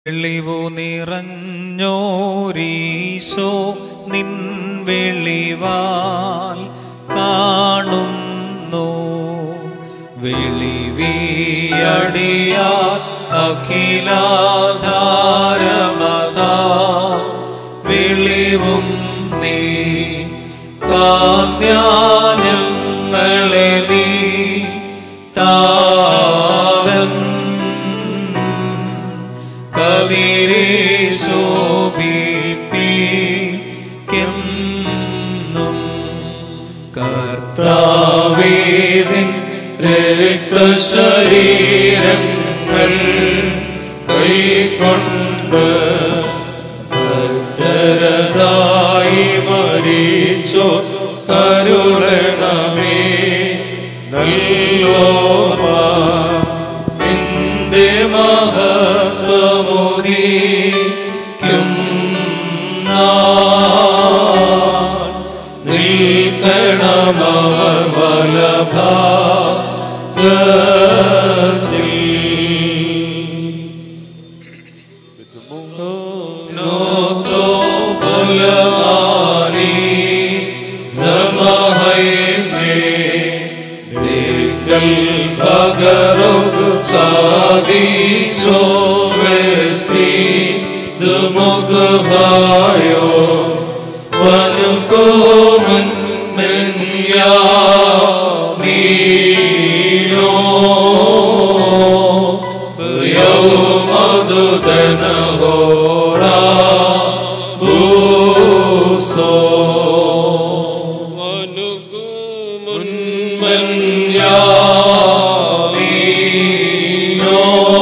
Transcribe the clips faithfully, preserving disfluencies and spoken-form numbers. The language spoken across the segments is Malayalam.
വെളിവു നിറഞ്ഞോരീശോ നിൻ വെളിവാൽ കാണുന്നു. വെളിവിയടിയാർ അഖിലാധാരമതാ വെളിവും നീ കാന്യാനങ്ങളെ നീ താവൻ കവിരേശോഭിപ്പിക്കെന്നും കർത്താവേദിൻ രക്തശരീരങ്ങൾ കൈക്കൊണ്ട് ഭക്തരതായി മരിച്ചോ കരുളണമേ. നല്ലോമാ നിന്റെ മഹത്വമുദീക്കും നിൽക്കണമവർ വലഭാഗത്തിൽ. നോത്തോ ബലവാനി നമഹൈമേ ദിക്കൽ ഫഗറുക് കാദീശോ വെസ്തി ദുമുഖായോ വനുകോമൻ മെൻയാമീനോ യൗമദുദനഹോരാ ഭൂസോ വനുകോമൻ മെൻയാമീനോ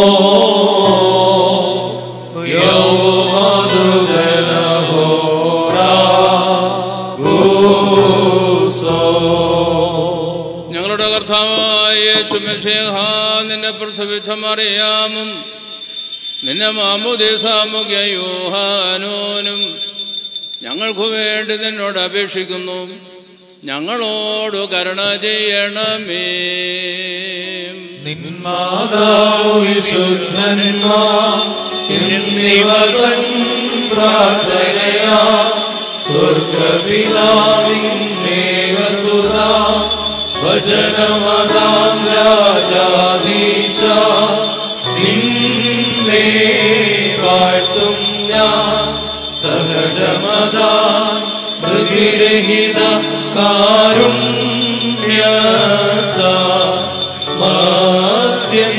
ഞങ്ങളുടെ കർത്താവായ യേശുമിശിഹാ, നിന്നെ പ്രസവിച്ച മറിയാമും നിന്നെ മാമോദീസാമുഖ്യ യോഹാനോനും ഞങ്ങൾക്ക് വേണ്ടി നിന്നോട് അപേക്ഷിക്കുന്നു. ഞങ്ങളോട് കരുണ ചെയ്യണമേ. നിന്മാതാവു വിശുദ്ധന്മാർ എന്നിവർ തൻ പ്രാർത്ഥനയാ സ്വർഗപിതാവിന്നേകസുത വചനമതാം രാജാധീശ നിന്നെ വാഴ്ത്തും ഞാൻ സഹജമതാം പ്രതിരഹിത കാരുണ്യത മാദ്യം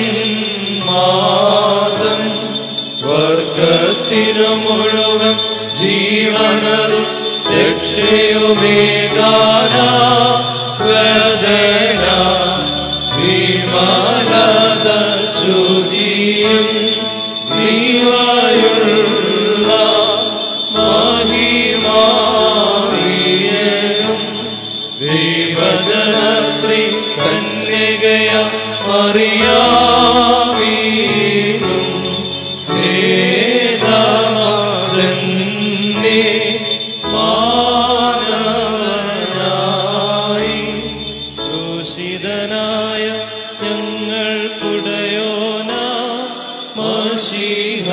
മാതം വർഗത്തിനു മുഴുവൻ ജീവനറും രക്ഷയുമേകാന വേദന വിമലത ശുചിയും ദീവായുള്ള മഹിമാവിയനും ദൈവജനത്രി കന്യകയ മറിയാമീനും നേതാവന്നെ മാനവനായി ക്രൂശിതനായ ഞങ്ങൾക്കുടയോന മശീഹ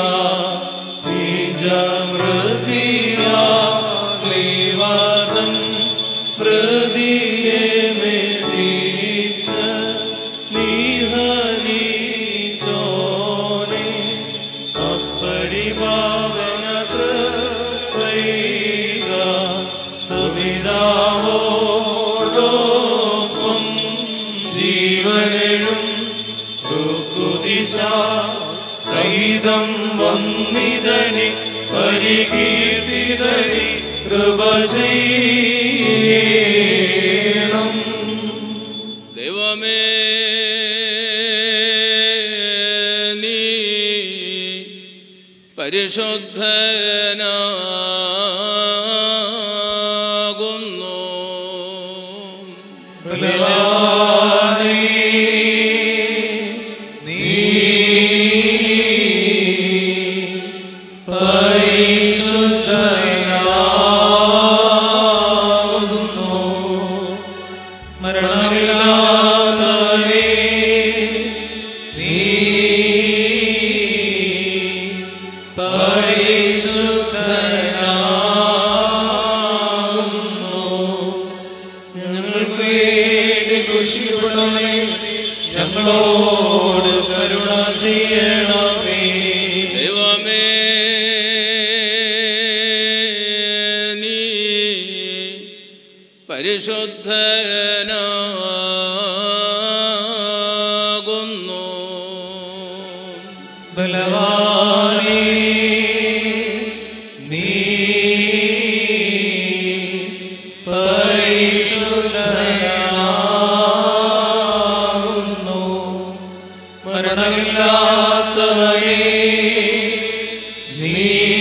നിജമൃതിയാഗ്നിവാദം പ്രതിയെ മെതിച്ച നീഹനീചോനെ അപ്പരിപാവന കൃപൈക സുവിധാവോടൊപ്പം ജീവനും ഋക്കുദിശ സഹിതം വന്നിതനി പരികീർത്തിതനി കൃപ ചെയ്യണം. ദൈവമേ, നീ പരിശുദ്ധനാകുന്നു. മരണമില്ലാത്തവനേ നീ പരിശുദ്ധനാകുന്നു. ഞങ്ങൾക്ക് വേണ്ടി ക്രൂശിക്കപ്പെട്ടവനേ, ഞങ്ങളോട് കരുണ ചെയ്യണമേ. ദൈവമേ, നീ പരിശുദ്ധനാകുന്നു. ബലവാനേ, നീ പരിശുദ്ധനാകുന്നു. മരണമില്ലാത്തവനേ, നീ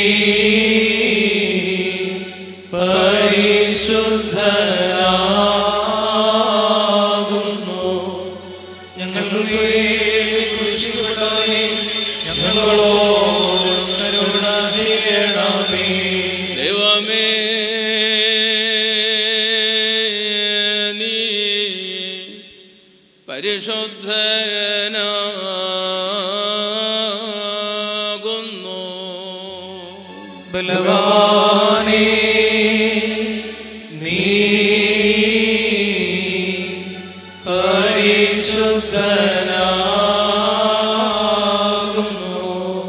പരിശുദ്ധനാകുന്നു. ഞങ്ങൾക്ക് വേണ്ടി ക്രൂശിക്കപ്പെട്ടവനേ, ഞങ്ങളോട് കരുണ ചെയ്യണമേ. ദൈവമേ, നീ പരിശുദ്ധനാകുന്നു. ബലവാനേ, നീ പരിശുദ്ധനാകുന്നു.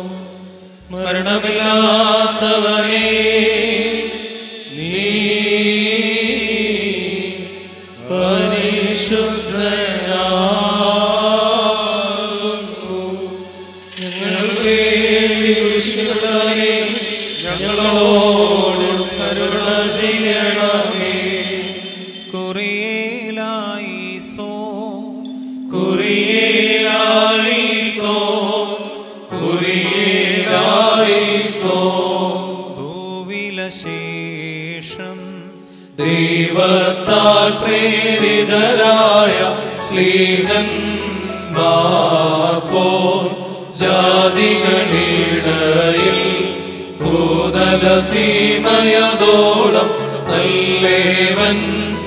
മരണമില്ലാത്തവനേ, നീ പരിശുദ്ധനാകുന്നു. ഞങ്ങൾക്ക് വേണ്ടി ക്രൂശിക്കപ്പെട്ടവനേ, ഞങ്ങളോട് കരുണ ചെയ്യണമേ. കുറിയേലായിസോ കുറിയേലായിസോ കുറിയേലായിസോ. ഭൂവിലശേഷം ദൈവത്താൽ പ്രേരിതരായ സ്ലീഹന്മാർ പോൽ ജാതികളിടയിൽ ഭൂതലസീമയതോളം നല്ലേവൻ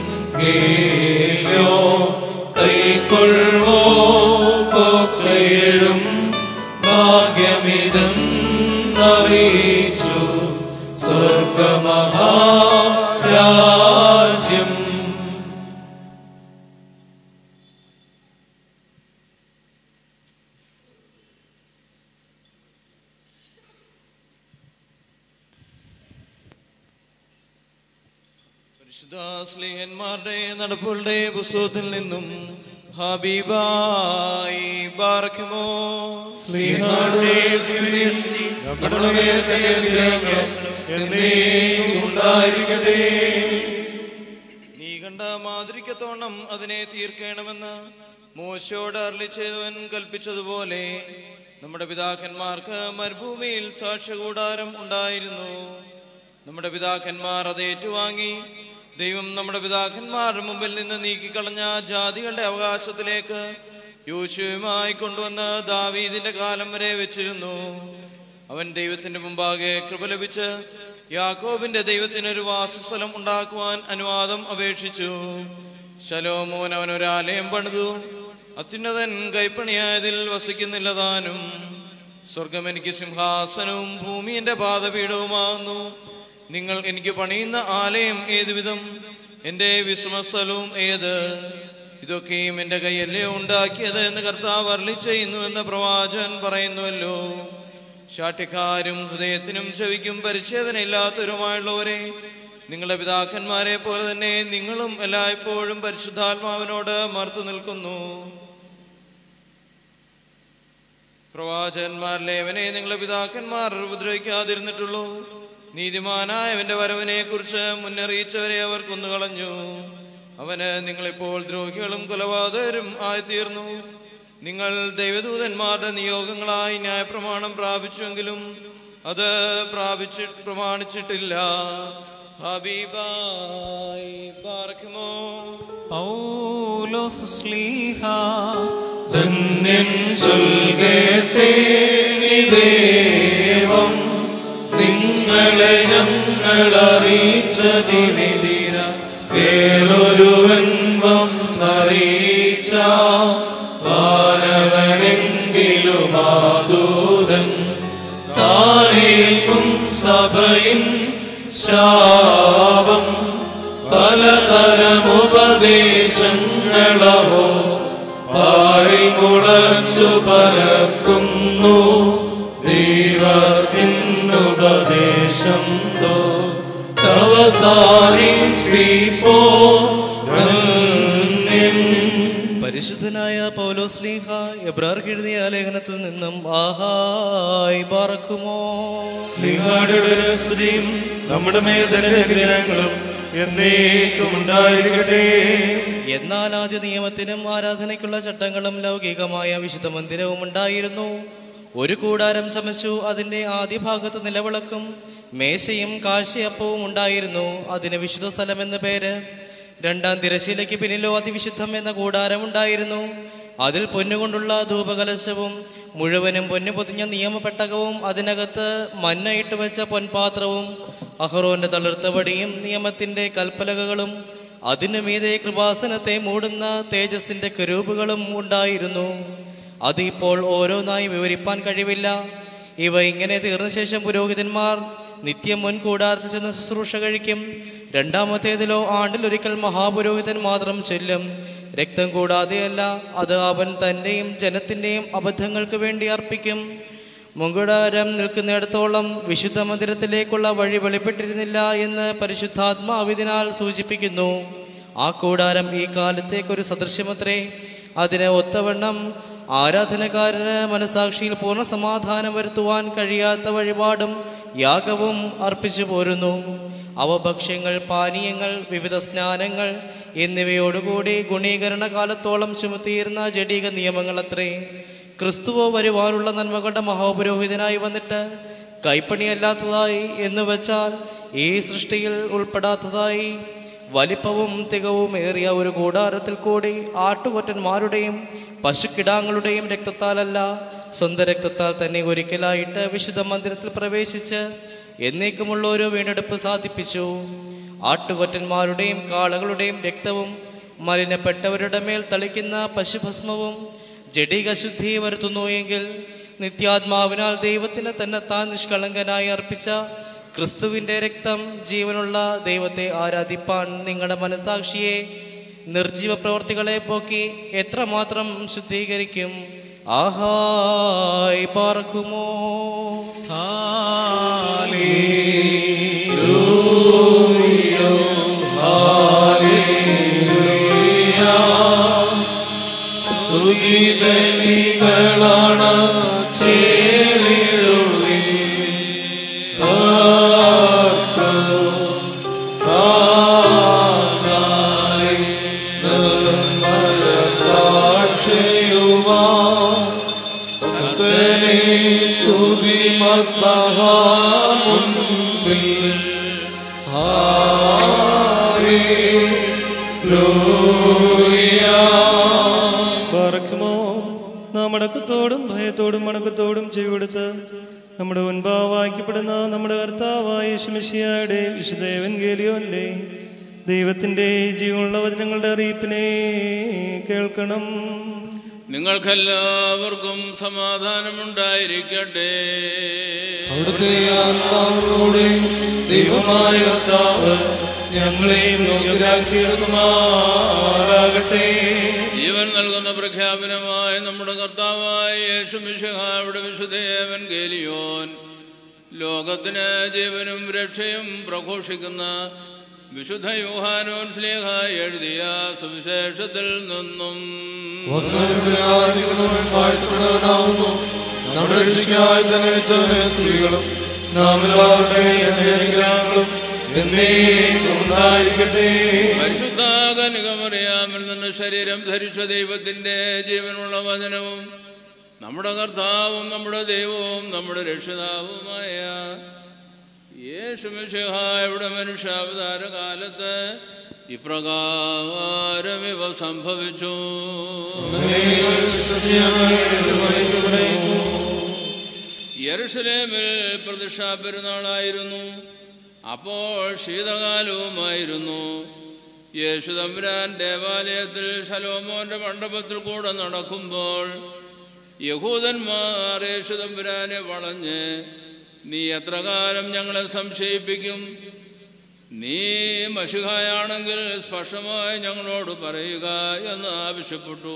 ഗേലോ കൈക്കൊള്ളുവോ കൊക്കയിടും ഭാഗ്യമിതം അറിയിച്ചു സ്വർഗമഹാരാജ്യം. സ്ലീഹന്മാരുടെ നടപ്പുകളുടെ പുസ്തകത്തിൽ നിന്നും ഹബീബായി ബാർക്കുമോ. സ്ലീഹന്മാരുടെ സ്മൃതി നമ്മുടെ മേൽ അനുഗ്രഹങ്ങളും എന്നേക്കും ഉണ്ടായിരിക്കട്ടെ. നീ കണ്ട മാതൃക്കത്തോണം അതിനെ തീർക്കണമെന്ന് മോശയോട് അരുളി ചെയ്തവൻ കൽപ്പിച്ചതുപോലെ നമ്മുടെ പിതാക്കന്മാർക്ക് മരുഭൂമിയിൽ സാക്ഷ്യകൂടാരം ഉണ്ടായിരുന്നു. നമ്മുടെ പിതാക്കന്മാർ അത് ഏറ്റുവാങ്ങി ദൈവം നമ്മുടെ പിതാക്കന്മാരുടെ മുമ്പിൽ നിന്ന് നീക്കിക്കളഞ്ഞ ജാതികളുടെ അവകാശത്തിലേക്ക് യോശുവയുമായി കൊണ്ടുവന്ന് ദാവീദിന്റെ കാലം വരെ വെച്ചിരുന്നു. അവൻ ദൈവത്തിന്റെ മുമ്പാകെ കൃപ ലഭിച്ച് യാക്കോബിന്റെ ദൈവത്തിനൊരു വാസസ്ഥലം ഉണ്ടാക്കുവാൻ അനുവാദം അപേക്ഷിച്ചു. ശലോമോൻ അവനൊരാലയം പണിതു. അത്യുന്നതൻ കൈപ്പണിയായതിൽ വസിക്കുന്നില്ലതാനും. സ്വർഗം എനിക്ക് സിംഹാസനവും ഭൂമി എന്റെ പാദപീഠവുമാകുന്നു. നിങ്ങൾ എനിക്ക് പണിയുന്ന ആലയം ഏതുവിധം, എൻ്റെ വിശ്രമസ്ഥലവും ഏത്? ഇതൊക്കെയും എൻ്റെ കൈയല്ലേ ഉണ്ടാക്കിയത് എന്ന് കർത്താവ് അരുളി ചെയ്യുന്നു എന്ന പ്രവാചകൻ പറയുന്നുവല്ലോ. ശാഠ്യക്കാരും ഹൃദയത്തിനും ചെവിക്കും പരിച്ഛേദനയില്ലാത്തവരുമായുള്ളവരെ, നിങ്ങളുടെ പിതാക്കന്മാരെ പോലെ തന്നെ നിങ്ങളും എല്ലായ്പ്പോഴും പരിശുദ്ധാത്മാവിനോട് മറുത്തു നിൽക്കുന്നു. പ്രവാചകന്മാരിലെ അവനെ നിങ്ങളുടെ പിതാക്കന്മാർ ഉപദ്രവിക്കാതിരുന്നിട്ടുള്ളൂ. നീതിമാനായവന്റെ വരവിനെ കുറിച്ച് മുന്നറിയിച്ചവരെ അവർ കൊന്നുകളഞ്ഞു. അവന് നിങ്ങളിപ്പോൾ ദ്രോഹികളും കൊലപാതകരും ആയിത്തീർന്നു. നിങ്ങൾ ദൈവദൂതന്മാരുടെ നിയോഗങ്ങളായി ന്യായപ്രമാണം പ്രാപിച്ചുവെങ്കിലും അത് പ്രാപിച്ചി പ്രമാണിച്ചിട്ടില്ല. ഹബീബായി പാർക്കുമോ. പൗലോസ് ശ്ലീഹ ധന്യൻ ചൊൽകേട്ടേ നീ ദൈവം നിങ്ങളെ ഞങ്ങൾ അറിയിച്ചതിനെതിര വേറൊരുവൻ വന്നറിയിച്ച വാനവനെങ്കിലും ആദൂതൻ താ ആരേൽക്കും സഭയിൻ ശാപം പലതരമുപദേശങ്ങളോ പാരിൽ മുളച്ചു പരക്കുന്നു ദൈവത്തിനുപദേശം തോ അവസാനിപ്പിപ്പോ പരിശുദ്ധനായ പൗലോസ്ലീഹ എബ്രായർക്ക് എഴുതിയ ലേഖനത്തിൽ നിന്നും ആഹായ് ബാറക്കുമോ. സ്ലീഹായുടെ സ്തുതിയും നമ്മുടെ മേദനങ്ങളും എന്നേക്കും ഉണ്ടായിരിക്കട്ടെ. എന്നാൽ ആദ്യ നിയമത്തിനും ആരാധനയ്ക്കുള്ള ചട്ടങ്ങളും ലൗകികമായ വിശുദ്ധ മന്ദിരവും ഉണ്ടായിരുന്നു. ഒരു കൂടാരം ചമച്ചു, അതിന്റെ ആദ്യ ഭാഗത്ത് നിലവിളക്കും മേശയും കാഴ്ചയപ്പവും ഉണ്ടായിരുന്നു. അതിന് വിശുദ്ധ സ്ഥലം എന്ന പേര്. രണ്ടാം തിരശ്ശീലയ്ക്ക് പിന്നിലോ അതിവിശുദ്ധം എന്ന കൂടാരം ഉണ്ടായിരുന്നു. അതിൽ പൊന്നുകൊണ്ടുള്ള ധൂപകലശവും മുഴുവനും പൊന്നു പൊതിഞ്ഞ നിയമപ്പെട്ടകവും അതിനകത്ത് മന്ന ഇട്ട് വെച്ച പൊൻപാത്രവും അഹറോന്റെ തളിർത്ത വടിയും നിയമത്തിന്റെ കൽപ്പലകകളും അതിനു മീതെ കൃപാസനത്തെ മൂടുന്ന തേജസ്സിന്റെ കരൂപുകളും ഉണ്ടായിരുന്നു. അത് ഇപ്പോൾ ഓരോന്നായി വിവരിപ്പാൻ കഴിവില്ല. ഇവ ഇങ്ങനെ തീർന്ന ശേഷം പുരോഹിതന്മാർ നിത്യം മുൻകൂടാരത്തിൽ ചെന്ന് ശുശ്രൂഷ കഴിക്കും. രണ്ടാമത്തേതിലോ ആണ്ടിലൊരിക്കൽ മഹാപുരോഹിതൻ മാത്രം ചെല്ലും. രക്തം കൂടാതെയല്ല, അത് അവൻ തന്റെയും ജനത്തിന്റെയും അബദ്ധങ്ങൾക്ക് വേണ്ടി അർപ്പിക്കും. മുൻകൂടാരം നിൽക്കുന്നിടത്തോളം വിശുദ്ധ മന്ദിരത്തിലേക്കുള്ള വഴി വെളിപ്പെട്ടിരുന്നില്ല എന്ന് പരിശുദ്ധാത്മാവിനാൽ സൂചിപ്പിക്കുന്നു. ആ കൂടാരം ഈ കാലത്തേക്കൊരു സദൃശ്യമത്രേ. അതിന് ഒത്തവണ്ണം ആരാധനക്കാരന് മനസാക്ഷിയിൽ പൂർണ്ണ സമാധാനം വരുത്തുവാൻ കഴിയാത്ത വഴിപാടും യാഗവും അർപ്പിച്ചു പോരുന്നു. അവ ഭക്ഷ്യങ്ങൾ, പാനീയങ്ങൾ, വിവിധ സ്നാനങ്ങൾ എന്നിവയോടുകൂടി ഗുണീകരണ കാലത്തോളം ചുമത്തിയിരുന്ന ജഡീക നിയമങ്ങൾ അത്രേ. ക്രിസ്തുവോ വരുവാനുള്ള നന്മകളുടെ മഹാപുരോഹിതനായി വന്നിട്ട് കൈപ്പണിയല്ലാത്തതായി എന്ന് വെച്ചാൽ ഈ സൃഷ്ടിയിൽ ഉൾപ്പെടാത്തതായി വലിപ്പവും തികവും ഏറിയ ഒരു കൂടാരത്തിൽ കൂടി ആട്ടുകൊറ്റന്മാരുടെയും പശുക്കിടാങ്ങളുടെയും രക്തത്താലല്ല, സ്വന്തം രക്തത്താൽ തന്നെ ഒരിക്കലായിട്ട് വിശുദ്ധ മന്ദിരത്തിൽ പ്രവേശിച്ച് എന്നേക്കുമുള്ള ഒരു വീണ്ടെടുപ്പ് സാധിപ്പിച്ചു. ആട്ടുകൊറ്റന്മാരുടെയും കാളകളുടെയും രക്തവും മലിനപ്പെട്ടവരുടെ മേൽ തളിക്കുന്ന പശുഭസ്മവും ജഡിക ശുദ്ധി വരുത്തുന്നു എങ്കിൽ നിത്യാത്മാവിനാൽ ദൈവത്തിന് തന്നെ താൻ നിഷ്കളങ്കനായി അർപ്പിച്ച ക്രിസ്തുവിന്റെ രക്തം ജീവനുള്ള ദൈവത്തെ ആരാധിപ്പാൻ നിങ്ങളുടെ മനസാക്ഷിയെ നിർജീവ പ്രവർത്തികളെ പോക്കി എത്രമാത്രം ശുദ്ധീകരിക്കും. ആഹായ് പാർക്കുമോ. സുഗീതനികളാണ് ചേരിടുവി മടക്കത്തോടും ഭയത്തോടും മടക്കത്തോടും ചെയ്വെടുത്ത് നമ്മുടെ മുൻപാകെ വായിക്കപ്പെടുന്ന നമ്മുടെ കർത്താവായ യേശുമിശിഹായുടെ വിശുദ്ധ എവൻഗേലിയോനിലെ ദൈവത്തിന്റെ ജീവനുള്ള വചനങ്ങളുടെ അറിയിപ്പിനെ കേൾക്കണം. നിങ്ങൾക്കെല്ലാവർക്കും സമാധാനമുണ്ടായിരിക്കട്ടെ. അവിടുത്തെ ആത്മാവിലൂടെ ദൈവമായ കർത്താവ് ഞങ്ങളെയും യോഗ്യരാക്കിയെടുക്കുമാറാകട്ടെ. ജീവൻ നൽകുന്ന പ്രഖ്യാപനമായ നമ്മുടെ കർത്താവായ യേശുമിശിഹായുടെ വിശുദ്ധ എവൻഗേലിയോൻ ലോകത്തിന് ജീവനും രക്ഷയും പ്രഘോഷിക്കുന്ന വിശുദ്ധ യോഹാനോൻ ശ്ലീഹ എഴുതിയ സുവിശേഷത്തിൽ നിന്നും നമ്മുടെ രക്ഷയ്ക്കായി തന്നെ സ്ത്രീകളും നാം എല്ലാവരുടെയും ഉണ്ടായിരിക്കട്ടെ. പരിശുദ്ധ കന്യകമറിയാമിൽ നിന്ന് ശരീരം ധരിച്ച ദൈവത്തിന്റെ ജീവനുള്ള വചനവും നമ്മുടെ കർത്താവും നമ്മുടെ ദൈവവും നമ്മുടെ രക്ഷിതാവുമായ യേശുമിശിഹായുടെ മനുഷ്യാവതാര കാലത്ത് ഇപ്രകാരം ഇവ സംഭവിച്ചു. യെരുശലേമിൽ പ്രതിഷ്ഠാ പെരുന്നാളായിരുന്നു. അപ്പോൾ ശീതകാലവുമായിരുന്നു. യേശു തമ്പുരാൻ ദേവാലയത്തിൽ ശലോമോന്റെ മണ്ഡപത്തിൽ കൂടെ നടക്കുമ്പോൾ യഹൂദന്മാർ യേശു തമ്പുരാനെ വളഞ്ഞ് നീ എത്ര കാലം ഞങ്ങളെ സംശയിപ്പിക്കും? നീ മശിഹായാണെങ്കിൽ സ്പഷ്ടമായി ഞങ്ങളോട് പറയുക എന്ന് ആവശ്യപ്പെട്ടു.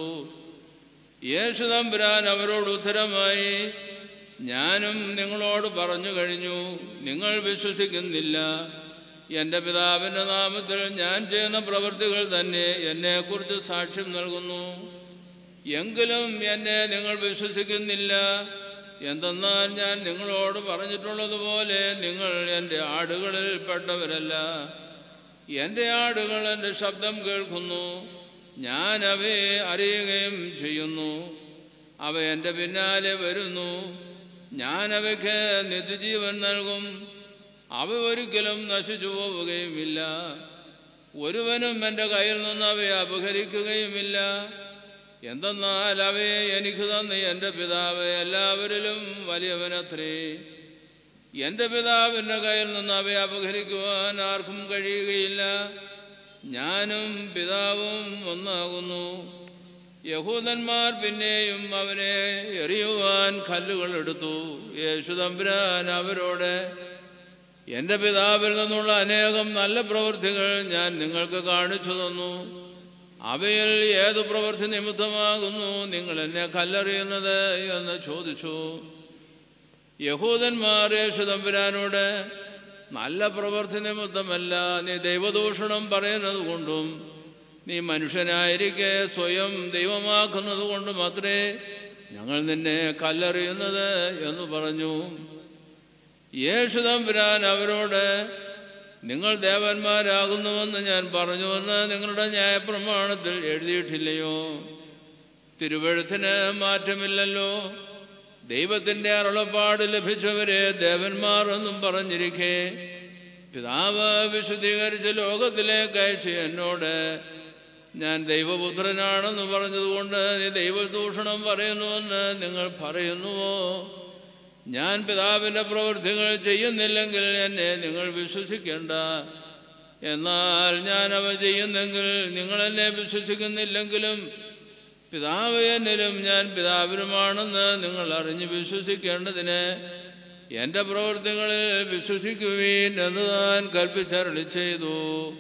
യേശു തമ്പുരാൻ അവരോട് ഉത്തരമായി, ഞാനും നിങ്ങളോട് പറഞ്ഞു കഴിഞ്ഞു, നിങ്ങൾ വിശ്വസിക്കുന്നില്ല. എൻ്റെ പിതാവിൻ്റെ നാമത്തിൽ ഞാൻ ചെയ്യുന്ന പ്രവൃത്തികൾ തന്നെ എന്നെക്കുറിച്ച് സാക്ഷ്യം നൽകുന്നു. എങ്കിലും എന്നെ നിങ്ങൾ വിശ്വസിക്കുന്നില്ല. എന്തെന്നാൽ ഞാൻ നിങ്ങളോട് പറഞ്ഞിട്ടുള്ളതുപോലെ നിങ്ങൾ എൻ്റെ ആടുകളിൽ പെട്ടവരല്ല. എൻ്റെ ആടുകൾ എൻ്റെ ശബ്ദം കേൾക്കുന്നു, ഞാൻ അവയെ അറിയുകയും ചെയ്യുന്നു. അവ എൻ്റെ പിന്നാലെ വരുന്നു, ഞാൻ അവയ്ക്ക് നിത്യജീവൻ നൽകും. അവ ഒരിക്കലും നശിച്ചു പോവുകയുമില്ല. ഒരുവനും എൻ്റെ കയ്യിൽ നിന്ന് അവയെ അപഹരിക്കുകയുമില്ല. എന്തെന്നാൽ അവയെ എനിക്ക് തന്ന എൻ്റെ പിതാവ് എല്ലാവരിലും വലിയവനത്രേ. എൻ്റെ പിതാവിൻ്റെ കയ്യിൽ നിന്ന് അവയെ അപഹരിക്കുവാൻ ആർക്കും കഴിയുകയില്ല. ഞാനും പിതാവും ഒന്നാകുന്നു. യഹൂദന്മാർ പിന്നെയും അവനെ എറിയുവാൻ കല്ലുകൾ എടുത്തു. യേശു തമ്പുരാൻ അവരോട്, എൻ്റെ പിതാവിൽ നിന്നുള്ള അനേകം നല്ല പ്രവൃത്തികൾ ഞാൻ നിങ്ങൾക്ക് കാണിച്ചു തന്നു. അവയിൽ ഏതു പ്രവൃത്തി നിമിത്തമാകുന്നു നിങ്ങൾ എന്നെ കല്ലെറിയുന്നത് എന്ന് ചോദിച്ചു. യഹൂദന്മാർ യേശു തമ്പുരാനോട്, നല്ല പ്രവൃത്തി നിമിത്തമല്ല, നീ ദൈവദൂഷണം പറയുന്നത് കൊണ്ടും നീ മനുഷ്യനായിരിക്കെ സ്വയം ദൈവമാക്കുന്നത് കൊണ്ടും അത്രേ ഞങ്ങൾ നിന്നെ കല്ലെറിയുന്നത് എന്ന് പറഞ്ഞു. യേശു തമ്പുരാൻ അവരോട്, നിങ്ങൾ ദേവന്മാരാകുന്നുവെന്ന് ഞാൻ പറഞ്ഞുവെന്ന് നിങ്ങളുടെ ന്യായപ്രമാണത്തിൽ എഴുതിയിട്ടില്ലയോ? തിരുവെഴുത്തിന് മാറ്റമില്ലല്ലോ. ദൈവത്തിൻ്റെ അരുളപ്പാട് ലഭിച്ചവരെ ദേവന്മാർ എന്നും പറഞ്ഞിരിക്കെ പിതാവ് വിശുദ്ധീകരിച്ച് ലോകത്തിലേക്ക് അയച്ച് എന്നോട് ഞാൻ ദൈവപുത്രനാണെന്ന് പറഞ്ഞതുകൊണ്ട് നീ ദൈവദൂഷണം പറയുന്നുവെന്ന് നിങ്ങൾ പറയുന്നുവോ? ഞാൻ പിതാവിൻ്റെ പ്രവൃത്തികൾ ചെയ്യുന്നില്ലെങ്കിൽ എന്നെ നിങ്ങൾ വിശ്വസിക്കേണ്ട. എന്നാൽ ഞാൻ അവ ചെയ്യുന്നെങ്കിൽ നിങ്ങളെന്നെ വിശ്വസിക്കുന്നില്ലെങ്കിലും പിതാവ് എന്നിലും ഞാൻ പിതാവിനുമാണെന്ന് നിങ്ങൾ അറിഞ്ഞ് വിശ്വസിക്കേണ്ടതിന് എൻ്റെ പ്രവൃത്തികളിൽ വിശ്വസിക്കുവീൻ എന്ന് താൻ കൽപ്പിച്ചരുളി ചെയ്തു.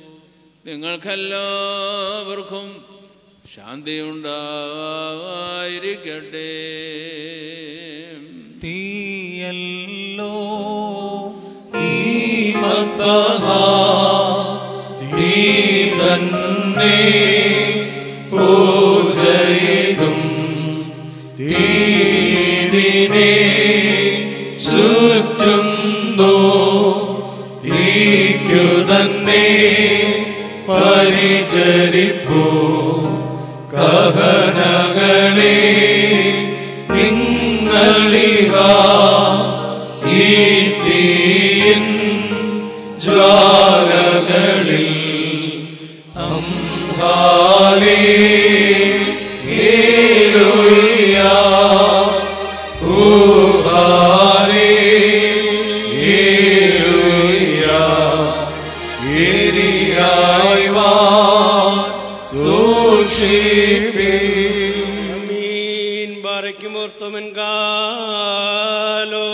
നിങ്ങൾക്കെല്ലാവർക്കും ശാന്തിയുണ്ടായിരിക്കട്ടെ. തീയല്ലോ ഈ മദ്ബഹ തീ തന്നെ പൂജയിലും തീരിനെ ചുറ്റുന്നു. തീക്കു തന്നെ പരിചരിപ്പൂ കഹനകളെ നിങ്ങളിഹ ഈ തീയിൻ ജ്വാലകളിൽ ഹല്ലേലൂയ ഹല്ലേലൂയ ഏരിയായി വാ സൂക്ഷിപ്പീൻ. Amin. Barakimor somen galo.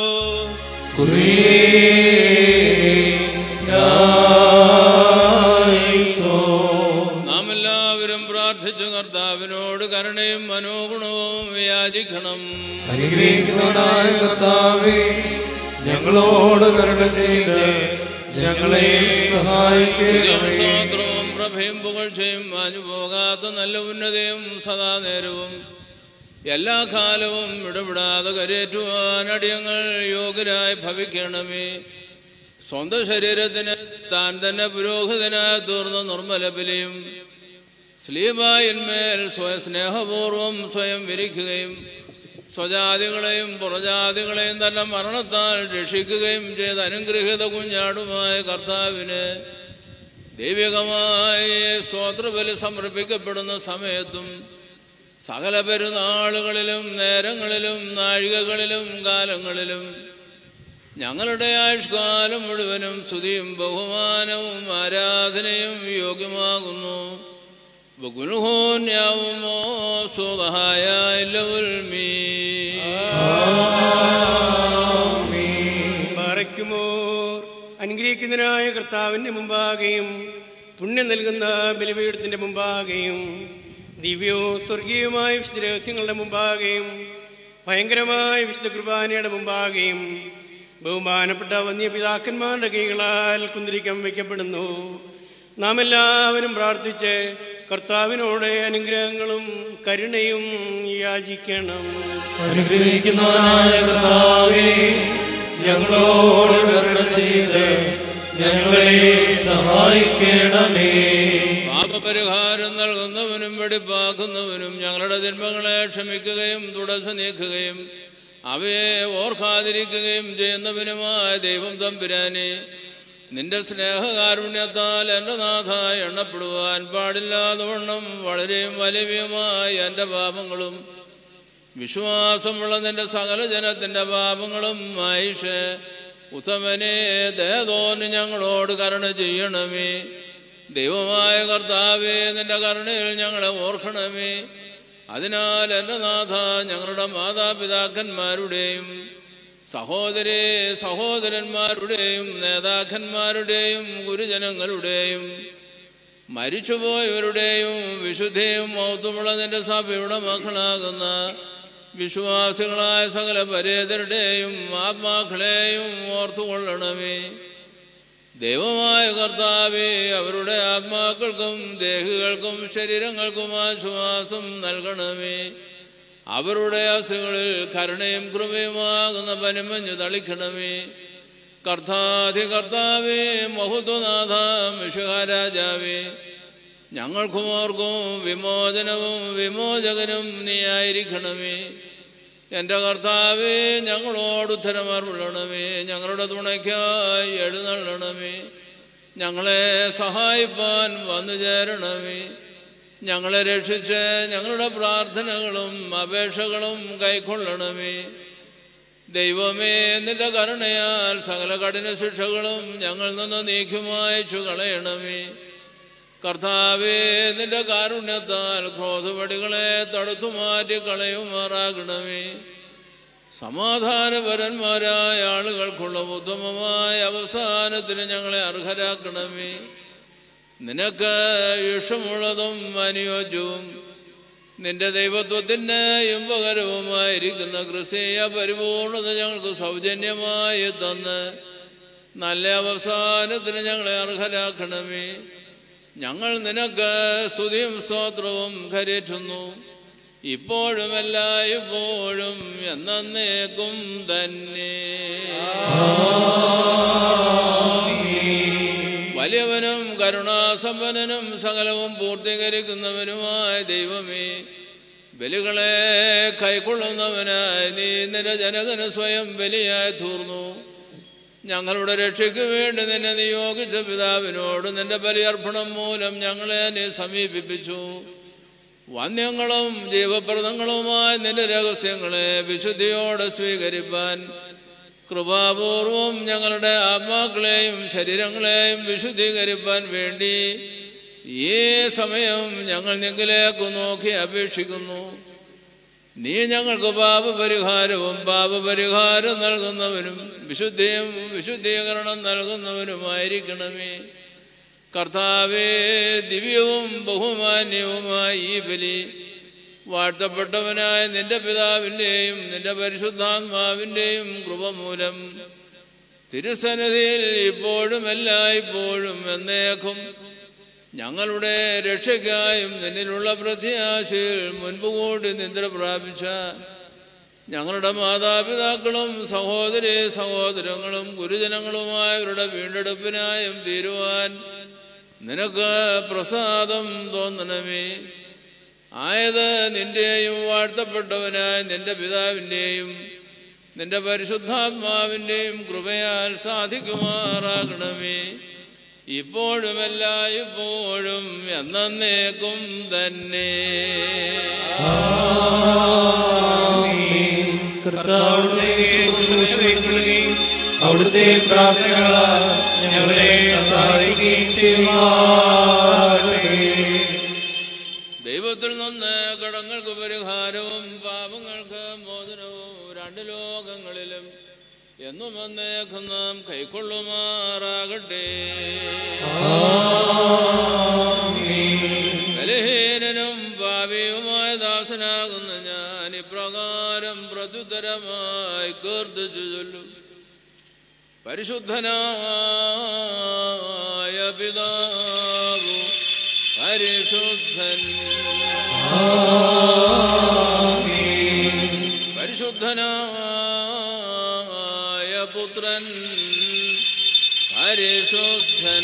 നാം എല്ലാവരും പ്രാർത്ഥിച്ചു കർത്താവിനോട് കരുണയും മനോഗുണവും യാചിക്കണം. അനുഗ്രഹിക്കുന്നവനായ കർത്താവേ, ഞങ്ങളോട് കരുണ ചെയ്ത് ഞങ്ങളെ സഹായിക്കണമേ. സ്തോത്രവും പ്രഭയും പുകഴ്ചയും മാഞ്ഞു പോകാത്ത നല്ല ഉന്നതയും സദാ നേരവും എല്ലാ കാലവും ഇടപെടാതെ കരേറ്റുവാൻ അടിയങ്ങൾ യോഗ്യരായി ഭവിക്കണമേ. സ്വന്തം ശരീരത്തിന് താൻ തന്നെ പുരോഹിതനായി തീർന്ന നിർമ്മല ബലിയും സ്ലീബായിന്മേൽ സ്വയ സ്നേഹപൂർവം സ്വയം വിരിക്കുകയും സ്വജാതികളെയും പുറജാതികളെയും തന്നെ മരണത്താൽ രക്ഷിക്കുകയും ചെയ്ത അനുഗ്രഹീത കുഞ്ഞാടുമായ കർത്താവിന് ദൈവികമായി സ്തോത്രബലി സമർപ്പിക്കപ്പെടുന്ന സമയത്തും സകല പെരുന്നാളുകളിലും നേരങ്ങളിലും നാഴികകളിലും കാലങ്ങളിലും ഞങ്ങളുടെ ആയുഷ്കാലം മുഴുവനും സ്തുതിയും ബഹുമാനവും ആരാധനയും യോഗ്യമാകുന്നു. ബഗുൽഹോന്യാവുമോ സ്വതഹായ ബാറയ്ക്കുമോർ അനുഗ്രഹിക്കുന്നതിനായ കർത്താവിൻ്റെ മുമ്പാകെയും പുണ്യം നൽകുന്ന ബലിപീഠത്തിൻ്റെ മുമ്പാകെയും ദിവ്യവും സ്വർഗീയവുമായ വിശുദ്ധ രഹസ്യങ്ങളുടെ മുമ്പാകെയും ഭയങ്കരമായ വിശുദ്ധ കുർബാനയുടെ മുമ്പാകെയും ബഹുമാനപ്പെട്ട വന്യ പിതാക്കന്മാരുടെ കൈകളാൽ കുന്തിരിക്കം വയ്ക്കപ്പെടുന്നു. നാം എല്ലാവരും പ്രാർത്ഥിച്ച് കർത്താവിനോട് അനുഗ്രഹങ്ങളും കരുണയും യാചിക്കണം. അനുഗ്രഹിക്കുന്നവനായ കർത്താവേ, ഞങ്ങളോട് കരുണ ചെയ്ത് ഞങ്ങളെ സഹായിക്കണമേ. പാപപരിഹാരം നൽകുന്നവനും വെടിപ്പാക്കുന്നവനും ഞങ്ങളുടെ തിന്മകളെ ക്ഷമിക്കുകയും തുടച്ചു നീക്കുകയും അവയെ ഓർക്കാതിരിക്കുകയും ചെയ്യുന്നവനുമായ ദൈവം തമ്പുരാനെ, നിന്റെ സ്നേഹകാരുണ്യത്താൽ എൻ്റെ നാഥ എണ്ണപ്പെടുവാൻ പാടില്ലാത്തവണ്ണം വളരെയും വലിയവുമായി എൻ്റെ പാപങ്ങളും വിശ്വാസമുള്ള നിന്റെ സകല ജനത്തിൻ്റെ പാപങ്ങളും ആയിഷേ ഉത്തമനെ ദയതോന്ന് ഞങ്ങളോട് കരുണ ചെയ്യണമേ. ദൈവമായ കർത്താവേ, നിന്റെ കരുണയിൽ ഞങ്ങളെ ഓർക്കണമേ. അതിനാൽ എൻ്റെ നാഥ ഞങ്ങളുടെ മാതാപിതാക്കന്മാരുടെയും സഹോദരി സഹോദരന്മാരുടെയും നേതാക്കന്മാരുടെയും ഗുരുജനങ്ങളുടെയും മരിച്ചുപോയവരുടെയും വിശുദ്ധിയും മൗത്വമുള്ള നിന്റെ സഭയുടെ മക്കളാകുന്ന വിശ്വാസികളായ സകല പരേതരുടെയും ആത്മാക്കളെയും ഓർത്തുകൊള്ളണമേ. ദൈവമായ കർത്താവേ, അവരുടെ ആത്മാക്കൾക്കും ദേഹികൾക്കും ശരീരങ്ങൾക്കും ആശ്വാസം നൽകണമേ. അവരുടെ അസുകളിൽ കരുണയും കൃപയുമാകുന്ന പനിമഞ്ഞു തളിക്കണമേ. കർത്താധി കർത്താവേ, മഹത്വനാഥ മിശിഹാരാജാവേ, ഞങ്ങൾക്കും ഓർക്കും വിമോചനവും വിമോചകനും നീയായിരിക്കണമേ. എൻ്റെ കർത്താവേ, ഞങ്ങളോട് ഉത്തരമരുളണമേ. ഞങ്ങളുടെ തുണയ്ക്കായി എഴുന്നള്ളണമേ. ഞങ്ങളെ സഹായിപ്പാൻ വന്നു ചേരണമേ. ഞങ്ങളെ രക്ഷിച്ച് ഞങ്ങളുടെ പ്രാർത്ഥനകളും അപേക്ഷകളും കൈക്കൊള്ളണമേ. ദൈവമേ, നിന്റെ കരുണയാൽ സകല കഠിന ശിക്ഷകളും ഞങ്ങൾ നിന്ന് നീക്കുമായച്ചു കളയണമേ. കർത്താവേ, നിന്റെ കാരുണ്യത്താൽ ക്രോധപടികളെ തടുത്തുമാറ്റി കളയുമാറാകണമേ. സമാധാനപരന്മാരായ ആളുകൾക്കുള്ള ഉത്തമമായ അവസാനത്തിന് ഞങ്ങളെ അർഹരാക്കണമേ. നിനക്ക് ഇഷ്ടമുള്ളതും അനുയോജ്യവും നിന്റെ ദൈവത്വത്തിന് ഇമ്പകരവുമായിരിക്കുന്ന ക്രിസ്തീയ പരിപൂർണത ഞങ്ങൾക്ക് സൗജന്യമായി തന്ന് നല്ല അവസാനത്തിന് ഞങ്ങളെ അർഹരാക്കണമേ. ഞങ്ങൾ നിനക്ക് സ്തുതിയും സ്തോത്രവും കരേറ്റുന്നു, ഇപ്പോഴും എല്ലായ്പ്പോഴും എന്നേക്കും തന്നെ. വലിയവനും കരുണാസമ്പന്നനും സകലവും പൂർത്തീകരിക്കുന്നവനുമായ ദൈവമേ, ബലികളെ കൈക്കൊള്ളുന്നവനായി നീ നിന്റെ ജനകന് സ്വയം ബലിയായി തീർന്നു. ഞങ്ങളുടെ രക്ഷയ്ക്ക് വേണ്ടി നിന്നെ നിയോഗിച്ച പിതാവിനോട് നിന്റെ ബലിയർപ്പണം മൂലം ഞങ്ങളെ നീ സമീപിപ്പിച്ചു. വന്യങ്ങളും ജീവപ്രദങ്ങളുമായ നിന്റെ രഹസ്യങ്ങളെ വിശുദ്ധിയോടെ സ്വീകരിപ്പാൻ കൃപാപൂർവം ഞങ്ങളുടെ ആത്മാക്കളെയും ശരീരങ്ങളെയും വിശുദ്ധീകരിപ്പാൻ വേണ്ടി ഈ സമയം ഞങ്ങൾ നിങ്ങളിലേക്ക് നോക്കി അപേക്ഷിക്കുന്നു. നീ ഞങ്ങൾക്ക് പാപപരിഹാരവും പാപപരിഹാരം നൽകുന്നവനും വിശുദ്ധിയും വിശുദ്ധീകരണം നൽകുന്നവനുമായിരിക്കണമേ. കർത്താവേ, ദിവ്യവും ബഹുമാന്യവുമായ ഈ ബലി വാഴ്ത്തപ്പെട്ടവനായ നിന്റെ പിതാവിൻ്റെയും നിന്റെ പരിശുദ്ധാത്മാവിൻ്റെയും കൃപ മൂലം തിരുസന്നിധിയിൽ ഇപ്പോഴും എല്ലായ്പ്പോഴും എന്നേക്കും ഞങ്ങളുടെ രക്ഷയ്ക്കായും നിന്നിലുള്ള പ്രത്യാശയിൽ മുൻപ് കൂടി നിദ്ര പ്രാപിച്ച ഞങ്ങളുടെ മാതാപിതാക്കളും സഹോദരി സഹോദരങ്ങളും ഗുരുജനങ്ങളുമായവരുടെ വീണ്ടെടുപ്പിനായും തീരുവാൻ നിനക്ക് പ്രസാദം തോന്നണമേ. ആയത് നിന്റെയും വാഴ്ത്തപ്പെട്ടവനായ നിന്റെ പിതാവിൻ്റെയും നിന്റെ പരിശുദ്ധാത്മാവിൻ്റെയും കൃപയാൽ സാധിക്കുമാറാകണമേ. ഇപ്പോഴും എല്ലായ്പ്പോഴും എന്നേക്കും തന്നെ. അവിടുത്തെ പ്രാർത്ഥനകളാൽ ഞങ്ങളെ സഹായിക്കുകയും ചെയ്യുമാറാകണമേ. ദൈവത്തിൽ നിന്ന് കടങ്ങൾക്ക് പരിഹാരവും പാപങ്ങൾക്ക് മോചനവും രണ്ട് ലോകങ്ങളിലും എന്നും എന്നേക്കും നാം കൈക്കൊള്ളുമാറാകട്ടെ. ബലഹീനനും പാപിയുമായ ദാസനാകുന്ന ഞാൻ ഇപ്രകാരം പ്രത്യുത്തരമായി കീർത്തിച്ചു ചൊല്ലും. പരിശുദ്ധനായ പിതാവ് പരിശുദ്ധൻ, പരിശുദ്ധനായ പുത്രൻ പരിശുദ്ധൻ,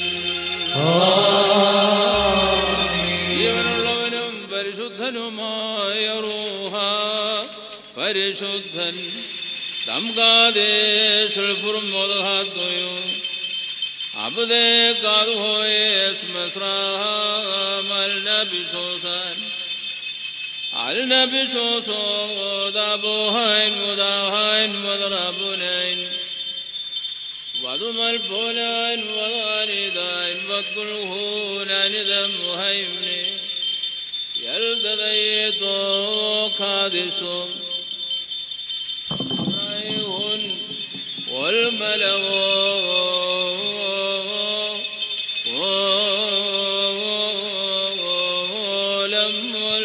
ജീവനുള്ളവനും പരിശുദ്ധനുമായ റൂഹ പരിശുദ്ധൻ. തംകാദേശുൽ ഫുർമോദഹാത്വയോ അബദേ കാതുഹോയേസ് മസ്രാഹം അൽനബിശോസാൻ അൽനബിശോസോ ദാബോഹൈൻ മുദാഹൈൻ മുദറബുനൈൻ വദുമൽ പോലൈൻ വദാനിദൈൻ വദ്കുൽഹൂനനിദം മുഹൈമ്നി യൽദദൈതോ ഖാദിസും والملو ولم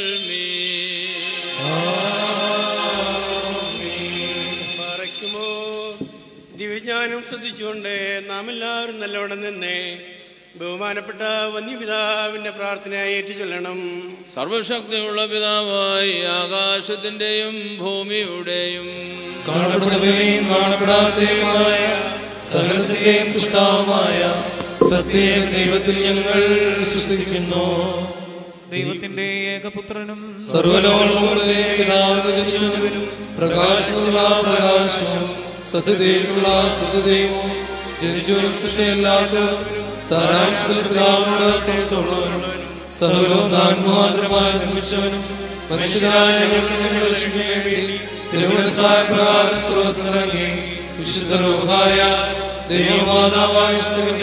മറയ്ക്കുമോ ദിവ്യജ്ഞാനം ശ്രദ്ധിച്ചുകൊണ്ട് നാം എല്ലാവരും നല്ലവണ്ണം നിന്ന് ബഹുമാനപ്പെട്ട വന്യപിതാവിന്റെ പ്രാർത്ഥനയായി ഏറ്റു ചൊല്ലണം. സർവശക്തിയുള്ള പിതാവായി ആകാശത്തിന്റെയും ഭൂമിയുടെയും കാണപ്പെടുകയും കാണപ്പെടാത്തതുമായ സകലത്തിന്റെയും സൃഷ്ടാവുമായ സത്യ ദൈവത്തിൽ ഞങ്ങൾ വിശ്വസിക്കുന്നു. ദൈവത്തിന്റെ ഏകപുത്രനും സർവലോകങ്ങളുടെ പിതാവിനും പ്രകാശമുള്ള പ്രകാശവും സത്യദൈവമുള്ള സത്യദൈവവും ജനിച്ചവനും സൃഷ്ടിയല്ലാത്തവനും സാരാംശത്തിൽ പിതാവിനോട് സ്നേഹത്തോടുള്ളവനും സകലവും താൻ മാത്രമായി നിർമ്മിച്ചവനും മനുഷ്യരായ ഞങ്ങൾക്ക് ഞങ്ങളുടെ രക്ഷയ്ക്ക് വേണ്ടി തിരുമനസ്സായ പ്രകാരം സ്വർഗ്ഗത്തിലിറങ്ങി വിശുദ്ധ റൂഹായ ദൈവമാതാവായ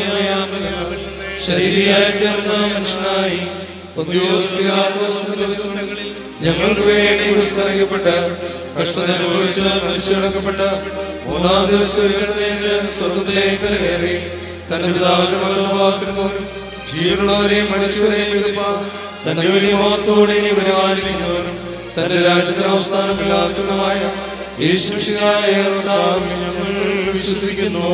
ശരീരിയായി തീർന്ന മനുഷ്യനായി പൊന്തിയോസ് പിലാത്തോസിന്റെ ദിവസങ്ങളിൽ ഞങ്ങൾക്ക് വേണ്ടി കുരിശിലറക്കപ്പെട്ട് കഷ്ടത അനുഭവിച്ച് മരിച്ചടക്കപ്പെട്ട മൂന്നാം ദിവസം ഉയർത്തെഴുന്നേറ്റ് സ്വർഗ്ഗത്തിലേക്ക് കയറി തന്റെ പിതാവിന്റെ വലതുഭാഗത്തിരുന്നവരും ജീവനുള്ളവരെയും മരിച്ചവരെയും വിധിപ്പാൻ തന്റെ വലിയ മുഖത്തോടെ ഇനി പരിപാലിക്കുന്നവരും തന്റെ രാജ്യത്തിന് അവസാനമില്ലാത്തവനുമായ യേശുമിശിഹായ കർത്താവിൽ ഞങ്ങൾ വിശ്വസിക്കുന്നു.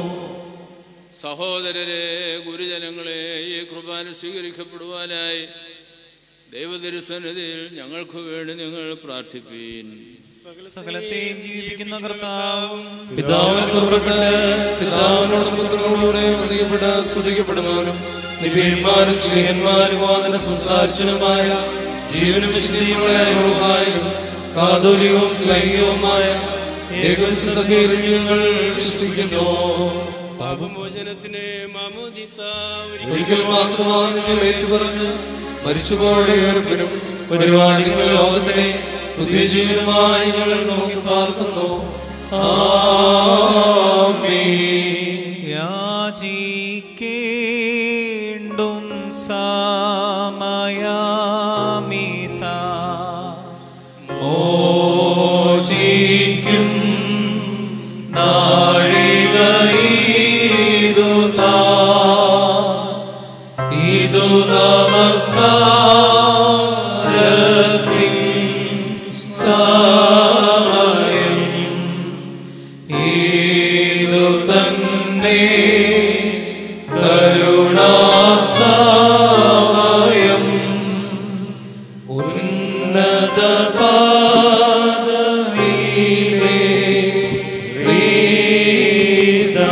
സഹോദരരെ, ഗുരുജനങ്ങളെ, ഈ കുർബാന സ്വീകരിക്കപ്പെടുവാനായി ദൈവതിരുസന്നിധിയിൽ ഞങ്ങൾക്ക് വേണ്ടി നിങ്ങൾ പ്രാർത്ഥിപ്പീൻ. സകലത്തെയും ജീവിപ്പിക്കുന്ന കർത്താവും പിതാവിനോട് പുറപ്പെട്ട് പിതാവിനോട് പുത്രനോടുകൂടെ വന്ദിക്കപ്പെട്ട് സ്തുതിക്കപ്പെടുന്നവനും നിബിയന്മാരും സ്ത്രീയന്മാരും വാദന സംസാരിച്ചനുമായ ജീവനും വിശുദ്ധിയുമായ യഹോവയിലും കാതോലികവും സ്ലൈംഗികവുമായ ഏകവിശുദ്ധയിൽ ഞങ്ങൾ വിശ്വസിക്കുന്നു. പാപമോചനത്തിന് മാമോദിസ ഒരിക്കൽ മാത്രമാണ് നിങ്ങൾ ഏറ്റുപറഞ്ഞ് മരിച്ചുപോയുടെ ഉയർപ്പിനും പരിപാലിക്കുന്ന ലോകത്തിനെ പുതിയ ജീവനുമായി ഞങ്ങൾ നോക്കി പാർക്കുന്നു. ആമേൻ. യാചിക്കേണ്ടും സമയമിതാ മോചിക്കും നാഴികയിതുതാ ഇതു നമസ്കാരത്തിൻ സമയം ഇതു തന്നെ കരുണാസമയം ഉന്നത പാദവിയിലെ പ്രീതാ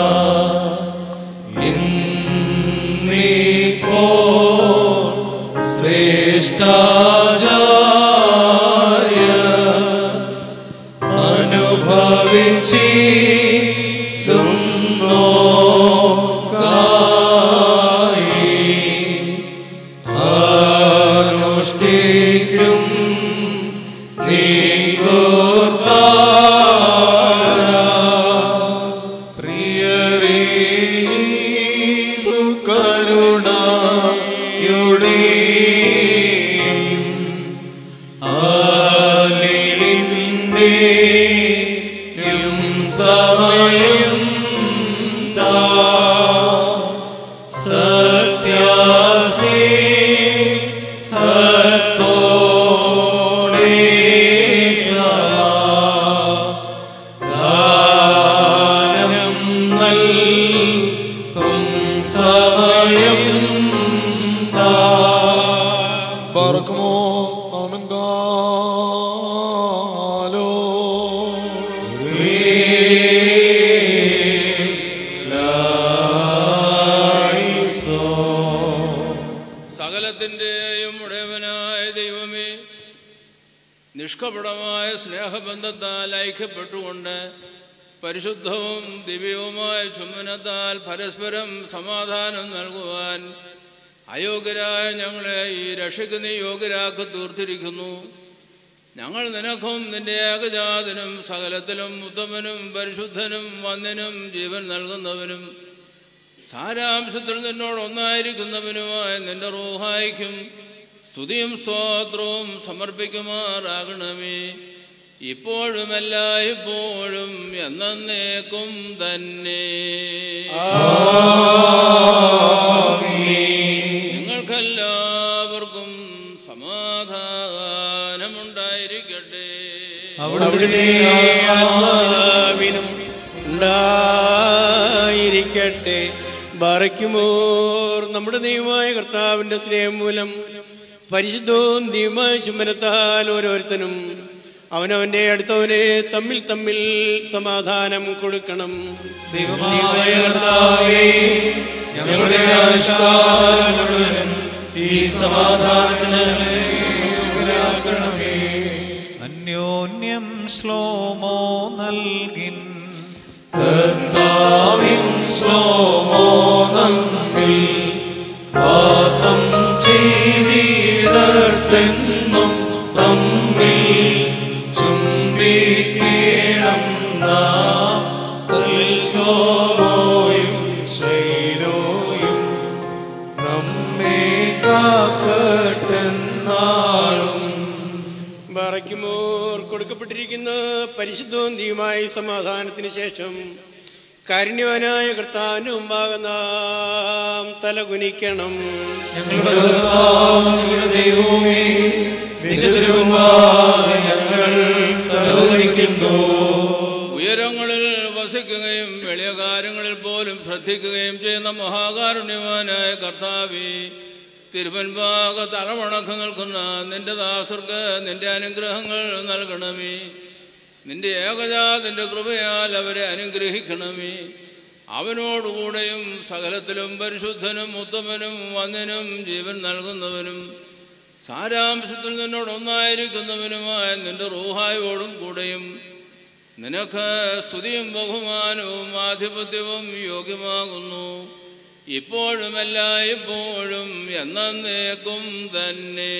ഇന്നിപ്പോൾ ശ്രേഷ്ഠാചാര്യ അനുഭവിച്ചിടുന്നോ അനുഷ്ഠിക്കും നീ പ്രിയരീതു കരുണയുടെയും ആലിലിന്റെയും സമ സകലത്തിൻ്റെയും ഉടയവനായ ദൈവമേ, നിഷ്കപടമായ സ്നേഹബന്ധത്താൽ ഐക്യപ്പെട്ടുകൊണ്ട് പരിശുദ്ധവും ദിവ്യവുമായ ചുംബനത്താൽ പരസ്പരം സമാധാനം നൽകുവാൻ അയോഗ്യരായ ഞങ്ങളെ ഈ രക്ഷയ്ക്ക് നീ യോഗ്യരാക്കി തീർത്തിരിക്കുന്നു. ഞങ്ങൾ നിനക്കും നിന്റെ ഏകജാതനും സകലത്തിലും ഉത്തമനും പരിശുദ്ധനും വന്ദനും ജീവൻ നൽകുന്നവനും സാരാംശത്തിൽ നിന്നോട് ഒന്നായിരിക്കുന്നവനുമായ നിന്റെ റൂഹായിക്കും സ്തുതിയും സ്തോത്രവും സമർപ്പിക്കുമാറാകണമേ, ഇപ്പോഴും എല്ലായ്പ്പോഴും എന്നേക്കും തന്നെ. നിങ്ങൾക്കെല്ലാവർക്കും സമാധാനമുണ്ടായിരിക്കട്ടെ. അവിടുത്തെ ആത്മാവിനും ഉണ്ടായിരിക്കട്ടെ. ബാറയ്ക്കുമോർ നമ്മുടെ ദൈവമായ കർത്താവിന്റെ സ്നേഹം മൂലം പരിശുദ്ധവും ദൈവമായ ചുംബനത്താൽ ഓരോരുത്തനും അവനവന്റെ അടുത്തവനെ തമ്മിൽ തമ്മിൽ സമാധാനം കൊടുക്കണം. ദൈവമായ കർത്താവേ, ഞങ്ങളുടെ ആവശ്യക്കാർ മുഴുവൻ ഈ സമാധാനത്തിന് യോഗ്യരാക്കണമേ. അന്യോന്യം ശ്ലോമോ നൽകിൻ കർത്താവിൻ ശ്ലോമോ നമ്മിൽ വാസം ചെയ്തിടട്ടെന്നും തമ്മിൽ ചുംബിക്കണം നാം. ശ്ലോമോയും ശൈലോയും നമ്മെ കാക്കട്ടെന്നാളും. ബാറയ്ക്കുമോർ കൊടുക്കപ്പെട്ടിരിക്കുന്ന പരിശുദ്ധവും ദൈവമായ സമാധാനത്തിന് ശേഷം കാരുണ്യവാനായ കർത്താവിന്റെ മുമ്പാകെ നാം തലകുനിക്കണം. ഞങ്ങളുടെ കർത്താവ്, ഞങ്ങളുടെ ദൈവമേ, നിന്റെ തിരുമുമ്പാകെ ഞങ്ങൾ തലകുനിക്കുന്നു. ഉയരങ്ങളിൽ വസിക്കുകയും വലിയ കാര്യങ്ങളിൽ പോലും ശ്രദ്ധിക്കുകയും ചെയ്യുന്ന മഹാകാരുണ്യവാനായ കർത്താവേ, തിരുവൻപാക തലമുണക്ക് നിൽക്കുന്ന നിന്റെ ദാസർക്ക് നിന്റെ അനുഗ്രഹങ്ങൾ നൽകണമേ. നിന്റെ ഏകജാതിൻ്റെ കൃപയാൽ അവരെ അനുഗ്രഹിക്കണമേ. അവനോടുകൂടെയും സകലത്തിലും പരിശുദ്ധനും ഉത്തമനും വന്ദനും ജീവൻ നൽകുന്നവനും സാരാംശത്തിൽ നിന്നോട് ഒന്നായിരിക്കുന്നവനുമായ നിന്റെ റൂഹായോടും കൂടെയും നിനക്ക് സ്തുതിയും ബഹുമാനവും ആധിപത്യവും യോഗ്യമാകുന്നു, ഇപ്പോഴും എല്ലായ്പ്പോഴും എന്നേക്കും തന്നെ.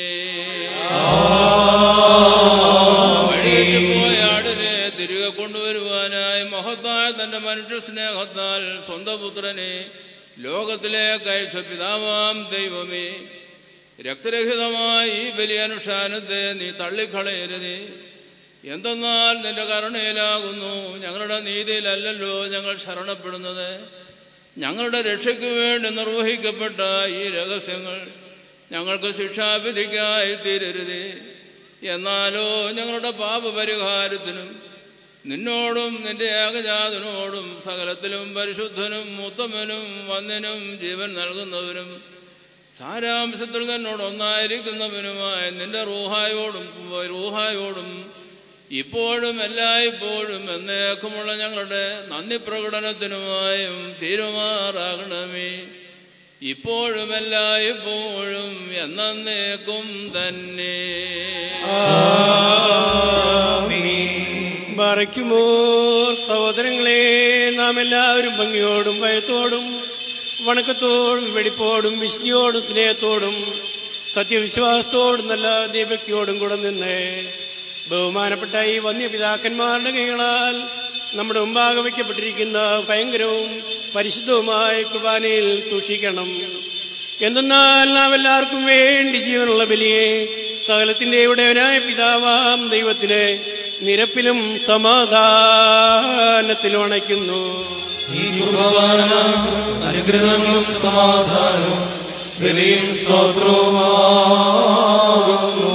വഴിയേറ്റുപോയ ആടിനെ തിരികെ കൊണ്ടുവരുവാനായി മഹത്തായ തന്റെ മനുഷ്യ സ്നേഹത്താൽ സ്വന്തം പുത്രനെ ലോകത്തിലേക്ക് അയച്ച പിതാവാം ദൈവമേ, രക്തരഹിതമായ ഈ ബലി അനുഷ്ഠാനത്തെ നീ തള്ളിക്കളയരുതേ. എന്തെന്നാൽ നിന്റെ കരുണയിലാകുന്നു, ഞങ്ങളുടെ നീതിയിലല്ലല്ലോ ഞങ്ങൾ ശരണപ്പെടുന്നത്. ഞങ്ങളുടെ രക്ഷയ്ക്ക് വേണ്ടി നിർവഹിക്കപ്പെട്ട ഈ രഹസ്യങ്ങൾ ഞങ്ങൾക്ക് ശിക്ഷാവിധിക്കായി തീരരുതേ. എന്നാലോ ഞങ്ങളുടെ പാപപരിഹാരത്തിനും നിന്നോടും നിന്റെ ഏകജാതനോടും സകലത്തിലും പരിശുദ്ധനും ഉത്തമനും വന്ദനും ജീവൻ നൽകുന്നവനും സാരാംശത്തിൽ നിന്നോട് ഒന്നായിരിക്കുന്നവനുമായ നിന്റെ റൂഹായോടും റൂഹായോടും ഇപ്പോഴും എല്ലായ്പ്പോഴും എന്നേക്കുമുള്ള ഞങ്ങളുടെ നന്ദി പ്രകടനത്തിനുമായും തീരുമാറാകണമേ, ഇപ്പോഴും എല്ലായ്പ്പോഴും എന്നേക്കും തന്നെ. ബാറയ്ക്കുമോ സഹോദരങ്ങളെ, നാം എല്ലാവരും ഭംഗിയോടും ഭയത്തോടും വണക്കത്തോടും വെടിപ്പോടും വിശുദ്ധിയോടും സ്നേഹത്തോടും സത്യവിശ്വാസത്തോടും നല്ല ദൈവഭക്തിയോടും കൂടെ നിന്ന് ബഹുമാനപ്പെട്ട ഈ വന്യപിതാക്കന്മാരുടെ കൈകളാൽ നമ്മുടെ മുമ്പാകെ വയ്ക്കപ്പെട്ടിരിക്കുന്ന ഭയങ്കരവും പരിശുദ്ധവുമായ കുർബാനയിൽ സൂക്ഷിക്കണം. എന്തെന്നാൽ നാം എല്ലാവർക്കും വേണ്ടി ജീവനുള്ള ബലിയെ സകലത്തിൻ്റെ ഉടയവനായ പിതാവാം ദൈവത്തിന് നിരപ്പിലും സമാധാനത്തിലും അണയ്ക്കുന്നു. ഈ കുർബാന അനുഗ്രഹങ്ങളും സമാധാനവും ബലിയും സ്തോത്രവുമാകുന്നു.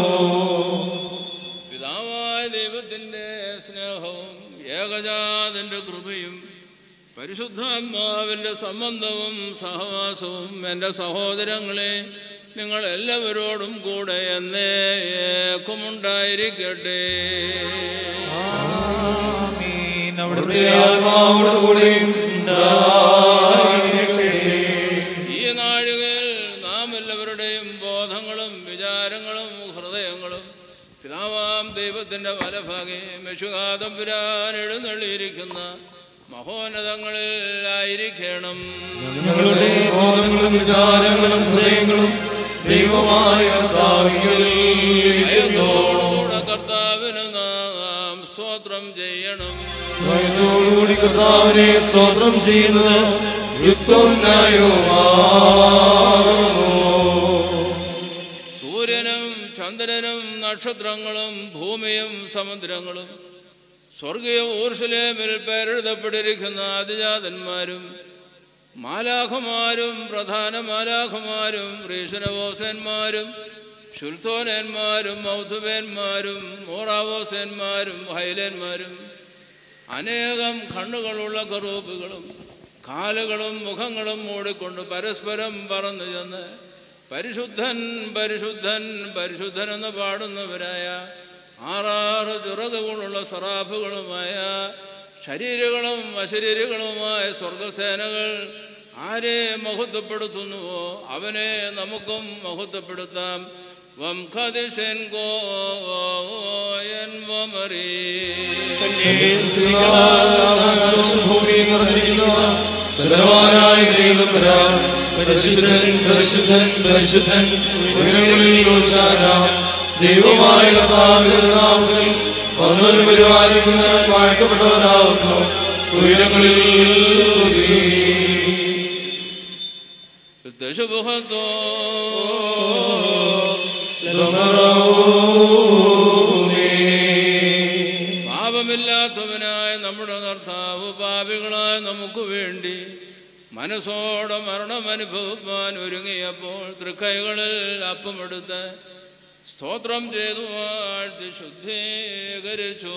പിതാവായ ദൈവത്തിന്റെ സ്നേഹവും ഏകജാതന്റെ കൃപയും പരിശുദ്ധാത്മാവിന്റെ സംബന്ധവും സഹവാസവും എൻ്റെ സഹോദരങ്ങളെ നിങ്ങൾ എല്ലാവരോടും കൂടെ എന്നേക്കുമുണ്ടായിരിക്കട്ടെ. അവിടുത്തെ ആത്മാവോടുകൂടിയും ഉണ്ടായിരിക്കട്ടെ. ഈ നാഴികയിൽ നാം എല്ലാവരുടെയും ബോധങ്ങളും വിചാരങ്ങളും ഹൃദയങ്ങളും പിതാവാം ദൈവത്തിന്റെ വലഭാഗെ മെഷുകാതമ്പുരാൻ എഴുന്നള്ളിയിരിക്കുന്ന മഹോന്നതങ്ങളിലായിരിക്കണം. ഞങ്ങളുടെ ബോധങ്ങളും വിചാരങ്ങളും ഹൃദയങ്ങളും ദൈവമായ ഭയത്തോടുകൂടെ കർത്താവിന് നാം സ്തോത്രം ചെയ്യണം. ഭയത്തോടുകൂടി കർത്താവിനെ സ്തോത്രം ചെയ്യുന്നത് യുക്തവും ന്യായവുമാകുന്നു. സൂര്യനും ചന്ദ്രനും നക്ഷത്രങ്ങളും ഭൂമിയും സമുദ്രങ്ങളും സ്വർഗീയ ഊർശലേമിൽ പേരെഴുതപ്പെട്ടിരിക്കുന്ന ആദിജാതന്മാരും മാലാഖമാരും പ്രധാന മാലാഖമാരും റീഷനവോസന്മാരും ശുൽത്തോനന്മാരും മൗതുബേന്മാരും മോറാവോസന്മാരും ഹൈലന്മാരും അനേകം കണ്ണുകളുള്ള കറൂപ്പുകളും കാലുകളും മുഖങ്ങളും മൂടിക്കൊണ്ട് പരസ്പരം പറന്നു ചെന്ന് പരിശുദ്ധൻ പരിശുദ്ധൻ പരിശുദ്ധൻ എന്ന് പാടുന്നവരായ ആറാറ് ചിറകുകളുള്ള സറാഫുകളുമായ ശരീരങ്ങളും അശരീരങ്ങളുമായ സ്വർഗസേനകൾ ആരെ മഹത്വപ്പെടുത്തുന്നുവോ അവനെ നമുക്കും മഹത്വപ്പെടുത്താം. വംഖദിശൻ ഗോയൻ വമരീ പരിശുദ്ധൻ പരിശുദ്ധൻ പരിശുദ്ധൻ ദൈവമായ കർത്താവിന്റെ നാമത്തിൽ വന്നവരും പരിപാലിക്കുന്നവൻ വാഴ്ത്തപ്പെട്ടവനാകുന്നു. ഉയരങ്ങളിൽ ദശബുഹത്തോ പാപമില്ലാത്തവനായ നമ്മുടെ കർത്താവ് പാപികളായ നമുക്ക് വേണ്ടി മനസ്സോടെ മരണം അനുഭവിപ്പാൻ ഒരുങ്ങിയപ്പോൾ തൃക്കൈകളിൽ അപ്പമെടുത്ത് സ്തോത്രം ചെയ്തു വാഴ്ത്തി ശുദ്ധീകരിച്ചു.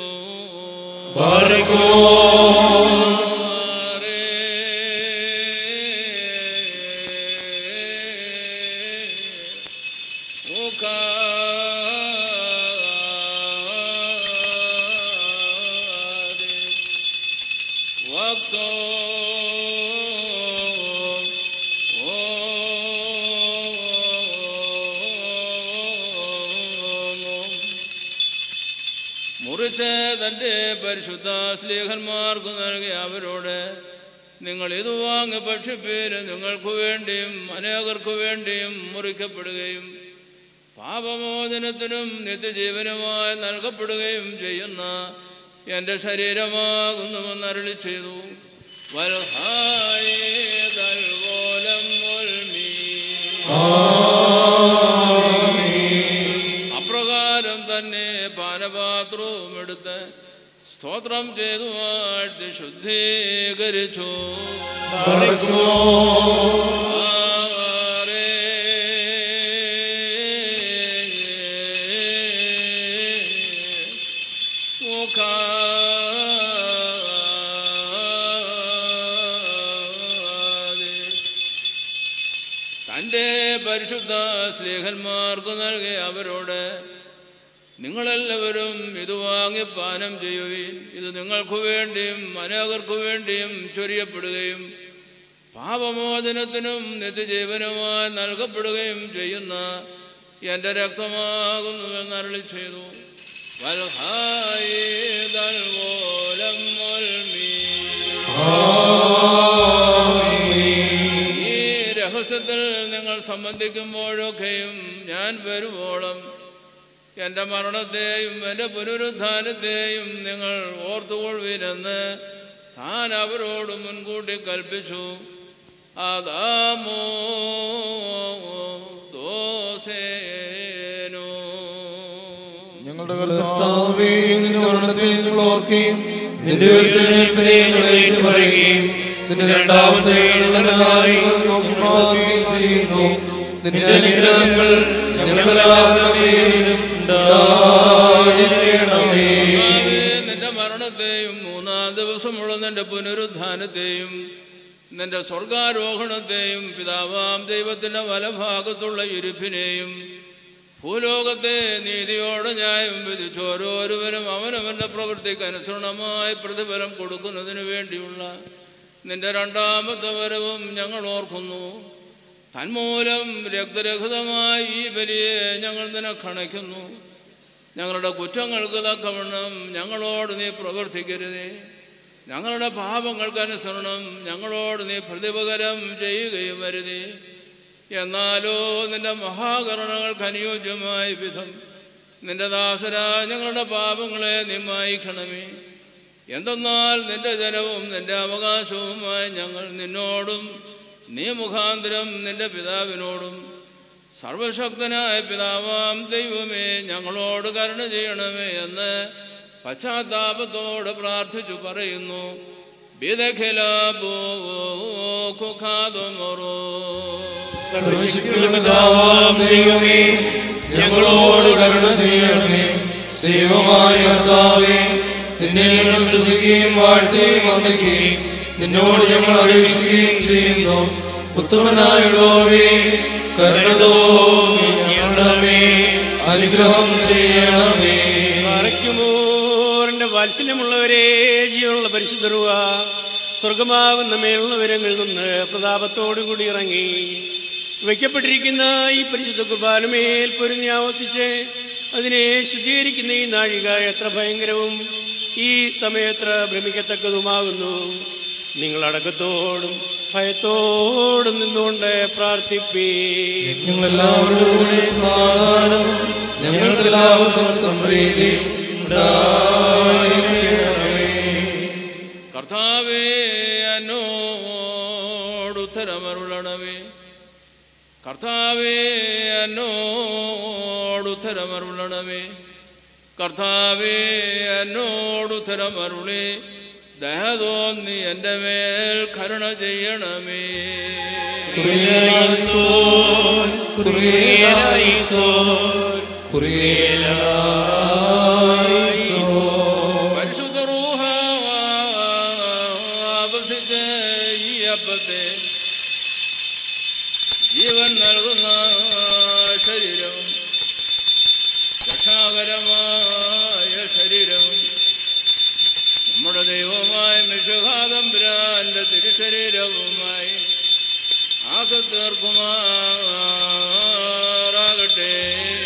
മുറിച്ച് തൻ്റെ പരിശുദ്ധ സ്ലീഹന്മാർക്ക് നൽകി അവരോട്, നിങ്ങൾ ഇത് വാങ്ങി ഭക്ഷിപ്പീര്, നിങ്ങൾക്ക് വേണ്ടിയും അനേകർക്കു വേണ്ടിയും മുറിക്കപ്പെടുകയും പാപമോചനത്തിനും നിത്യജീവനുമായി നൽകപ്പെടുകയും ചെയ്യുന്ന എൻ്റെ ശരീരമാകുന്നുവെന്ന് അരുളി ചെയ്തു. അപ്രകാരം തന്നെ പാനപാത്രവും എടുത്ത് സ്തോത്രം ചെയ്തു വാഴ്ത്തി ശുദ്ധീകരിച്ചു. തൻ്റെ പരിശുദ്ധ സ്ലേഹന്മാർക്ക് നൽകി അവരോട്, നിങ്ങളെല്ലാവരും ഇത് വാങ്ങി പാനം ചെയ്യുവീൻ. ഇത് നിങ്ങൾക്ക് വേണ്ടിയും അനേകർക്കു വേണ്ടിയും ചൊരിയപ്പെടുകയും പാപമോചനത്തിനും നിത്യജീവനുമായി നൽകപ്പെടുകയും ചെയ്യുന്ന എൻ്റെ രക്തമാകുന്നുവെന്ന് അരുളി ചെയ്തു. ഈ രഹസ്യത്തിൽ നിങ്ങൾ സംബന്ധിക്കുമ്പോഴൊക്കെയും ഞാൻ വരുവോളം എൻ്റെ മരണത്തെയും എൻ്റെ പുനരുത്ഥാനത്തെയും നിങ്ങൾ ഓർത്തുകൊള്ളുവിനെന്ന് താൻ അവരോട് മുൻകൂട്ടി കൽപ്പിച്ചു. ആദാമോ ദോസേനോ. ഞങ്ങളുടെ കർത്താവേ, നിന്റെ മരണത്തെ ഞങ്ങൾ ഓർക്കുകയും നിന്റെ ഉയർത്തെഴുന്നേൽപ്പിനെ ഞങ്ങൾ ഏറ്റുപറയുകയും നിന്റെ രണ്ടാമത്തെ എഴുന്നള്ളനായി നോക്കി മാറ്റുകയും ചെയ്യുന്നു. നിന്റെ അനുഗ്രഹങ്ങൾ ഞങ്ങളെല്ലാവരുടെ മേലും ഉണ്ടായിരിക്കണമേ. നിന്റെ മരണത്തെയും മൂന്നാം ദിവസമുള്ള നിന്റെ പുനരുത്ഥാനത്തെയും നിന്റെ സ്വർഗാരോഹണത്തെയും പിതാവാം ദൈവത്തിന്റെ വലഭാഗത്തുള്ള ഇരിപ്പിനെയും ഭൂലോകത്തെ നീതിയോടെ ന്യായം വിധിച്ച് ഓരോരുവരും അവനവന്റെ പ്രവൃത്തിക്ക് അനുസരണമായി പ്രതിഫലം കൊടുക്കുന്നതിന് വേണ്ടിയുള്ള നിന്റെ രണ്ടാമത്തെ വരവും ഞങ്ങൾ ഓർക്കുന്നു. തന്മൂലം രക്തരഹിതമായി ഈ ബലിയെ ഞങ്ങൾ നിനക്കണയ്ക്കുന്നു. ഞങ്ങളുടെ കുറ്റങ്ങൾക്ക് തക്കവണ്ണം ഞങ്ങളോട് നീ പ്രവർത്തിക്കരുതേ. ഞങ്ങളുടെ പാപങ്ങൾക്കനുസരണം ഞങ്ങളോട് നീ പ്രതിപകരം ചെയ്യുകയും വരുതേ. എന്നാലോ നിന്റെ മഹാകരുണകൾക്ക് അനുയോജ്യമായ വിധം നിന്റെ ദാസരാ ഞങ്ങളുടെ പാപങ്ങളെ നീ മായിക്കണമേ. എന്തെന്നാൽ നിന്റെ ജനവും നിന്റെ അവകാശവുമായി ഞങ്ങൾ നിന്നോടും നീ മുഖാന്തരം നിന്റെ പിതാവിനോടും സർവശക്തനായ പിതാവാം ദൈവമേ ഞങ്ങളോട് കരുണ ചെയ്യണമേ എന്ന് പശ്ചാത്താപത്തോട് പ്രാർത്ഥിച്ചു പറയുന്നു. ദൈവമേ ഞങ്ങളോട് കരുണ ചെയ്യണമേ. ദൈവമായ കർത്താവേ, നിന്നെ ഞങ്ങൾ സ്തുതിക്കുകയും വാഴ്ത്തുകയും വന്ദിക്കുകയും നിന്നോട് ഞങ്ങൾ അപേക്ഷിക്കുകയും ചെയ്യുന്നു. ഉത്തമനായുള്ളവേ, കരുണ തോന്നി ഞങ്ങളുടെ മേൽ അനുഗ്രഹം ചെയ്യണമേ. ന്റെ വാത്സല്യമുള്ളവരെ, ജീവനുള്ള പരിശുദ്ധരുവ, സ്വർഗമാകുന്ന മേലുള്ളവരങ്ങളിൽ നിന്ന് പ്രതാപത്തോടുകൂടി ഇറങ്ങി വയ്ക്കപ്പെട്ടിരിക്കുന്ന ഈ പരിശുദ്ധ കുർബാനമേൽ പൊരുന്നി ആവർത്തിച്ച് അതിനെ ശുദ്ധീകരിക്കുന്ന ഈ നാഴിക എത്ര ഭയങ്കരവും ഈ സമയത്ര ഭ്രമിക്കത്തക്കതുമാകുന്നു. നിങ്ങളടക്കത്തോടും ഭയത്തോടും നിന്നുകൊണ്ട് പ്രാർത്ഥിപ്പേ. ഞങ്ങളെല്ലാവരുടെ കൂടെ സമാധാനം ഞങ്ങൾക്കെല്ലാവർക്കും സമൃദ്ധി ഉണ്ടായിരിക്കണമേ. കർത്താവേ, എന്നോട് ഉത്തരമരുളണമേ. കർത്താവേ, എന്നോട് ഉത്തരമരുളണമേ. കർത്താവേ, എന്നോട് ഉത്തരമരുളേ. ദയ തോന്നി എൻ്റെ മേൽ കരുണ ചെയ്യണമേ. പരിശുദ്ധ റൂഹ ആവസിച്ച് ഈ അപ്പത്തെ ജീവൻ നൽകുന്ന ശരീരവും രക്ഷാകരമായ ശരീരവും നമ്മുടെ ദൈവമായ മിശുഹാതമ്പുരാന്റെ തിരുശരീരവുമായി ആക്കി തീർക്കുമാറാകട്ടെ.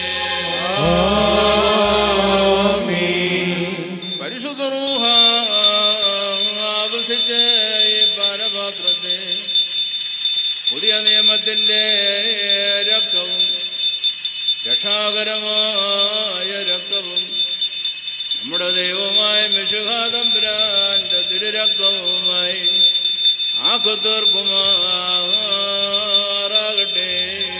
പരിശുദ്ധ റൂഹ ആവസിച്ച് ഈ പാനപാത്രത്തെ പുതിയ നിയമത്തിന്റെ രക്തവും രക്ഷാകരമായ രക്തവും നമ്മുടെ ദൈവമായ മിശുഹാതമ്പുരാന്റെ തിരുരക്തവുമായി ആക്കി തീർക്കുമാറാകട്ടെ.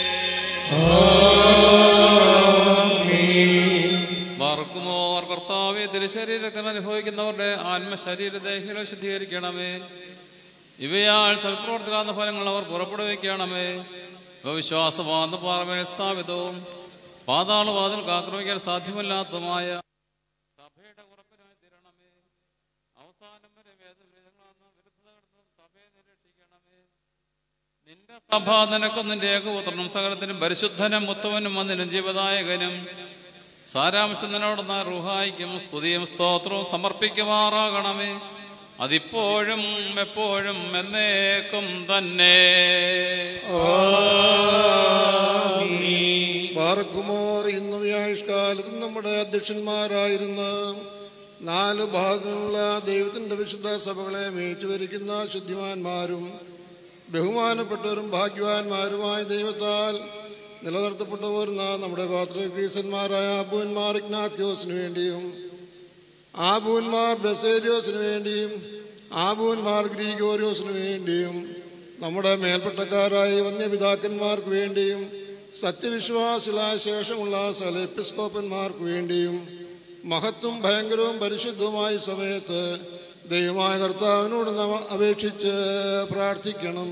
ബാർക്കുമോർ കർത്താവേ, തിരുശരീരത്തിന് അനുഭവിക്കുന്നവരുടെ ആത്മശരീരദേഹികളെ ശുദ്ധീകരിക്കണമേ. ഇവയാൽ സൽപ്രവർത്തനാന്ന ഫലങ്ങൾ അവർ പുറപ്പെടുവിക്കണമേ. വിശ്വാസവാദ പാറമേ സ്ഥാപിതവും പാതാളവാതിൽ ആക്രമിക്കാൻ സാധ്യമല്ലാത്തതുമായ സഭയുടെ ഉറപ്പിനായി തീരണമേ. അവസാനം വരെ വേദവിധങ്ങളാണ് വിരുദ്ധതകളും സഭയെ നിരീക്ഷിക്കണമേ. നിന്റെ സഭ നിനക്കും നിന്റെ ഏകപുത്രനും സകലത്തിനും പരിശുദ്ധനും ഉത്തമനും വന്നിനും ജീവദായകനും സാരാംശം നിന്നോടുന്ന റുഹായിക്കും സ്തുതിയും സ്തോത്രവും സമർപ്പിക്കുമാറാകണമേ. അതിപ്പോഴും എപ്പോഴും എന്നേക്കും തന്നെ. പാർക്കുമോർ ഇന്നും വ്യാഴകാലത്തും നമ്മുടെ അധ്യക്ഷന്മാരായിരുന്ന നാല് ഭാഗങ്ങളുള്ള ദൈവത്തിൻ്റെ വിശുദ്ധ സഭകളെ മേച്ചു ഭരിക്കുന്ന ശുദ്ധിമാന്മാരും ബഹുമാനപ്പെട്ടവരും ഭാഗ്യവാന്മാരുമായ ദൈവത്താൽ നിലനിർത്തപ്പെട്ടവരുന്ന നമ്മുടെ പാത്രീസന്മാരായ ആബൂന്മാർ ഇഗ്നാത്യോസിന് വേണ്ടിയും ആബൂന്മാർ ബസേലിയോസിന് വേണ്ടിയും ആബൂന്മാർ ഗ്രീഗോരിയോസിന് വേണ്ടിയും നമ്മുടെ മേൽപ്പെട്ടക്കാരായ വന്യപിതാക്കന്മാർക്ക് വേണ്ടിയും സത്യവിശ്വാസികളായ ശേഷമുള്ള സകല എപ്പിസ്കോപ്പന്മാർക്ക് വേണ്ടിയും മഹത്വം ഭയങ്കരവും പരിശുദ്ധവുമായ സമയത്ത് ദൈവമായ കർത്താവിനോട് നാം അപേക്ഷിച്ച് പ്രാർത്ഥിക്കണം.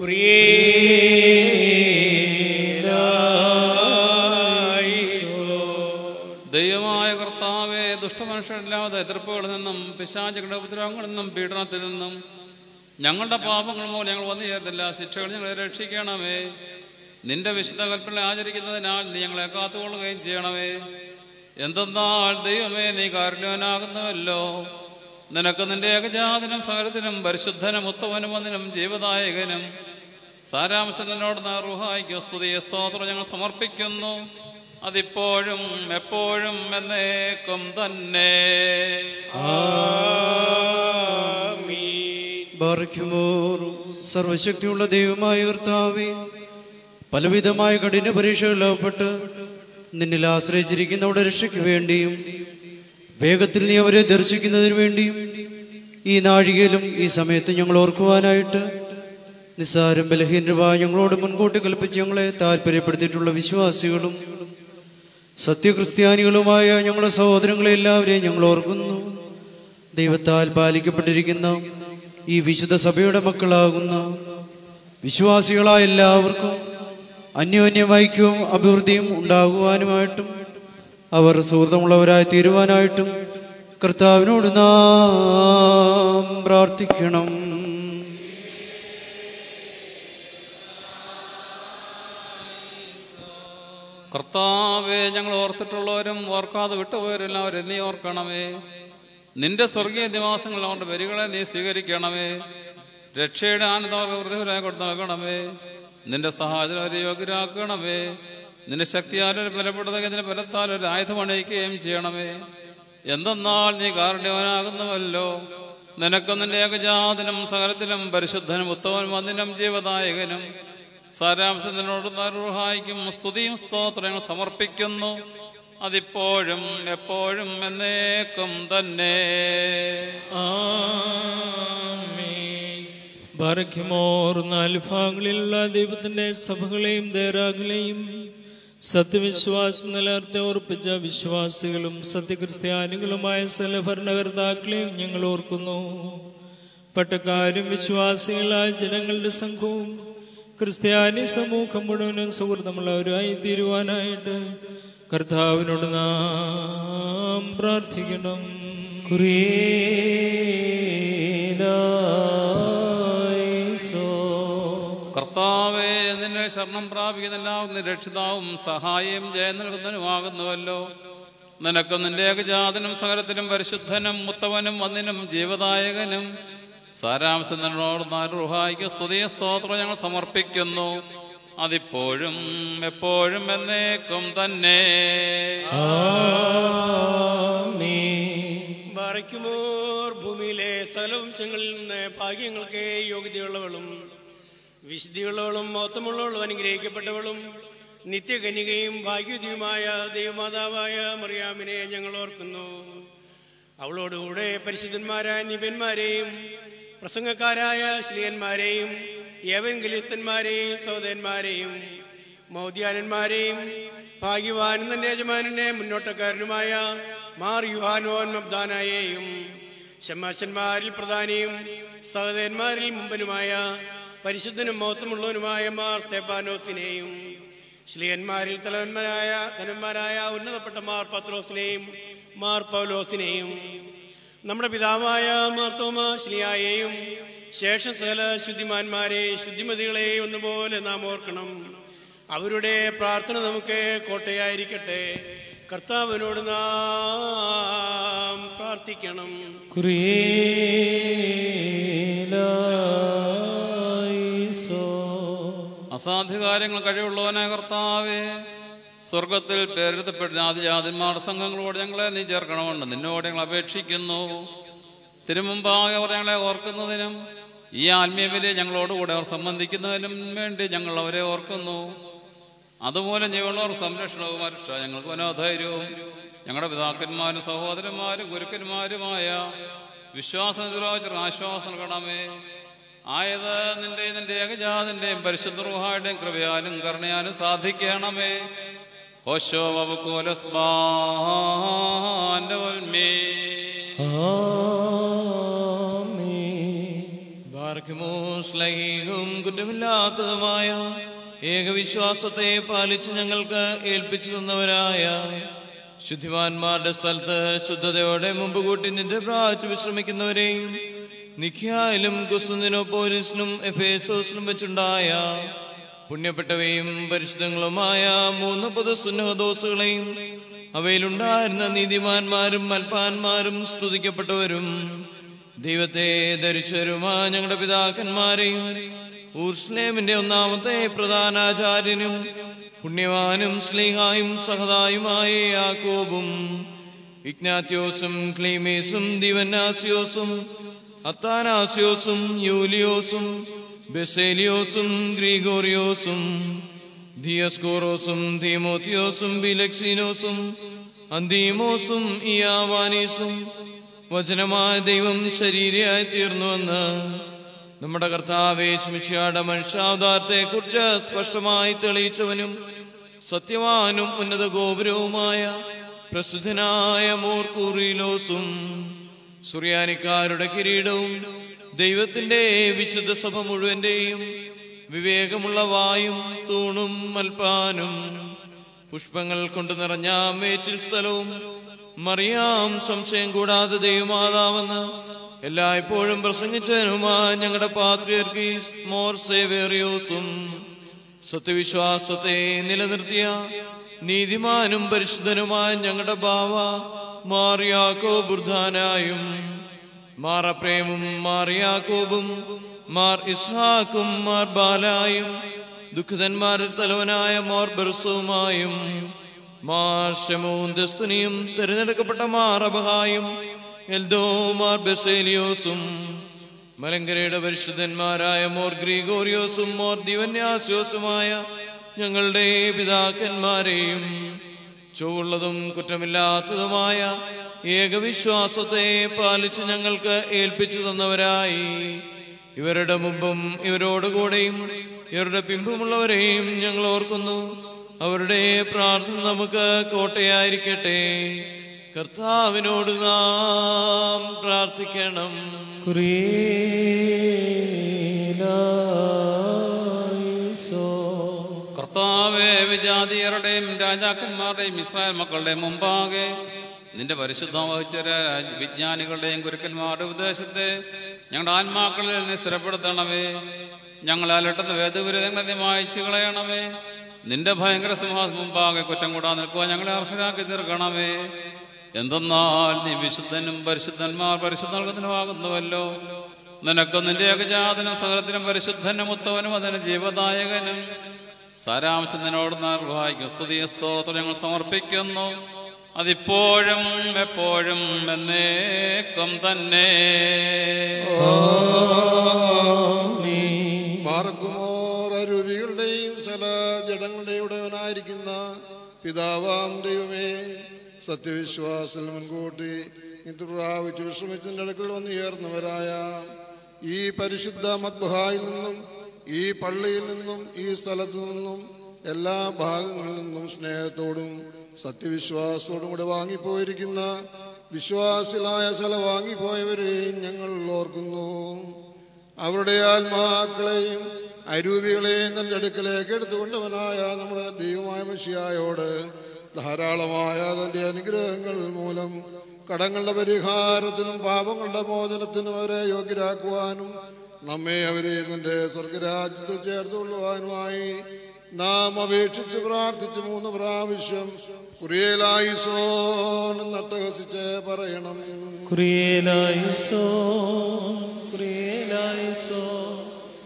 ദൈവമായ കർത്താവെ, ദുഷ്ടമനുഷ്യരില്ലാതെ എതിർപ്പുകളിൽ നിന്നും പിശാചുകളുടെ ഉപദ്രവങ്ങളിൽ നിന്നും പീഡനത്തിൽ നിന്നും ഞങ്ങളുടെ പാപങ്ങൾ മൂലം ഞങ്ങൾ വന്നു ചേർത്തില്ല. ശിക്ഷകൾ ഞങ്ങളെ രക്ഷിക്കണമേ. നിന്റെ വിശുദ്ധ കൽപ്പന ആചരിക്കുന്നതിനാൽ നീ ഞങ്ങളെ കാത്തുകൊള്ളുകയും ചെയ്യണമേ. എന്തെന്നാൽ ദൈവമേ, നീ കാരുണ്യവനാകുന്നുവല്ലോ. നിനക്ക് നിന്റെ ഏകജാതനും സകലത്തിനും പരിശുദ്ധനും ഉത്തമനും വന്നിനും ജീവദായകനും സാരാംശം നിന്നോട് റൂഹായിക്കും സ്തുതിയെ സ്തോത്രം ഞങ്ങൾ സമർപ്പിക്കുന്നു. അതിപ്പോഴും എപ്പോഴും എന്നേക്കും തന്നെ. സർവശക്തിയുള്ള ദൈവമായ കർത്താവേ, പലവിധമായ കഠിന പരീക്ഷകളിലപ്പെട്ട് നിന്നിൽ ആശ്രയിച്ചിരിക്കുന്നവരുടെ രക്ഷയ്ക്ക് വേണ്ടിയും വേഗത്തിൽ നീ അവരെ ദർശിക്കുന്നതിന് വേണ്ടിയും ഈ നാഴികയിലും ഈ സമയത്ത് ഞങ്ങൾ ഓർക്കുവാനായിട്ട് നിസ്സാരം ബലഹീനരുമായ ഞങ്ങളോട് മുൻകൂട്ടി കൽപ്പിച്ച് ഞങ്ങളെ താല്പര്യപ്പെടുത്തിയിട്ടുള്ള വിശ്വാസികളും സത്യക്രിസ്ത്യാനികളുമായ ഞങ്ങളുടെ സഹോദരങ്ങളെ എല്ലാവരെയും ഞങ്ങൾ ഓർക്കുന്നു. ദൈവത്താൽ പാലിക്കപ്പെട്ടിരിക്കുന്ന ഈ വിശുദ്ധ സഭയുടെ മക്കളാകുന്ന വിശ്വാസികളായ എല്ലാവർക്കും അന്യോന്യ ഐക്യവും അഭിവൃദ്ധിയും ഉണ്ടാകുവാനുമായിട്ടും അവർ സുഹൃത്തുമുള്ളവരായി തീരുവാനായിട്ടും കർത്താവിനോട് നാം പ്രാർത്ഥിക്കണം. കർത്താവേ, ഞങ്ങൾ ഓർത്തിട്ടുള്ളവരും ഓർക്കാതെ വിട്ടുപോയവരെല്ലാവരും നീ ഓർക്കണമേ. നിന്റെ സ്വർഗീയ നിവാസങ്ങൾ അവരുടെ വരികളെ നീ സ്വീകരിക്കണമേ. രക്ഷയുടെ ആനന്ദവർക്ക് വൃദ്ധരായി കൊടുത്ത് നൽകണമേ. നിന്റെ സഹായത്തിന് അവരെ യോഗ്യരാക്കണമേ. നിന്റെ ശക്തിയാൽ ഒരു ബലപ്പെടുത്തുകയും നിന്റെ ബലത്താൽ ഒരു ആയുധം അണിയിക്കുകയും ചെയ്യണമേ. എന്തെന്നാൽ നീ കാരുണ്യവനാകുന്നുവല്ലോ. നിനക്കും നിന്റെ ഏകജാതനും സകലത്തിലും പരിശുദ്ധനും ഉത്തമനും വന്ദിനും ജീവദായകനും സാരാംശം നിന്നോട് റൂഹായിക്കും സ്തുതിയും സ്തോത്രങ്ങൾ സമർപ്പിക്കുന്നു. അതിപ്പോഴും എപ്പോഴും എന്നേക്കും തന്നെ. ബാരഖ്യമോർ നാല് ഭാഗങ്ങളിലുള്ള ദൈവത്തിന്റെ സഭകളെയും ദേരാകളെയും സത്യവിശ്വാസം നിലനിർത്തി ഉറപ്പിച്ച വിശ്വാസികളും സത്യക്രിസ്ത്യാനികളുമായ സകല ഭരണകർത്താക്കളെയും ഞങ്ങൾ ഓർക്കുന്നു. പട്ടക്കാരും വിശ്വാസികളായ ജനങ്ങളുടെ സംഘവും ക്രിസ്ത്യാനി സമൂഹം മുഴുവനും സുഹൃത്തുമുള്ളവരായി തീരുവാനായിട്ട് കർത്താവിനോട് നാം പ്രാർത്ഥിക്കണം. കർത്താവേ, നിന്നെ ശരണം പ്രാപിക്കുന്നെല്ലാവുന്ന രക്ഷിതാവും സഹായം ജയം നൽകുന്നതിനുമാകുന്നുവല്ലോ. നിനക്കും നിന്റെ ഏകജാതനും സകലത്തിനും പരിശുദ്ധനും മുത്തവനും വന്നിനും ജീവദായകനും സാരാംശം നിന്നോട് റുഹായിക്ക് സ്തുതിയ സ്തോത്രം ഞങ്ങൾ സമർപ്പിക്കുന്നു. അതിപ്പോഴും എപ്പോഴും എന്നേക്കും തന്നെ. ബാറയ്ക്കുമോർ ഭൂമിയിലെ സകലവംശങ്ങളിൽ നിന്ന് ഭാഗ്യങ്ങൾക്ക് യോഗ്യതയുള്ളവളും വിശുദ്ധിയുള്ളവളും മഹത്വമുള്ളവളും അനുഗ്രഹിക്കപ്പെട്ടവളും നിത്യകന്യകയും ഭാഗ്യവതിയുമായ ദൈവമാതാവായ മറിയാമിനെ ഞങ്ങൾ ഓർക്കുന്നു. അവളോടുകൂടെ പരിശുദ്ധന്മാരായ നിബന്മാരെയും പ്രസംഗക്കാരായ ശ്ലീഹന്മാരെയും ഏവൻഗലിസ്തന്മാരെയും സഹോദരന്മാരെയും മൗദ്യാനന്മാരെയും ഭാഗ്യവാനും തന്റെ യജമാനന്റെ മുന്നോട്ടക്കാരനുമായ മാർ യുഹാനോൻ മബ്ദാനായെയും ശമാശന്മാരിൽ പ്രധാനിയും സഹോദരന്മാരിൽ മുമ്പനുമായ പരിശുദ്ധനും മഹത്വമുള്ളവനുമായ മാർ സ്തെഫാനോസിനെയും ശ്ലീഹന്മാരിൽ തലവന്മാരായ തലവന്മാരായ ഉന്നതപ്പെട്ട മാർ പത്രോസിനെയും മാർ പൗലോസിനെയും നമ്മുടെ പിതാവായ മാർ തോമാ ശ്ലീഹായെയും ശേഷം സകല ശുദ്ധിമാന്മാരെ ശുദ്ധിമതികളെ ഒന്നുപോലെ നാം ഓർക്കണം. അവരുടെ പ്രാർത്ഥന നമുക്ക് കോട്ടയായിരിക്കട്ടെ. കർത്താവിനോട് നാം പ്രാർത്ഥിക്കണം. അസാധ്യകാര്യങ്ങൾ കഴിവുള്ളവനായ കർത്താവേ, സ്വർഗത്തിൽ പേരെടുത്തപ്പെട്ട ജാതിജാതിന്മാരുടെ സംഘങ്ങളോട് ഞങ്ങളെ നീ ചേർക്കണമെന്ന് നിന്നോട് ഞങ്ങൾ അപേക്ഷിക്കുന്നു. തിരുമുമ്പാകെ അവർ ഞങ്ങളെ ഓർക്കുന്നതിനും ഈ ആത്മീയവിലെ ഞങ്ങളോടുകൂടെ അവർ സംബന്ധിക്കുന്നതിനും വേണ്ടി ഞങ്ങൾ അവരെ ഓർക്കുന്നു. അതുമൂലം ജീവനുള്ളവർ സംരക്ഷണവും രക്ഷ ഞങ്ങൾക്ക് മനോധൈര്യവും ഞങ്ങളുടെ പിതാക്കന്മാരും സഹോദരന്മാരും ഗുരുക്കന്മാരുമായ വിശ്വാസം നിർവഹിച്ച ആശ്വാസം നൽകണമേ. ആയത് നിന്റെ നിന്റെ ഏകജാതിന്റെയും പരിശുദ്ധ റൂഹായുടെയും കൃപയാലും കരുണയാലും സാധിക്കണമേ. ഹോശോ വബുക്കോലസ്മാ ബാർക്കിമോസ്ലൈഹും കുറ്റമില്ലാത്തതുമായ ഏകവിശ്വാസത്തെ പാലിച്ച് ഞങ്ങൾക്ക് ഏൽപ്പിച്ചു തന്നവരായ ശുദ്ധിമാന്മാരുടെ സ്ഥലത്ത് ശുദ്ധതയോടെ മുമ്പ് കൂട്ടി നിന്റെ പ്രാച്ചു വിശ്രമിക്കുന്നവരെയും നിഖ്യായിലും കുസ്തുന്തിനോപോലിസിലും എഫേസോസിലും വെച്ചുണ്ടായ പുണ്യപ്പെട്ടവയും പരിശുദ്ധങ്ങളുമായ മൂന്ന് പൊതുസുന്നഹദോസുകളെയും അവയിലുണ്ടായിരുന്ന നീതിമാന്മാരും മൽപ്പാന്മാരും സ്തുതിക്കപ്പെട്ടവരും ദൈവത്തെ ധരിച്ചവരുമായ ഞങ്ങളുടെ പിതാക്കന്മാരെയും ഊർസ്ലേമിന്റെ ഒന്നാമത്തെ പ്രധാനാചാര്യനും പുണ്യവാനും സ്ലീഹായും സഹതായുമായ യാക്കോബും ഇഗ്നാത്യോസും ക്ലീമേസും ദിവന്നാസിയോസും അത്താനാസിയോസും യൂലിയോസും ബെസേലിയോസും ഗ്രിഗോറിയോസും ദിയസ്കോറോസും തീമോത്തിയോസും ബിലക്സീനോസും അന്തീമോസും ഇയാവാനീസും വചനമായ ദൈവം ശരീരയായി തീർന്നുവെന്ന് നമ്മുടെ കർത്താവേ ശിമിശിഹായുടെ മനുഷ്യാവതാരത്തെ കുറിച്ച് സ്പഷ്ടമായി തെളിയിച്ചവനും സത്യവാനും ഉന്നത ഗോപുരവുമായ പ്രസിദ്ധനായ മോർക്കൂറിലോസും സുറിയാനിക്കാരുടെ കിരീടവും ദൈവത്തിന്റെ വിശുദ്ധ സഭ മുഴുവന്റെയും വിവേകമുള്ള വായും തൂണും മൽപ്പാനും പുഷ്പങ്ങൾ കൊണ്ട് നിറഞ്ഞ മേച്ചിൽ സ്ഥലവും മറിയാം സംശയം കൂടാതെ ദൈവമാതാവെന്ന് എല്ലായ്പ്പോഴും പ്രസംഗിച്ചവനുമായി ഞങ്ങളുടെ പാത്രിയർക്കീസ് മോർ സേവേറിയോസും സത്യവിശ്വാസത്തെ നിലനിർത്തിയ നീതിമാനും പരിശുദ്ധനുമായ ഞങ്ങളുടെ ബാവ മാറിയാക്കോ ബുർധാനായും മാറപ്രേമും മാറിയാക്കോബും മാർ ഇസ്ഹാക്കും മാർ ബാലായും ദുഃഖിതന്മാരിൽ തലവനായ മോർ ബെർസുമായും മാർ ഷെമൂൻ ദസ്തുനിയും തിരഞ്ഞെടുക്കപ്പെട്ട മാർ അബഹായും എൽദോ മാർ ബെസേലിയോസും മലങ്കരയുടെ പരിശുദ്ധന്മാരായ മോർ ഗ്രിഗോറിയോസും മോർ ദിവന്യാസ്യോസുമായ ഞങ്ങളുടെ പിതാക്കന്മാരെയും ചൊവ്വുള്ളതും കുറ്റമില്ലാത്തതുമായ ഏകവിശ്വാസത്തെ പാലിച്ച് ഞങ്ങൾക്ക് ഏൽപ്പിച്ചു തന്നവരായി ഇവരുടെ മുമ്പും ഇവരോടുകൂടെയും ഇവരുടെ പിമ്പുമുള്ളവരെയും ഞങ്ങൾ ഓർക്കുന്നു. അവരുടെ പ്രാർത്ഥന നമുക്ക് കോട്ടയായിരിക്കട്ടെ. കർത്താവിനോട് നാം പ്രാർത്ഥിക്കണം. കർത്താവേ, വിജാതിയരുടെയും രാജാക്കന്മാരുടെയും ഇസ്രായേൽ മക്കളുടെ മുമ്പാകെ നിന്റെ പരിശുദ്ധം വഹിച്ച വിജ്ഞാനികളുടെയും ഗുരുക്കന്മാരുടെ ഉപദേശത്തെ ഞങ്ങളുടെ ആത്മാക്കളിൽ നീ സ്ഥിരപ്പെടുത്തണമേ. ഞങ്ങൾ അലട്ടുന്ന വേദവിരുദ്ധങ്ങളെ മായ്ച്ചു കളയണമേ. നിന്റെ ഭയങ്കര സിംഹാസനം മുമ്പാകെ കുറ്റം കൂടാതെ നിൽക്കുവാൻ ഞങ്ങളെ അർഹരാക്കി തീർക്കണമേ. എന്തെന്നാൽ നീ വിശുദ്ധനും പരിശുദ്ധന്മാർ പരിശുദ്ധനുമാകുന്നുവല്ലോ. നിനക്കും നിന്റെ ഏകജാതനും സകലത്തിനും പരിശുദ്ധനും ഉത്തവനും അതിന് ജീവദായകനും സാരാംശം നിന്നോട് നിർവഹിക്കും. സ്തുതി സ്തോത്രം ഞങ്ങൾ സമർപ്പിക്കുന്നു. അതിപ്പോഴും എപ്പോഴും എന്നേക്കും തന്നെ. അരൂപികളുടെയും സകല ജഡങ്ങളുടെയും ഉടയവനായിരിക്കുന്ന പിതാവാം ദൈവമേ, സത്യവിശ്വാസത്തിൽ മുൻകൂട്ടി ഇത് പ്രാപിച്ച് വിശ്രമിച്ചതിൻ്റെ അടുക്കൽ വന്ന് ഉയർന്നവരായ ഈ പരിശുദ്ധ മദ്ബഹായിൽ നിന്നും ഈ പള്ളിയിൽ നിന്നും ഈ സ്ഥലത്തു നിന്നും എല്ലാ ഭാഗങ്ങളിൽ നിന്നും സ്നേഹത്തോടും സത്യവിശ്വാസത്തോടും കൂടെ വാങ്ങിപ്പോയിരിക്കുന്ന വിശ്വാസികളായ സ്ഥലം വാങ്ങിപ്പോയവരെയും ഞങ്ങൾ ഓർക്കുന്നു. അവരുടെ ആത്മാക്കളെയും അരൂപികളെയും തന്റെ അടുക്കലേക്ക് എടുത്തുകൊണ്ടവനായ നമ്മുടെ ദൈവമായ മിശിഹായോട് ധാരാളമായ തന്റെ അനുഗ്രഹങ്ങൾ മൂലം കടങ്ങളുടെ പരിഹാരത്തിനും പാപങ്ങളുടെ മോചനത്തിനും അവരെ യോഗ്യരാക്കുവാനും നമ്മെ അവരെ നിന്റെ സ്വർഗരാജ്യത്തിൽ ചേർത്തുകൊള്ളുവാനുമായി നാം അപേക്ഷിച്ച് പ്രാർത്ഥിച്ച് മൂന്ന് പ്രാവശ്യം കുറിയേലായിസോൻ നട്ടഹസിച്ച് പറയണം. കുറിയേലായിസോൻ, കുറിയേലായിസോൻ,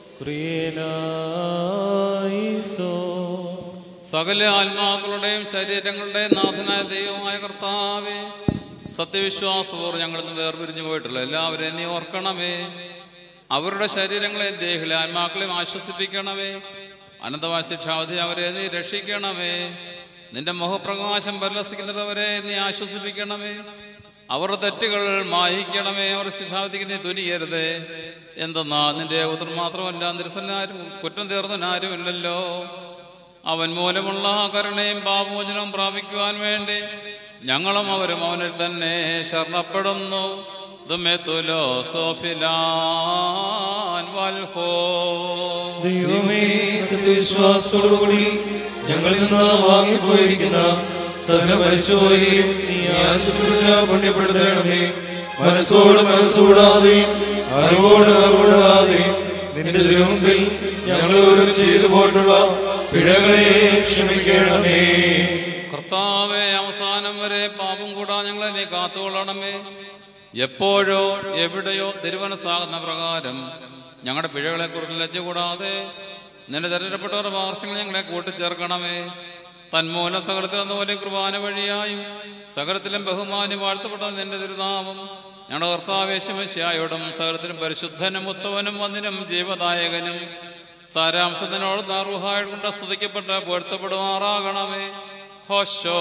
കുറിയേലായിസോൻ. സകല ആത്മാക്കളുടെയും ശരീരങ്ങളുടെയും നാഥനായ ദൈവമായ കർത്താവേ, സത്യവിശ്വാസത്തോടെ ഞങ്ങളിന്ന് വേർപിരിഞ്ഞു പോയിട്ടുള്ള എല്ലാവരെയും നീ ഓർക്കണമേ. അവരുടെ ശരീരങ്ങളെ ദേഹിലെ ആത്മാക്കളെയും ആശ്വസിപ്പിക്കണമേ. അനന്തമായ ശിക്ഷാവധി അവരെ നീ രക്ഷിക്കണമേ. നിന്റെ മുഖപ്രകാശം പരിലസിക്കുന്നവരെ നീ ആശ്വസിപ്പിക്കണമേ. അവരുടെ തെറ്റുകൾ മായിക്കണമേ. അവരുടെ ശിക്ഷാവധിക്ക് നീ തുനിയരുതേ. എന്തെന്നാ നിന്റെ ഉത്തരം മാത്രമല്ല, നിരസനാരും കുറ്റം തീർന്നവനാരും ഇല്ലല്ലോ. അവൻ മൂലമുള്ള കരുണയും പാപമോചനവും പ്രാപിക്കുവാൻ വേണ്ടി ഞങ്ങളും അവരും അവനിൽ തന്നെ ശരണപ്പെടുന്നു. ദുമെത്തുലോ സോഫിലാൻ വൽഹോ. ദൈവമേ, സത്യവിശ്വാസത്തോടുകൂടി ഞങ്ങളിൽ നിന്ന് വാങ്ങിപ്പോയിരിക്കുന്ന സകല മരിച്ചുപോയെയും നീ ആശ്വസിപ്പിച്ച പുണ്യപ്പെടുത്തണമേ. മനസ്സോട് മനസ്സൂടാതെയും അറിവോട് അറിവോടാതെയും നിന്റെ തിരുമുമ്പിൽ ഞങ്ങൾ ഓരോ ചെയ്തു പോയിട്ടുള്ള പിഴകളെ ക്ഷമിക്കണമേ. കർത്താവേ, അവസാനം വരെ പാപം കൂടാ ഞങ്ങളെ നീ കാത്തുകൊള്ളണമേ. എപ്പോഴോ എവിടെയോ തിരുവനസാകുന്ന പ്രകാരം ഞങ്ങളുടെ പിഴകളെ കുറിച്ച് ലജ്ജ കൂടാതെ നിന്റെ തെരഞ്ഞെടുപ്പെട്ടവരുടെ വാർഷങ്ങൾ ഞങ്ങളെ കൂട്ടിച്ചേർക്കണമേ. തന്മൂല സകലത്തിൽ എന്ന പോലെ കുർബാന വഴിയായും സകലത്തിലും ബഹുമാനം വാഴ്ത്തപ്പെട്ട നിന്റെ തിരുനാമം ഞങ്ങളുടെ കർത്താവേശമശിയായോടും സകലത്തിലും പരിശുദ്ധനും ഉത്തവനും വന്ദിനും ജീവദായകനും സാരാംശത്തിനോട് നാറുഹായിട്ട് കൊണ്ട് സ്തുതിക്കപ്പെട്ട് പൊരുത്തപ്പെടുമാറാകണമേ. ഹോശോ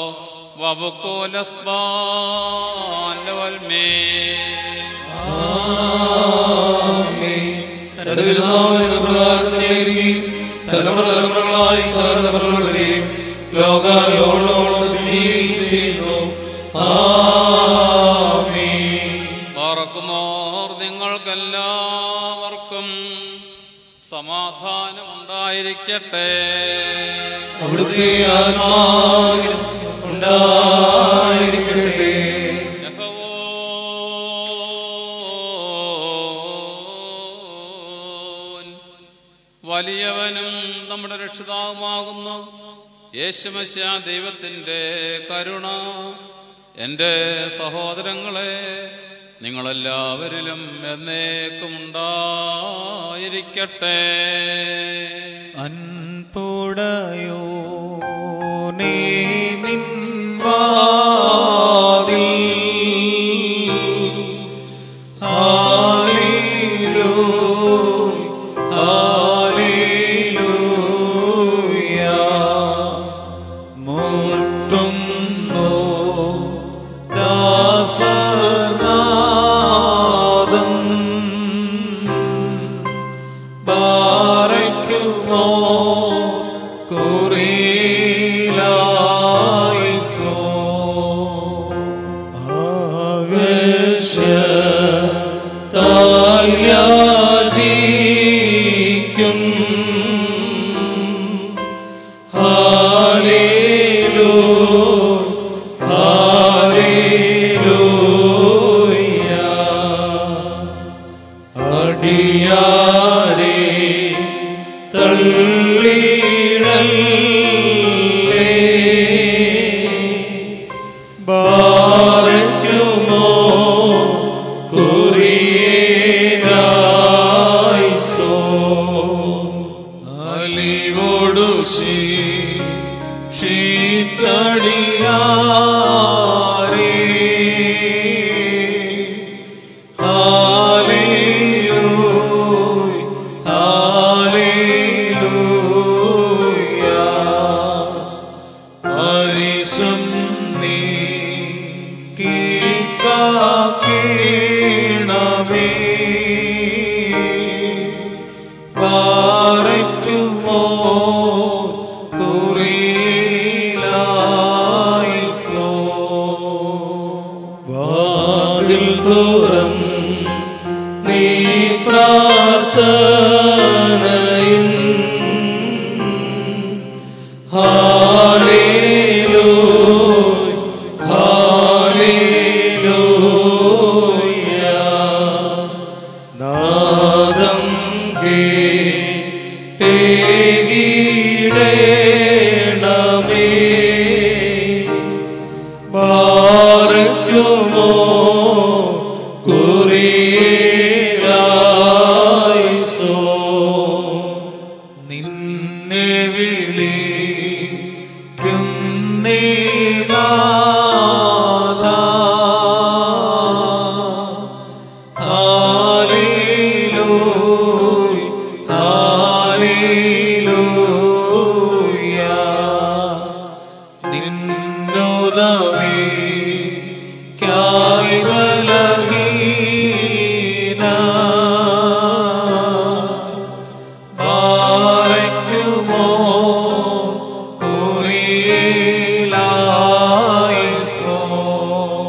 വബുക്കോലസ്ബാൻവൽമേ. തലമുറ തലമുറകളായി സകല തലമുറകൾ വരെയും ലോകാലോകങ്ങളോളം ചെയ്യുന്നു. ഓർക്കുമോർ നിങ്ങൾക്കെല്ലാവർക്കും സമാധാനം ഉണ്ടായിരിക്കട്ടെ. അവിടുത്തെ ആത്മാവിനും ഉണ്ടായിരിക്കട്ടെ. വലിയവനും നമ്മുടെ രക്ഷിതാവുമാകുന്ന യേശുമശിഹാ ദൈവത്തിൻ്റെ കരുണ എൻ്റെ സഹോദരങ്ങളെ നിങ്ങളെല്ലാവരിലും എന്നേക്കും ഉണ്ടായിരിക്കട്ടെ. അൻപുടയോ നീ നിൻ വാതിൽ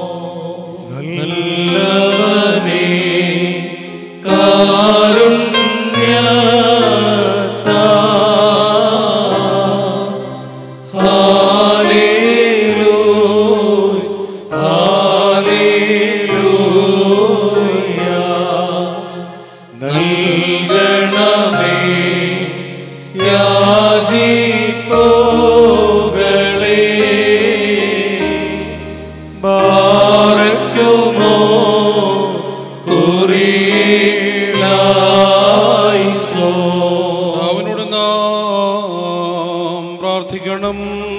കാരുണ്യ യാചിപ്പോകളെ ബാറയ്ക്കുമോ കുറിയിലായിസോ. അവനോട് നാം പ്രാർത്ഥിക്കണം.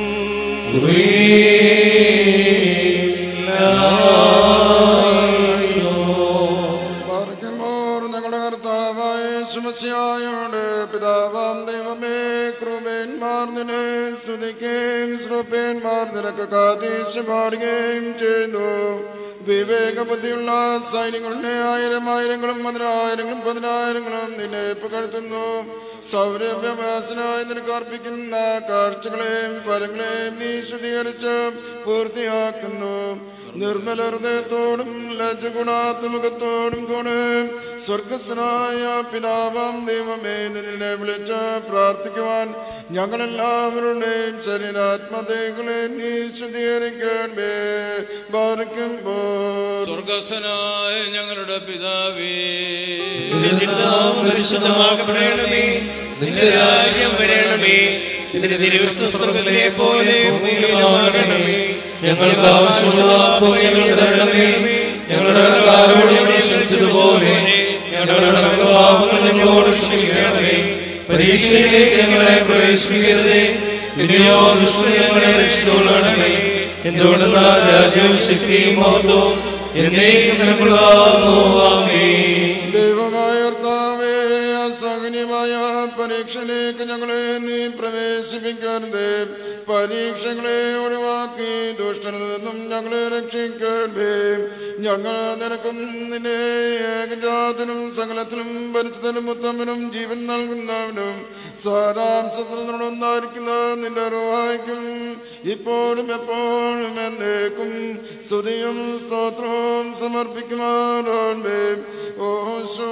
ഞങ്ങളുടെ കർത്താവായ ശുമസ്യായോട് പിതാവാം ദൈവമേ, കൃപേന്മാർ നിന്നെ സ്തുതിക്കുകയും ശ്രോപേന്മാർ നിനക്ക് കാതീശ പാടുകയും ചെയ്തു. വിവേകബുദ്ധിയുള്ള സൈനികളുടെ ആയിരം ആയിരങ്ങളും പതിനായിരങ്ങളും പതിനായിരങ്ങളും നിന്നെ പുകഴ്ത്തുന്നു. സൗരഭ്യവാസനായി നിനക്ക് അർപ്പിക്കുന്ന കാഴ്ചകളെയും ഫലങ്ങളെയും നീ ശുദ്ധീകരിച്ച് പൂർത്തിയാക്കുന്നു. നിർമ്മല ഹൃദയത്തോടും ലജ്ജഗുണാത്ത മുഖത്തോടും കൂടെ സ്വർഗസ്ഥനായ പിതാവാം ദൈവമേ, നിന്നെ വിളിച്ച് പ്രാർത്ഥിക്കുവാൻ ഞങ്ങളെല്ലാവരുടെയും ശരീരാത്മതകളെ നീ ശുദ്ധീകരിക്കണമേ. ബാധിക്കുമ്പോൾ സ്വർഗസ്ഥനായ ഞങ്ങളുടെ പിതാവേ, നിന്റെ നാമം പരിശുദ്ധമാക്കപ്പെടണമേ. നിന്റെ രാജ്യം വരണമേ. നിന്റെ തിരുവിഷ്ടം സ്വർഗ്ഗത്തിലെ പോലെ ഭൂമിയിലുമാകണമേ. ഞങ്ങൾക്ക് ആവശ്യമുള്ള അപ്പോൾ ഞങ്ങൾക്ക് തരണമേ. ഞങ്ങളുടെ കടക്കാരോട് ഞങ്ങൾ ക്ഷമിച്ചതുപോലെ ഞങ്ങളുടെ പാപങ്ങൾ ഞങ്ങളോട് ക്ഷമിക്കണമേ. പരീക്ഷയിലേക്ക് ഞങ്ങളെ പ്രവേശിപ്പിക്കരുതേ, പിന്നെയോ ദുഷ്ടൻ ഞങ്ങളെ രക്ഷിച്ചുകൊള്ളണമേ. എന്തുകൊണ്ടെന്നാൽ രാജ്യവും ശക്തിയും മഹത്വവും എന്നേക്കും നിനക്കുള്ളതാകുന്നു. ആമേൻ. ദൈവമായ കർത്താവേ, അസഹനീയമായ പരീക്ഷയിലേക്ക് ഞങ്ങളെ നീ പ്രവേശിപ്പിക്കരുതേ. പരീക്ഷകളെ ഒഴിവാക്കി ദുഷ്ടനിൽ നിന്നും ഞങ്ങളെ രക്ഷിക്കണമേ. ഞങ്ങൾ നിനക്കും നിന്റെ ഏകജാതനും സകലത്തിലും പരിശുദ്ധനും ഉത്തമനും ജീവൻ നൽകുന്നവനും സാരാംശത്തിൽ നിന്നൊന്നായിരിക്കുന്ന നിന്റെ റൂഹായ്ക്കും ഇപ്പോഴും എപ്പോഴും എന്നേക്കും സ്തുതിയും സ്തോത്രവും സമർപ്പിക്കുമാറാണമേ. ഓശോ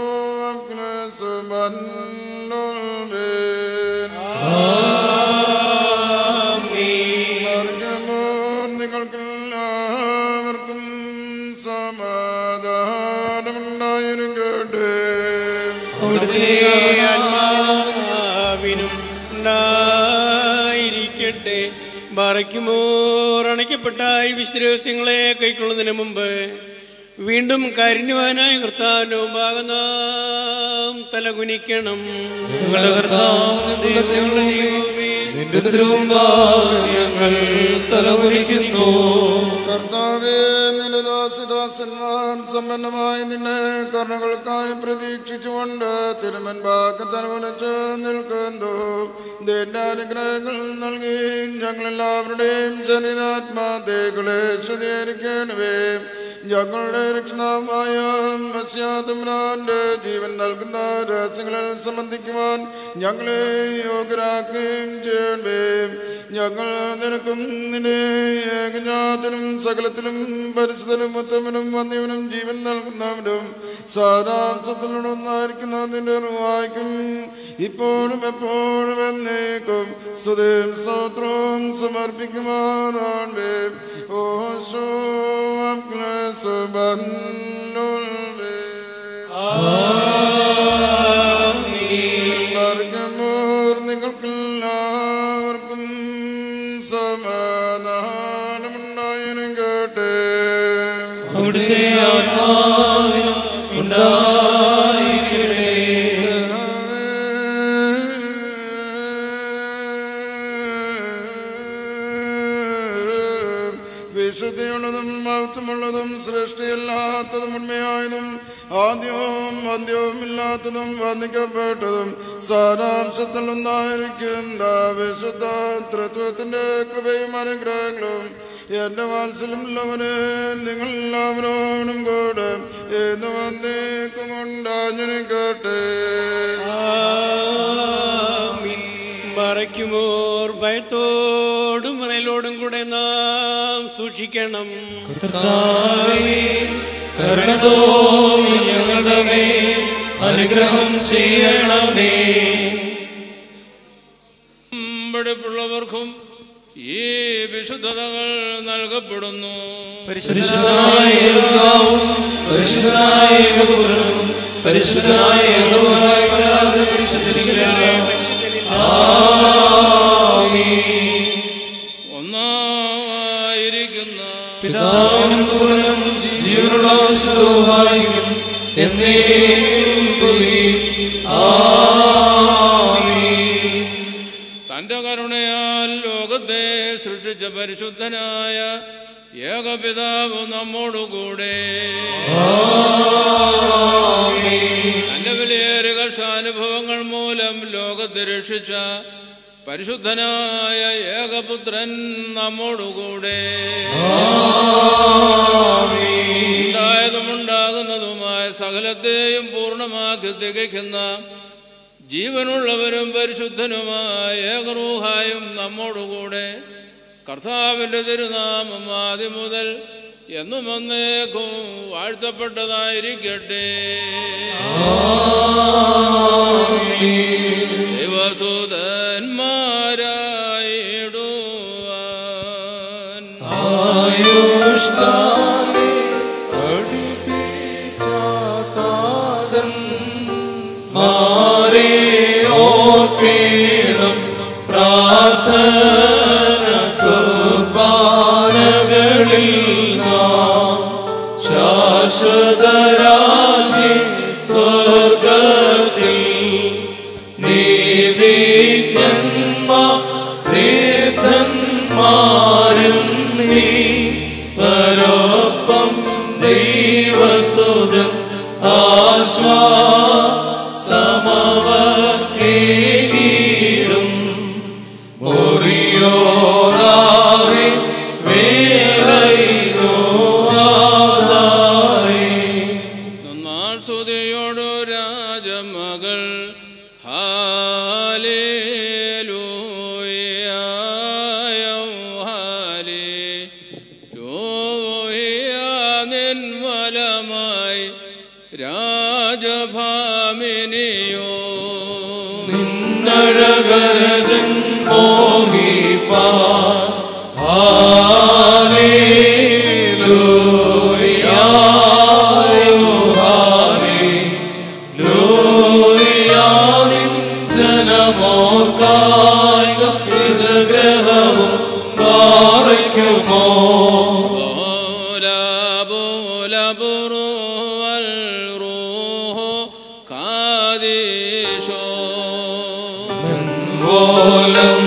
നിങ്ങൾക്കെല്ലാവർക്കും സമാധാനമുണ്ടായിരിക്കട്ടെ. ആത്മാവിനും ഉണ്ടായിരിക്കട്ടെ. ബാറയ്ക്കുമോർ അണയ്ക്കപ്പെട്ട ഈ വിശുദ്ധരഹസ്യങ്ങളെ കൈക്കൊള്ളുന്നതിന് മുമ്പ് വീണ്ടും കാരുണ്യവാനായ കർത്താവിന്റെ മുമ്പാകെ നാം തലകുനിക്കണം. ഞങ്ങളുടെ കർത്താവേ, നിന്റെ തിരുമുമ്പാകെ ഞങ്ങൾ തലകുനിക്കുന്നു. കർത്താവേ, നിന്റെ ദാസദാസന്മാർ സമ്പന്നമായി നിന്നെ കരുണകൾക്കായി പ്രതീക്ഷിച്ചുകൊണ്ട് തിരുമുൻപാകെ തലകുനിച്ച് നിൽക്കുന്നു. നിന്റെ അനുഗ്രഹങ്ങൾ നൽകി ഞങ്ങളെല്ലാവരുടെയും ശരീരാത്മാദേകളെ ശുദ്ധീകരിക്കണമേ. ഞങ്ങളുടെ രക്ഷണമായ മസ്യാതമ്രാന്റെ ജീവൻ നൽകുന്ന രഹസ്യങ്ങളിൽ സംബന്ധിക്കുവാൻ ഞങ്ങളെ യോഗ്യരാക്കുകയും ചെയ്യണമേ. ഞങ്ങൾ നിനക്കും നിന്റെ ഏകജാതനും സകലത്തിലും പരിശുദ്ധനും ഉത്തമനും വന്യവനും ജീവൻ നൽകുന്നവനും സാരാംശത്തിലൊന്നായിരിക്കുന്ന നിന്റെ റൂഹായ്ക്കും ഇപ്പോഴും എപ്പോഴും എന്നേക്കും സ്തുതിയും സ്തോത്രവും സമർപ്പിക്കുമാറാണമേ. ഓശോ നിങ്ങൾക്കെല്ലാവർക്കും സമാധാനമുണ്ടായിരിക്കട്ടെ. അവിടുത്തെ ആത്മാവിനും ഉണ്ടായിരിക്കട്ടെ. വിശുദ്ധിയുള്ളതും മഹത്വമുള്ളതും സൃഷ്ടിയല്ലാത്തതും ഉണ്മയായതും ആദ്യവും അന്ത്യവും ഇല്ലാത്തതും വന്ദിക്കപ്പെട്ടതും സാരാംശത്തിൽ ഒന്നായിരിക്കുന്ന വിശുദ്ധ തൃത്വത്തിന്റെ കൃപയും അനുഗ്രഹങ്ങളും എന്റെ വാത്സല്യമുള്ളവരെ നിങ്ങൾ എല്ലാവരോടും കൂടെ എന്ന് വന്നേക്കും ഉണ്ടാഞ്ഞിരിക്കട്ടെ. മറയ്ക്കുമോർ ഭയത്തോടും മറയിലോടും കൂടെ നാം സൂക്ഷിക്കണം. കർത്താവേ, കരുണ തോന്നി ഞങ്ങളുടെ മേൽ അനുഗ്രഹം ചെയ്യണമേ. വെടിപ്പുള്ളവർക്കും ഈ വിശുദ്ധതകൾ നൽകപ്പെടുന്നു. പരിശുദ്ധനായ യേഹോവയും പരിശുദ്ധനായ യേഹോവയും പരിശുദ്ധനായ യേഹോവയായ പരിശുദ്ധനായ സൃഷ്ടിച്ച പരിശുദ്ധനായ ഏകപിതാവ് നമ്മോടുകൂടെ. തന്റെ വിലയേറിയ കർഷാനുഭവങ്ങൾ മൂലം ലോകത്തെ രക്ഷിച്ച പരിശുദ്ധനായ ഏകപുത്രൻ നമ്മോടുകൂടെ. ഉണ്ടായതും ഉണ്ടാകുന്നതുമായ സകലത്തെയും പൂർണ്ണമാക്കി തികയ്ക്കുന്ന ജീവനുള്ളവരും പരിശുദ്ധനുമായ ഏകറൂഹായും നമ്മോടുകൂടെ. കർത്താവിന്റെ തിരുനാമം ആദ്യം മുതൽ എന്നും എന്നേക്കും വാഴ്ത്തപ്പെട്ടതായിരിക്കട്ടെ. ദൈവസുതന്മാരായിടുവാൻ ആയുഷ്കാലേ പഠിപ്പിച്ച താതൻ മാരെ ഓർക്കണം പ്രാർത്ഥന കുർബാനകളിൽ നാം ശാശ്വതരാജി സ്വർഗത്തിൽ നീതിജ്ഞന്മാർ സിദ്ധന്മാരിൽ നീ പരോപ്പം ദൈവസുതൻ ആശ്വാസമവക്കേകിടും മുറിയോറാവേ വേലൈനോ ആധാരേ. നന്നാൾ സ്തുതിയോടു രാജമകൾ ഹാലേലൂയ ഹാലേലൂയ നിൻവലമായി രാജഭാമിനിയോ നിന്നഴകരജൻ മോഹിപ്പാൻ ഹാലേലൂയ ഹാലേലൂയ നിൻ ജനമോർക്കായി ഹൃദഗ്രഹവും പാറയ്ക്കുമോ ഓലം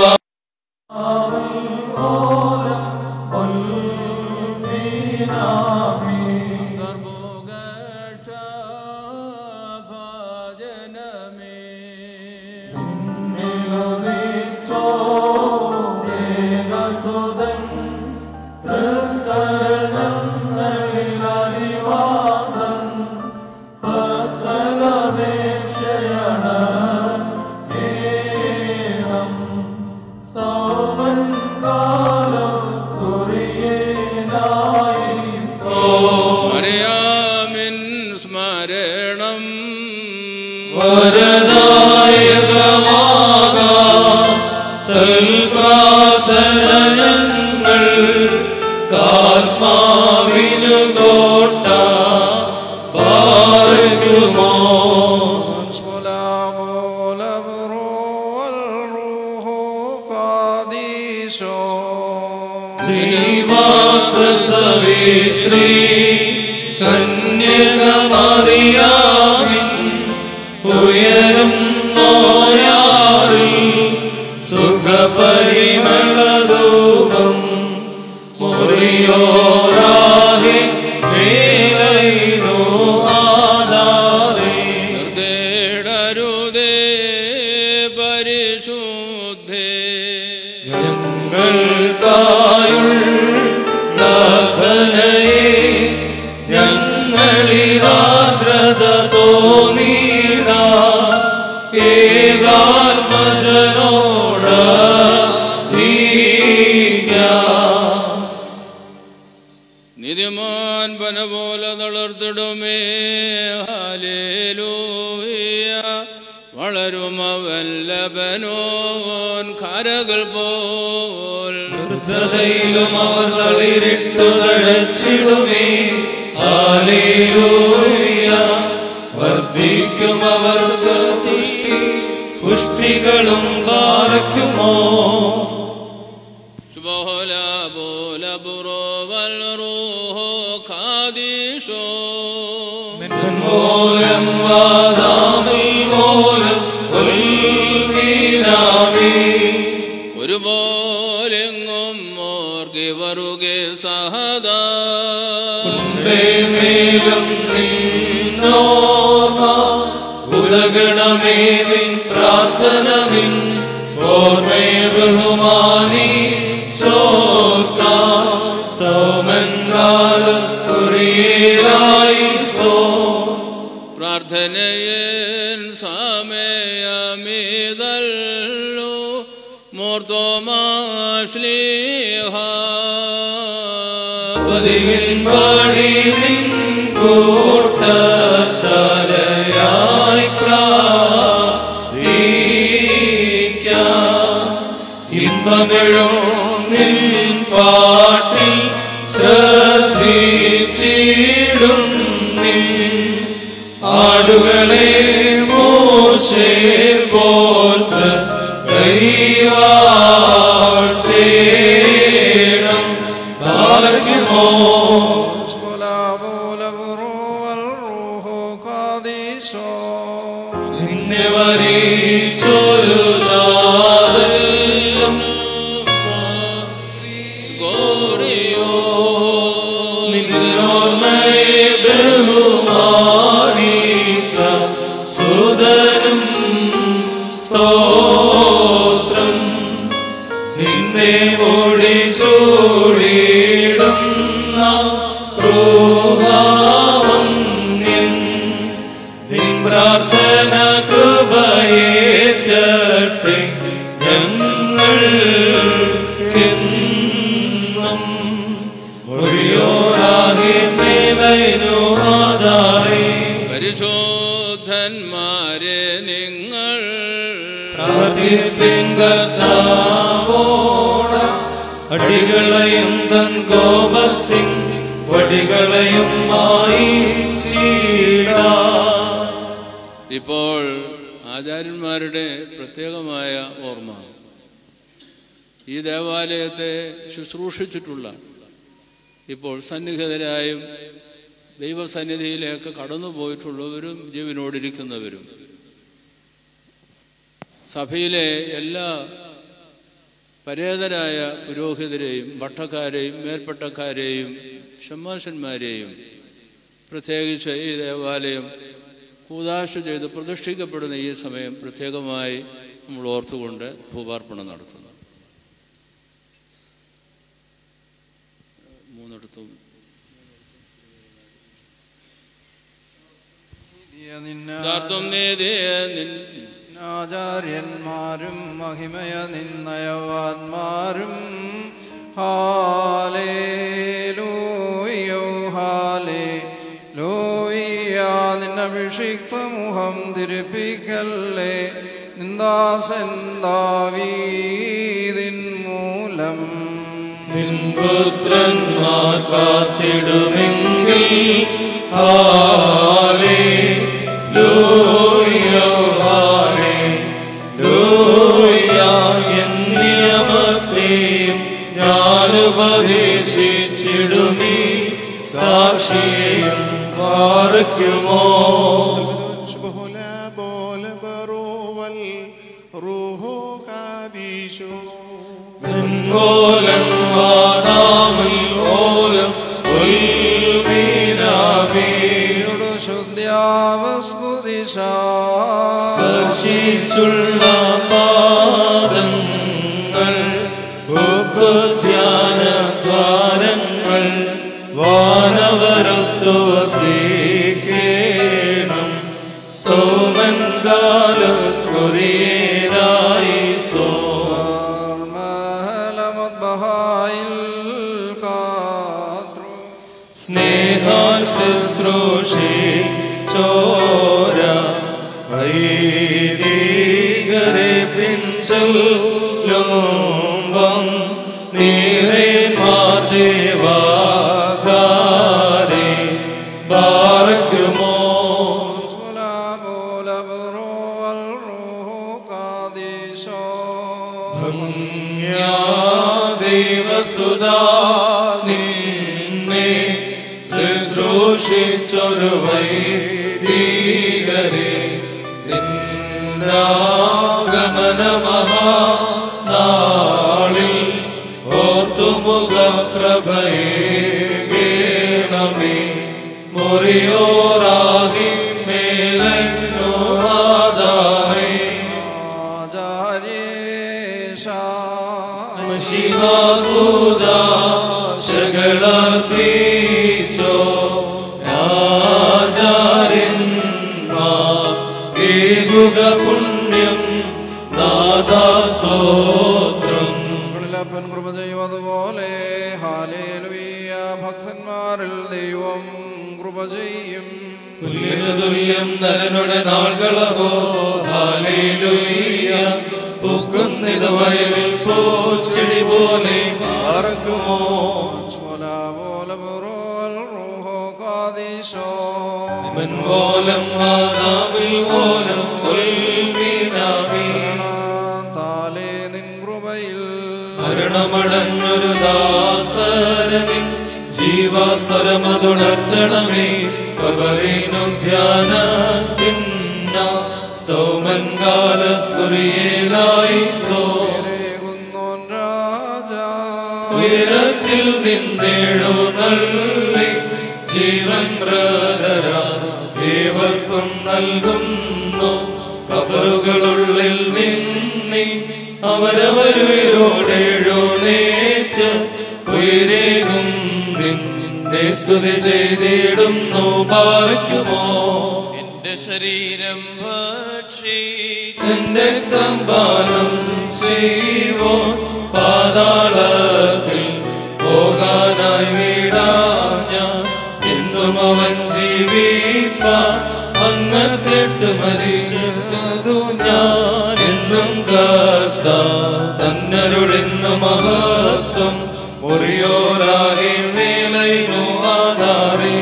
മറിയാമിൻ സ്മരണം വരദായകമാകാം തൽപ്രാർത്ഥന ഞങ്ങൾ കാത്മാവിനു കോട്ട പാർക്കുമോ ദൈവപ്രസവിത്രീ കന്യകമറിയാമിൻ ഉയരും നോയാറിൽ സുഖപരിമളധൂപം മുറിയോറാഹി വേലൈനോ ആധാരേ. നിർദ്ദേടരുതേ പരിശുദ്ധേ ഞങ്ങൾക്കായുള്ളേ ഞങ്ങളിലാദ്രത തോന്നിട ഏകാത്മജനോട് നിധിമാൻ പന പോലെ തളർത്തിടുമേ ഹാലേലൂയ വളരുമവൻ ലബനോൻ കരകൾ പോൽ വൃദ്ധതയിലും അവർ തളിരിട്ടു തഴച്ചിടുമേ ഹല്ലേലൂയ വർദ്ധിക്കും അവർക്ക് പുഷ്ടി പുഷ്ടികളും പാർക്കുമോ ശുഭോല ബോല ബുറോ വൽ റൂഹോ ഖാദിഷോ മൂലം വാദാമിൽ മൂലം ഉൽമീനാമി ഒരുപോലെങ്ങും വറുകെ സഹദാ മേലും നിന്നോർമ്മ ഉദഗണമേ നിൻ പ്രാർത്ഥന നിൻ ഓർമ്മയെ ബഹുമാനി ചോർക്കാം സ്തോമൻ കാലസ്കുറിയേലായി സോ പ്രാർത്ഥനയൻ സമയമീതല്ലോ മോർത്തോമാശ്ലീഹ പതിവിൻ പാടി നിൻ കൂട്ടത്തലയായി പ്രാർത്ഥിക്കാം ഇമ്പമെഴും നിൻ പാട്ടിൽ ശ്രദ്ധിച്ചിടും നീ ആടുകളെ മോശെ പോൽത്ത കൈവാഴ്ത്തേണം ഭാഗ്യമോ നിന്നെ വരിച്ചൊരു നാദം ഗോറിയോ നിന്നോർമ്മയെ ബഹുമാനിച്ച സുതനും സ്തോത്രം നിന്നെ ഓടി ചൂടിടുന്ന പ്രൂഹാവന്യൻ നിൻ പ്രാർത്ഥന കൃപയേറ്റട്ടെ ഞങ്ങൾക്കെന്നും ഒരിയോരാകെ മേലൈനു ആധാരേ പരിശോധന്മാരെ നിങ്ങൾ പ്രാർത്ഥിപ്പിൻ കർത്താവോട അടികളെയും തൻ കോപത്തിൻ വടികളെയും മായിച്ചിടാ. ഇപ്പോൾ ആചാര്യന്മാരുടെ പ്രത്യേകമായ ഓർമ്മ ഈ ദേവാലയത്തെ ശുശ്രൂഷിച്ചിട്ടുള്ള ഇപ്പോൾ സന്നിഹിതരായും ദൈവസന്നിധിയിലേക്ക് കടന്നുപോയിട്ടുള്ളവരും ജീവനോടിരിക്കുന്നവരും സഭയിലെ എല്ലാ പരേതരായ പുരോഹിതരെയും ഭട്ടക്കാരെയും മേൽപ്പട്ടക്കാരെയും ഷമ്മാശന്മാരെയും പ്രത്യേകിച്ച് ഈ ദേവാലയം കൂദാശ ചെയ്ത് പ്രതിഷ്ഠിക്കപ്പെടുന്ന ഈ സമയം പ്രത്യേകമായി നമ്മൾ ഓർത്തുകൊണ്ട് ധൂപാർപ്പണം നടത്തുന്നു. മൂന്നിടത്തും ആചാര്യന്മാരും മഹിമയ നിന്നയവാന്മാരും ഹാലേലൂയോ ഹാലേലൂയ നിന്നഭിഷിക്ത മുഖം തിരുപ്പിക്കല്ലേ നിന്ദാസൻ ദാവീദിൻ മൂലം നിൻപുത്രന്മാർ കാത്തിടുമെങ്കിൽ ഹാലേലൂയ ഹാലേലൂയ എന്നിയമത്തെയും ഞാനുപദേശിച്ചിടുമീ സാക്ഷിയെയും പാർക്കുമോ ഓലം വാദാമുൽ ഓലം ഉൽമീനാമീയുടെ സ്പർശിച്ചുള്ള പാദങ്ങൾ ഭൂക്കുധ്യാന ദ്വാരങ്ങൾ വാനവരത്തു വസിക്കേണം സ്തോമൻ കാലസ്കുറിയേരായി സോ സ്നേഹാൽ ശുശ്രൂഷി ചോര വൈദികരെ പിൻചൊല്ലുമ്പം നീറേന്മാർ ദേവാകാരെ ബാർക്കുമോ ദൈവസുധാ നിന്നെ ശുശ്രൂഷിച്ചൊരു വൈദികരെ നിന്നാഗമന മഹാനാളിൽ ഓർത്തുമുഖ ശകളർപ്പിച്ചോ രാജാരന്മാർ ഏകുക പുണ്യം നാദാസ്തോത്രം. പ്പൻ കൃപ ചെയ്യുവതുപോലെ ഹാലേലുയ്യ ഭക്തന്മാരിൽ ദൈവം കൃപ ചെയ്യും. പുല്ലിനു തുല്യം നരനുടെ നാൾകളഹോ ഹാലേലുയ്യ പൂക്കുന്നിത് വയലിൽ പൂച്ചെടി പോലെ പാർക്കുമോ. ഓലം ആദാമിൽ ഓലം താലേ നിൻ കൃപയിൽ മരണമടഞ്ഞൊരു ദാസരനിൻ ജീവാസ്വരമതുണർത്തണമേ. കബറിനുദ്യാനത്തിന്ന സ്തോമൻകാലസ്കുറിയേലായിസോ. ഉയരത്തിൽ നിന്നെഴുന്നള്ളി ജീവൻ ബ്രദര ഏവർക്കും നൽകുന്നു. കബറുകളുള്ളിൽ നിന്നി അവരവരുയരോടെഴുന്നേറ്റ് ഉയരേകും നിന്നെ സ്തുതി ചെയ്തിടുന്നു. പാർക്കുമോ എന്റെ ശരീരം ഭക്ഷിച്ചെന്റെ കമ്പാനം ചെയ്വോ. പാതാളത്തിൽ പോകാനായി വീടാഞ്ഞ എന്നും അവൻ ജീവിപ്പാൻ അങ്ങത്തെട്ട് മരിച്ചതു ഞാൻ. എന്നും കർത്താവ് തന്നരുടെന്നു മഹത്വം മുറിയോരാകെ മേലൈനു ആധാരേ.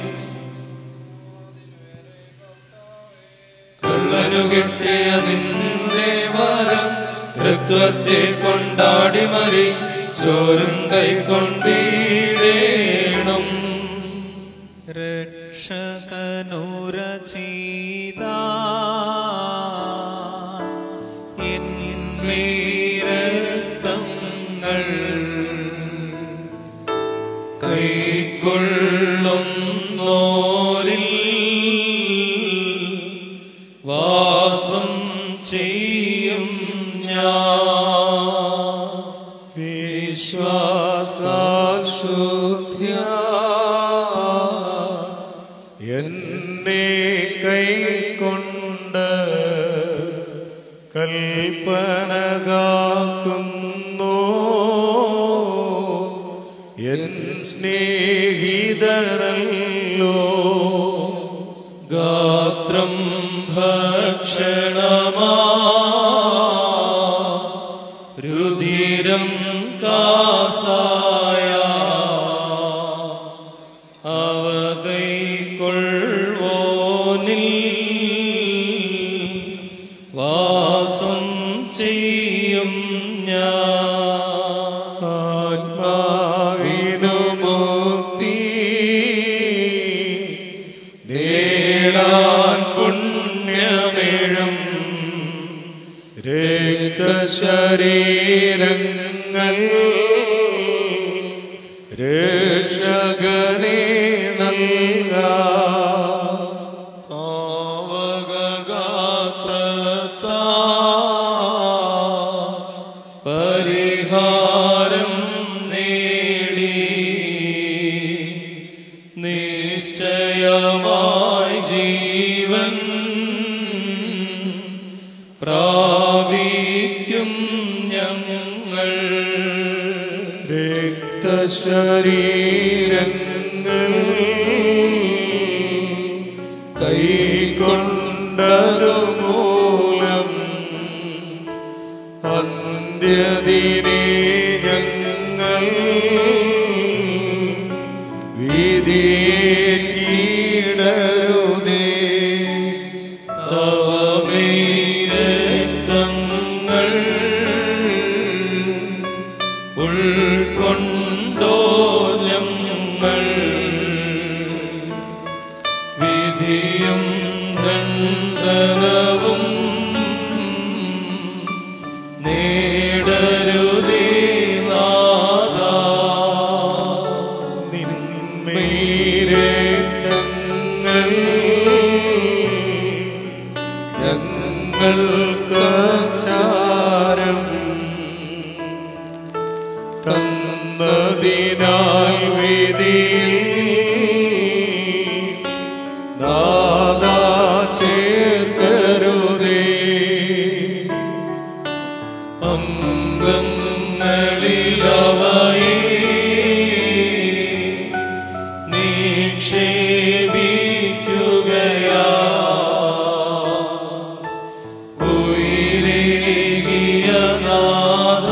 കള്ളനു കിട്ടിയ നിന്റെ വരം തൃത്വത്തെ കൊണ്ടാടി മരി ചോരും കൈക്കൊണ്ടീടേണം. രക്ഷകനുരചീത എന്നീരക്തങ്ങൾ കൈക്കൊള്ളുന്നോരിൽ വാസം ചെയ്യും ഞാൻ. വിശ്വാസാൽ ശുദ്ധ്യാ എന്നെ കൈക്കൊണ്ട് കൽപ്പന കാക്കുന്നു. എൻ സ്നേഹിതരല്ലോ ഗാത്രം ഭക്ഷണമാ രുധിരം കാസായ അവ കൈക്കൊള്ളുവോനിൽ വാസം ചെയ്യും ഞാൻ. ആത്മാവിനു മുക്തി നേടാൻ പുണ്യമേഴും രക്തശരീരങ്ങൾ രക്ഷകനെ നൽകാ. താവകഗാത്രത്താ പരിഹാരം നേടി നിശ്ചയമായി ജീവൻ പ്രാപിക്കും ഞങ്ങൾ. രക്തശരീരങ്ങൾ കൈക്കൊണ്ടതു മൂലം അന്ത്യദിനെ ഞങ്ങൾ വിധിയേറ്റിടരുതേ. തവമേരക്തങ്ങൾ ഉൾക്കൊണ്ടോ ഞങ്ങൾ വിധിയും ദണ്ഡനവും നേടരുതേ നാഥാ. നിന്മേരക്തങ്ങൾ ഞങ്ങൾക്ക് ചാ അംഗങ്ങളിലവയെ നിക്ഷേപിക്കുകയാ ഉയരേകിയ നാഥ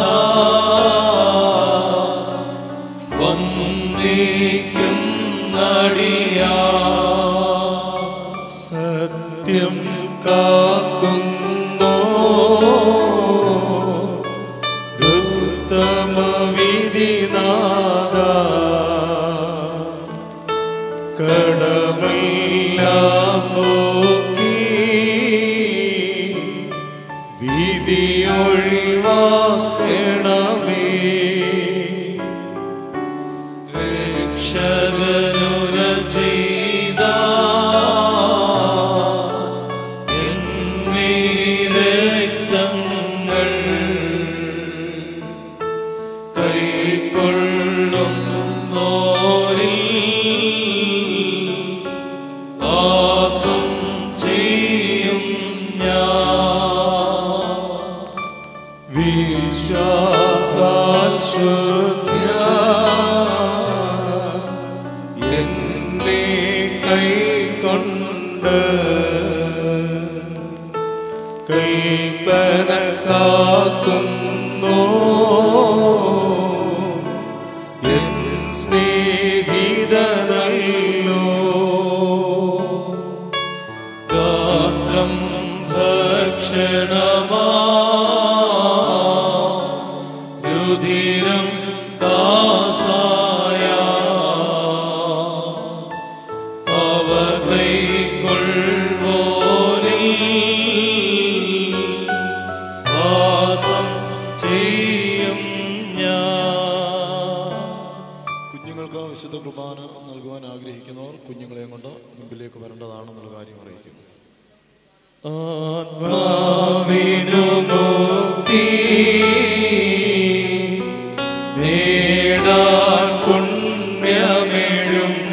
വന്ദിക്കുന്നടിയാ സത്യം കാക്കുന്നോ ഉത്തമവിധിനാഥ കടമെല്ലാം പോക്കി വിധിയൊഴിവാക്കണമേ രക്ഷകനുര ചെയ്ത രക്തങ്ങൾ കൈക്കൊള്ളുന്നോരിൽ വാസം ചെയ്യും ഞാൻ വിശ്വാസാൽ ശുദ്ധ്യ എന്നെ കൈക്കൊണ്ട് കൽപ്പന കാക്കുന്നു എൻ സ്നേഹിതനല്ലോ ഗാത്രം ഭക്ഷണമാ രുധിരം കാസായ അവ കൈക്കൊള്ളുവോരിൽ വാസം ചെയ്യും ഞാൻ. കുഞ്ഞുങ്ങൾക്ക് വിശുദ്ധ കുർബാന നൽകുവാൻ ആഗ്രഹിക്കുന്നവർ കുഞ്ഞുങ്ങളെയും കൊണ്ട് മുമ്പിലേക്ക് വരേണ്ടതാണെന്നുള്ള കാര്യം അറിയിക്കുന്നു. ആത്മാവിനു മുക്തി നേടാൻ പുണ്യമേഴും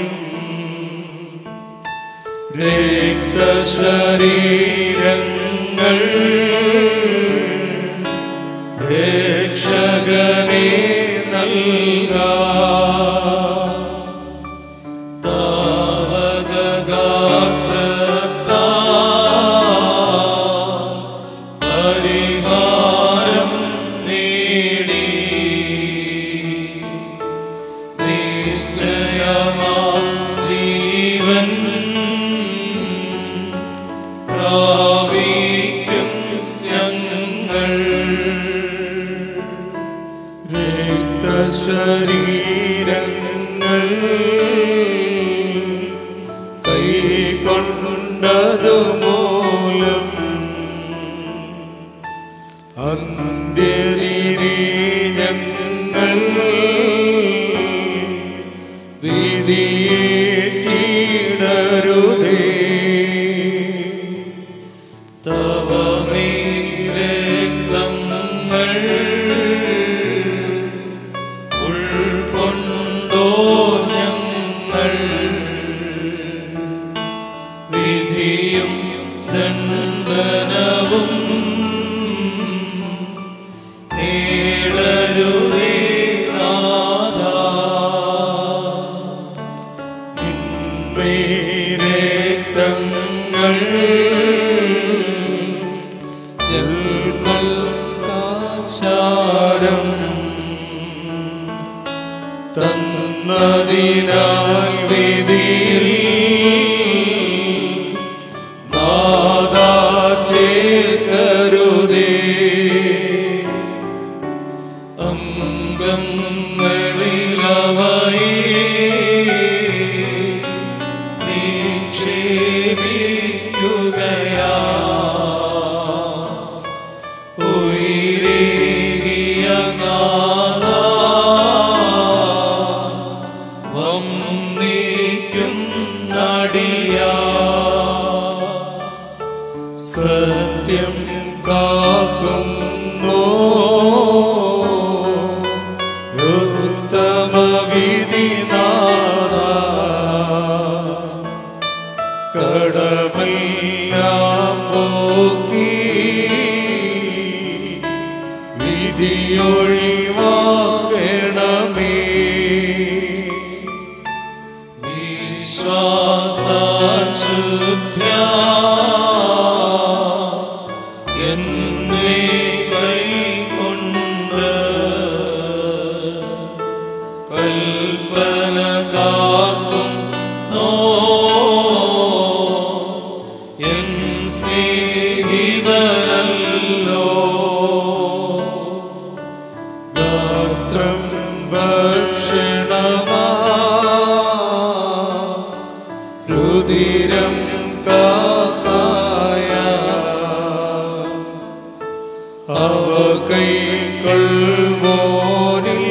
രക്തശരീരങ്ങൾ രക്ഷകനെ നൽകാ താവകഗാത്രത്താ പരിഹാരം നേടി നിശ്ചയമാം ജീവൻ പ്രാപിക്കും ഞങ്ങൾ രക്തശരീരങ്ങൾ കൈക്കൊണ്ടതുമൂലം അന്ത്യനിരീ ഞങ്ങൾ വിധിയേറ്റിടരുതേ തവ രക്തങ്ങൾ ഉൾക്കൊണ്ടോ ഞങ്ങൾ വിധിയും ദണ്ഡനവും നേടരുതേ നാഥ നിൻമേ രക്തങ്ങൾ ചാരം തന്നതിനാൽ വിധിയിൽ നാദാ ചേർക്കരുതേ അംഗങ്ങളിലവയെ നിക്ഷേപിക്കുകയാ ഉയരേകിയ നാഥ വന്ദിക്കുന്നടിയാ സത്യം കാക്കുന്നോ ഉത്തമവിധിനാഥ കടമെല്ലാം പോക്കി വിധിയൊഴിവാക്കണമേ. വിശ്വാസശുദ്ധ്യാ എന്നെ കൈക്കൊണ്ട് കൽപ്പന കാക്കും നോ എൻ സ്നേഹിതനല്ലോ. ഗാത്രം ഭക്ഷണമാ രുധിരം കാസായ അവ കൈക്കൊള്ളുവോനിൽ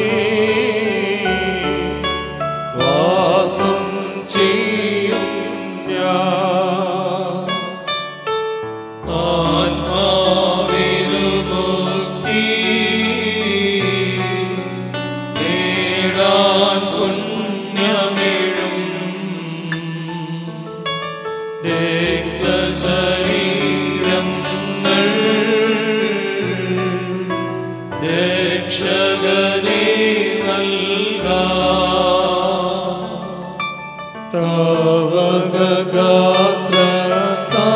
വാസം ചെയ്യും ഞാൻ. ആത്മാവിനു മുക്തി നേടാൻ പുണ്യമിഴും രക്തശരീരങ്ങൾ രക്ഷകനെ നൽകാം. തവഗാത്രത്താ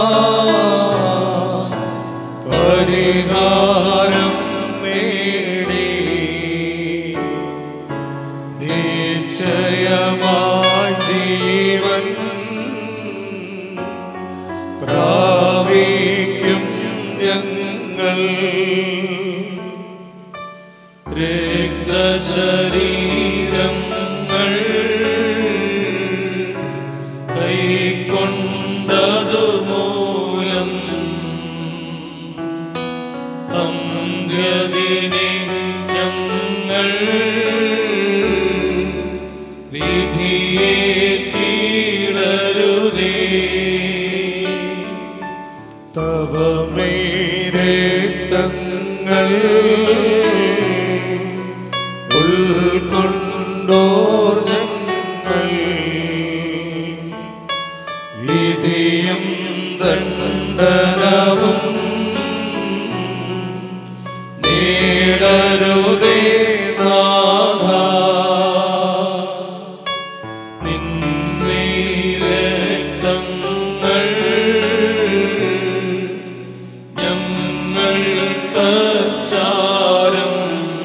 പരിഹാരം നേടി നിശ്ചയമായി ജീവൻ പ്രാപിക്കും ഞങ്ങൾ. രക്തശരീരങ്ങൾ കൈക്കൊണ്ടതു മൂലം അന്ത്യദിനെ ഞങ്ങൾ വിധിയേറ്റിടരുതേ. തവ മേരക്തങ്ങൾ ഉൾക്കൊണ്ടോർ ഞങ്ങൾ വിധിയും ദണ്ഡനവും നേടരുതേ നാഥ. നിൻമേരക്തങ്ങൾ ഞങ്ങൾക്കച്ചാരം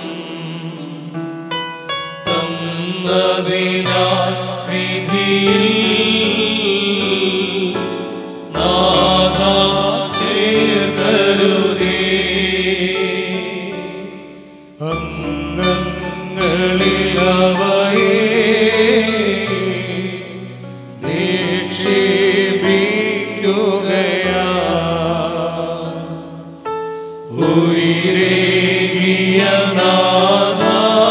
തന്നതിനാൽ വിധിയിൽ നാഥ ചേർക്കരുതേ. അംഗങ്ങളിലവയെ നിക്ഷേപിക്കുകയാ ഉയരേകിയ നാഥ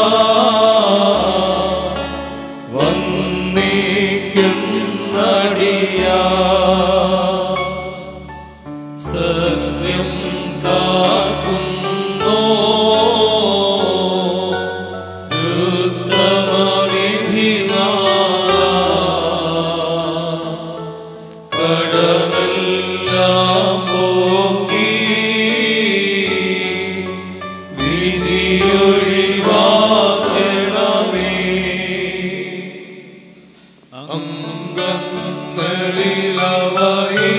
വന്ദിക്കുന്നടിയാ. സത്യം കാക്കുന്നോ കടമെല്ലാം പോക്കി വിധിയൊഴിവാക്കണമേ. അംഗങ്ങളിലവയെ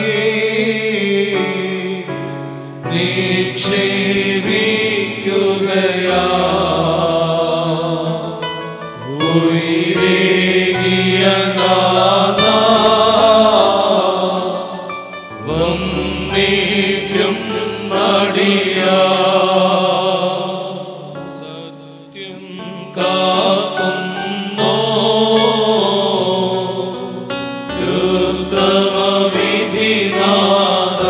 നിക്ഷേപിക്കുകയാ ഉയരേകിയ നാഥ വന്ദിക്കും നടിയാ. സത്യം കാക്കുന്നോ ഉത്തമവിധിനാഥ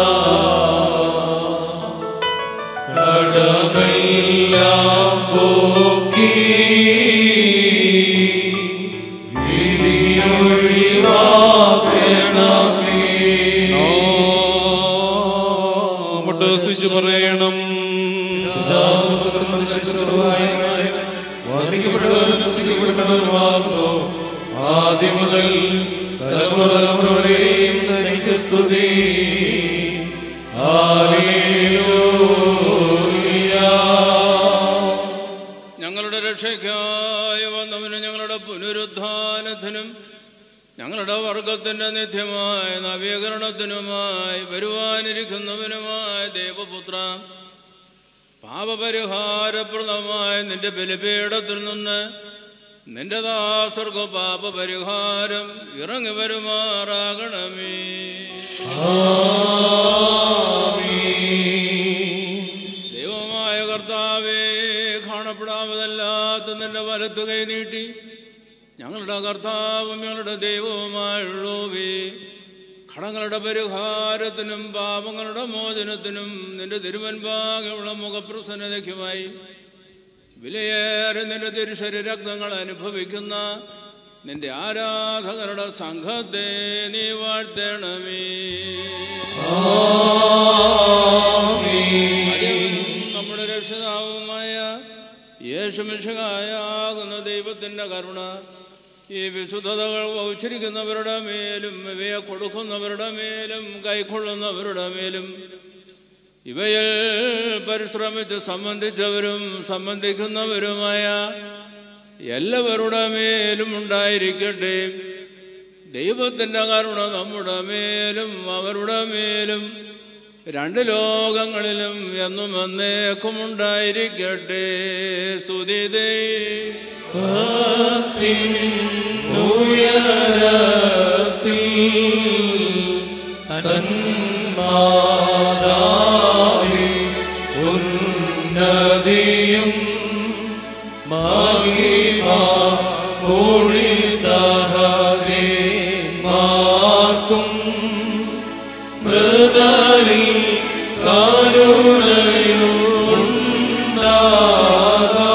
കടമെല്ലാം പോക്കി വിധിയൊഴിവാക്കണമേ. നാമട്ടസിച്ച് പറയണം. ആദ്യം മുതൽ തലമുറ തലമുറ വരെയും തനിക്ക് സ്തുതി. ഹല്ലേലൂയ. രക്ഷയ്ക്കായി വന്നവനും ഞങ്ങളുടെ പുനരുത്ഥാനത്തിനും ഞങ്ങളുടെ വർഗത്തിൻ്റെ നിത്യമായ നവീകരണത്തിനുമായി വരുവാനിരിക്കുന്നവനുമായ ദേവപുത്ര, പാപപരിഹാരപ്രദമായ നിന്റെ ബലിപീഠത്തിൽ നിന്ന് നിന്റെ ദാസർക്ക് പാപപരിഹാരം ഇറങ്ങി വരുമാറാകണമേ. ദൈവമായ കർത്താവേ, കാണപ്പെടാമതല്ലാത്ത നിന്റെ വലത്തു കൈ നീട്ടി ഞങ്ങളുടെ കർത്താവും ഞങ്ങളുടെ ദൈവവുമായുള്ളവേ, കടങ്ങളുടെ പരിഹാരത്തിനും പാപങ്ങളുടെ മോചനത്തിനും നിന്റെ തിരുവൻപാകെയുള്ള മുഖപ്രസന്നതയ്ക്കുമായി വിലയേറെ നിന്റെ തിരുശരീര രക്തങ്ങൾ അനുഭവിക്കുന്ന നിന്റെ ആരാധകരുടെ സംഘത്തെ നീ വാഴ്ത്തണമേ. നമ്മുടെ രക്ഷിതാവുമായ യേശുമിശിഹായാകുന്ന ദൈവത്തിൻ്റെ കരുണ ഈ വിശുദ്ധതകൾ വഹിച്ചിരിക്കുന്നവരുടെ മേലും ഇവയെ കൊടുക്കുന്നവരുടെ മേലും കൈക്കൊള്ളുന്നവരുടെ മേലും ഇവയിൽ പരിശ്രമിച്ച് സംബന്ധിച്ചവരും സംബന്ധിക്കുന്നവരുമായ എല്ലാവരുടെ മേലും ഉണ്ടായിരിക്കട്ടെ. ദൈവത്തിൻ്റെ കരുണ നമ്മുടെ മേലും അവരുടെ മേലും രണ്ട് ലോകങ്ങളിലും എന്നും എന്നേക്കും ഉണ്ടായിരിക്കട്ടെ. സ്തുതിതേ ഉയരത്തിൽ തന്മാതാവി ഉന്നതിയും മഹിമാ കൂടി സഹദേമാർക്കും മൃദരിൽ കരുണയുണ്ടാകാം.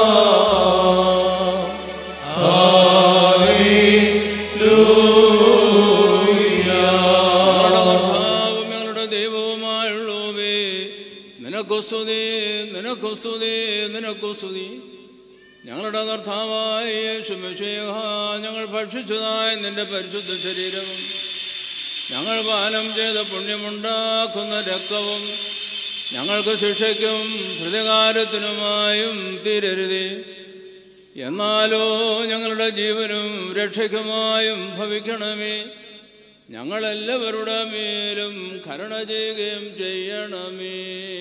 ഞങ്ങളുടെ കർത്താവായ യേശുമിശിഹാ, ഞങ്ങൾ ഭക്ഷിച്ചതായ നിന്റെ പരിശുദ്ധ ശരീരവും ഞങ്ങൾ പാനം ചെയ്ത പുണ്യമുണ്ടാക്കുന്ന രക്തവും ഞങ്ങൾക്ക് ശിക്ഷയ്ക്കും പ്രതികാരത്തിനുമായും തീരരുതേ. എന്നാലോ ഞങ്ങളുടെ ജീവനും രക്ഷയ്ക്കുമായും ഭവിക്കണമേ. ഞങ്ങളെല്ലാവരുടെ മേലും കരുണ ചെയ്യുകയും ചെയ്യണമേ.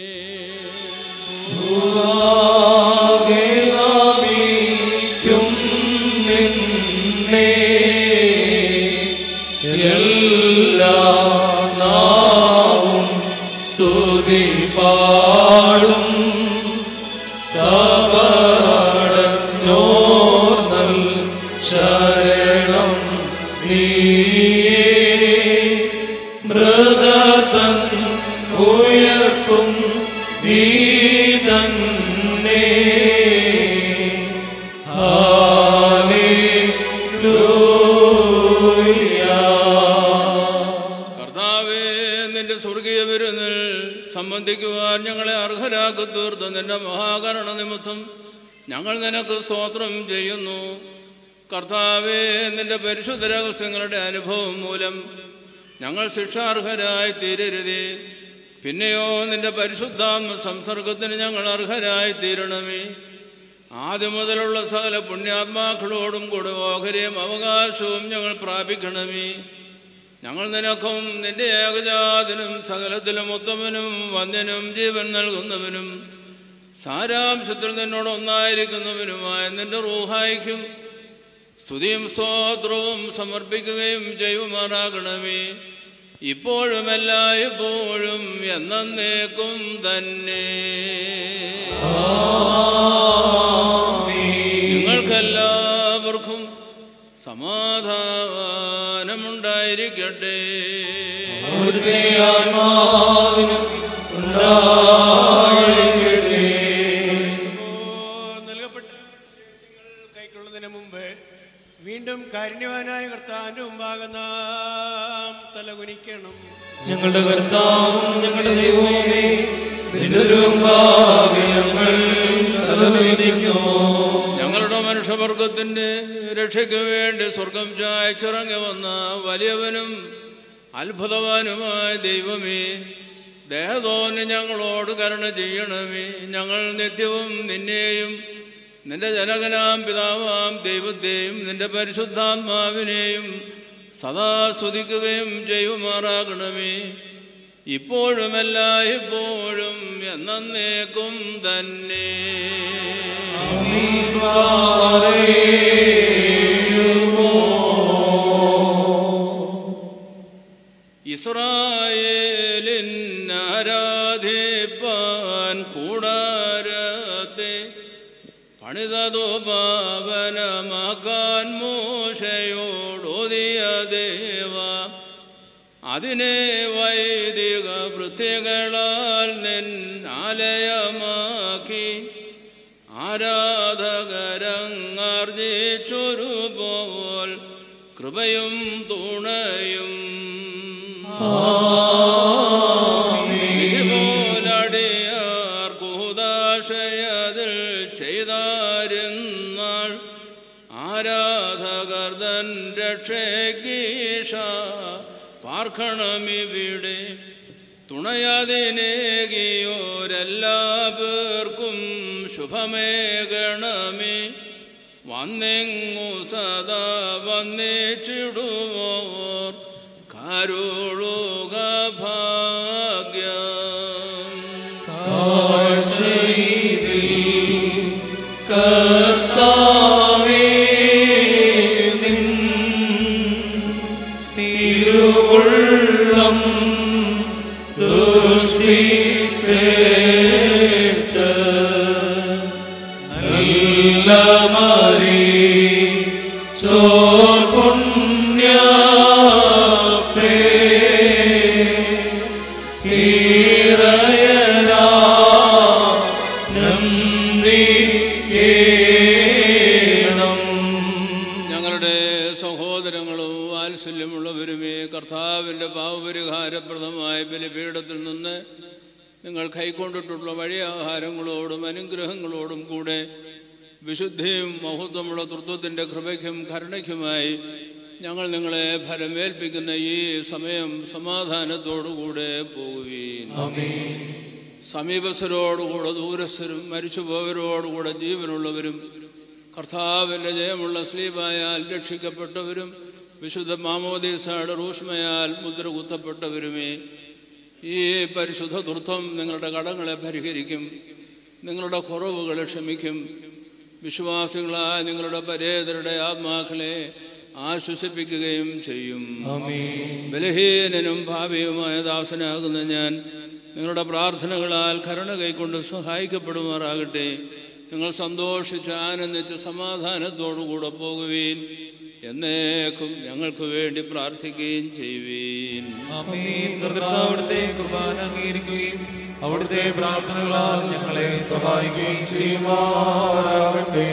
എല്ലാ നാവും സ്തുതി പാടും കബറടഞ്ഞോർന്നൽ ശരണം നീയേ. മൃതതൻ ഉയർക്കും നീ തന്നെ. കർത്താവേ, നിന്റെ സ്വർഗീയ വിരുന്നിൽ സംബന്ധിക്കുവാൻ ഞങ്ങളെ അർഹരാക്കി തീർത്ത നിന്റെ മഹാകരുണ നിമിത്തം ഞങ്ങൾ നിനക്ക് സ്തോത്രം ചെയ്യുന്നു. കർത്താവേ, നിന്റെ പരിശുദ്ധ രഹസ്യങ്ങളുടെ അനുഭവം മൂലം ഞങ്ങൾ ശിക്ഷാർഹരായി തീരരുതേ. പിന്നെയോ നിന്റെ പരിശുദ്ധാത്മ സംസർഗത്തിന് ഞങ്ങൾ അർഹരായി തീരണമേ. ആദ്യം മുതലുള്ള സകല പുണ്യാത്മാക്കളോടും കൂടെ ഓഹരിയും അവകാശവും ഞങ്ങൾ പ്രാപിക്കണമേ. ഞങ്ങൾ നിനക്കും നിന്റെ ഏകജാതനും സകലത്തിലും ഉത്തമനും വന്യനും ജീവൻ നൽകുന്നവനും സാരാംശത്തിൽ നിന്നോട് ഒന്നായിരിക്കുന്നവനുമായ നിന്റെ റൂഹായിക്കും സ്തുതിയും സ്തോത്രവും സമർപ്പിക്കുകയും ചെയ്യുമാറാകണമേ. ഇപ്പോഴും എല്ലായ്പ്പോഴും എന്നേക്കും തന്നെ. നിങ്ങൾക്കെല്ലാവർക്കും സമാധാനമുണ്ടായിരിക്കട്ടെ. നൽകപ്പെട്ട കൈക്കൊള്ളുന്നതിന് മുമ്പ് വീണ്ടും കാരുണ്യവാനായ കർത്താവിന്റെ മുമ്പാകെ നാം തലകുനിക്കണം. ഞങ്ങളുടെ കർത്താവും ഞങ്ങളുടെ ദൈവമേ, നിന്റെ മുമ്പാകെ ഞങ്ങൾ തലകുനിക്കുന്നു. ഞങ്ങളുടെ മനുഷ്യവർഗത്തിന്റെ രക്ഷയ്ക്ക് വേണ്ടി സ്വർഗം ചായച്ചിറങ്ങി വന്ന വലിയവനും അത്ഭുതവാനുമായ ദൈവമേ, ദേഹതോന്നി ഞങ്ങളോട് കരുണ ചെയ്യണമേ. ഞങ്ങൾ നിത്യവും നിന്നെയും നിന്റെ ജനകനാം പിതാവാം ദൈവത്തെയും നിന്റെ പരിശുദ്ധാത്മാവിനെയും സദാ സ്തുതിക്കുകയും ചെയ്യുമാറാകണമേ, ഇപ്പോഴുമല്ല ഇപ്പോഴും എന്നേക്കും തന്നെ. ഇസ്രായേലിൻ ആരാധിപ്പാൻ കൂടാരത്തെ പണിതതു പാവനമാക്കാൻ മോശയോടോതിയ ദേവ, അതിനെ വൈദിക വൃത്തികളാൽ നിൻ ആലയമാക്കി ആരാധകരങ്ങാർജിച്ചൊരുപോൽ കൃപയും തുണയും ഇതുപോലടിയാർ കൂദാശയതിൽ ചെയ്താരുന്നാൾ ആരാധകർ തൻ രക്ഷയ്ക്കീശ പാർക്കണമിവിടെ. തുണയതിനേകിയോരെല്ലാ പേർക്കും ശുഭമേകണമേ, വന്നെങ്ങു സദാ വന്നിച്ചിടുവോർ കരുളുക ഭാഗ്യം. കർത്താവേ നിൻ തിരുവുള്ളം ദുഷ്ടിപ്പേട്ട് നല്ല മരി ചോർപുണ്യപ്പേ ഈറയരാ നന്ദിക്കേണം. ഞങ്ങളുടെ സഹോദരങ്ങളും വാത്സല്യമുള്ളവരുമേ, കർത്താവിൻ്റെ പാവപരിഹാരപ്രദമായ ബലിപീഠത്തിൽ നിന്ന് നിങ്ങൾ കൈക്കൊണ്ടിട്ടുള്ള വഴി ആഹാരങ്ങളോടും അനുഗ്രഹങ്ങളോടും കൂടെ വിശുദ്ധിയും മഹത്വമുള്ള തൃത്വത്തിൻ്റെ കൃപയ്ക്കും കരുണയ്ക്കുമായി ഞങ്ങൾ നിങ്ങളെ ഫലമേൽപ്പിക്കുന്ന ഈ സമയം സമാധാനത്തോടുകൂടെ പോകുവീൻ. സമീപസ്ഥരോടുകൂടെ ദൂരസ്ഥരും മരിച്ചുപോയവരോടുകൂടെ ജീവനുള്ളവരും കർത്താവിൻ്റെ ജയമുള്ള സ്ലീബായാൽ രക്ഷിക്കപ്പെട്ടവരും വിശുദ്ധ മാമോദീസയുടെ റൂഷ്മയാൽ മുദ്ര കുത്തപ്പെട്ടവരുമേ, ഈ പരിശുദ്ധ തൃത്വം നിങ്ങളുടെ കടങ്ങളെ പരിഹരിക്കും, നിങ്ങളുടെ കുറവുകളെ ക്ഷമിക്കും. വിശ്വാസികളായ നിങ്ങളുടെ പരേതരുടെ ആത്മാക്കളെ ആശ്വസിപ്പിക്കുകയും ചെയ്യും. ബലഹീനനും ഭാവിയുമായ ദാസനാകുന്ന ഞാൻ നിങ്ങളുടെ പ്രാർത്ഥനകളാൽ കരുണ കൈക്കൊണ്ട് സഹായിക്കപ്പെടുമാറാകട്ടെ. നിങ്ങൾ സന്തോഷിച്ച് ആനന്ദിച്ച് സമാധാനത്തോടുകൂടെ പോകുവീൻ. എന്നേക്കും ഞങ്ങൾക്ക് വേണ്ടി പ്രാർത്ഥിക്കുകയും ചെയ്യുവീൻ. അവിടുത്തെ കുർബാന അംഗീകരിക്കുകയും അവിടുത്തെ പ്രാർത്ഥനകളാൽ ഞങ്ങളെ സഹായിക്കുകയും ചെയ്യുമാറാകട്ടെ.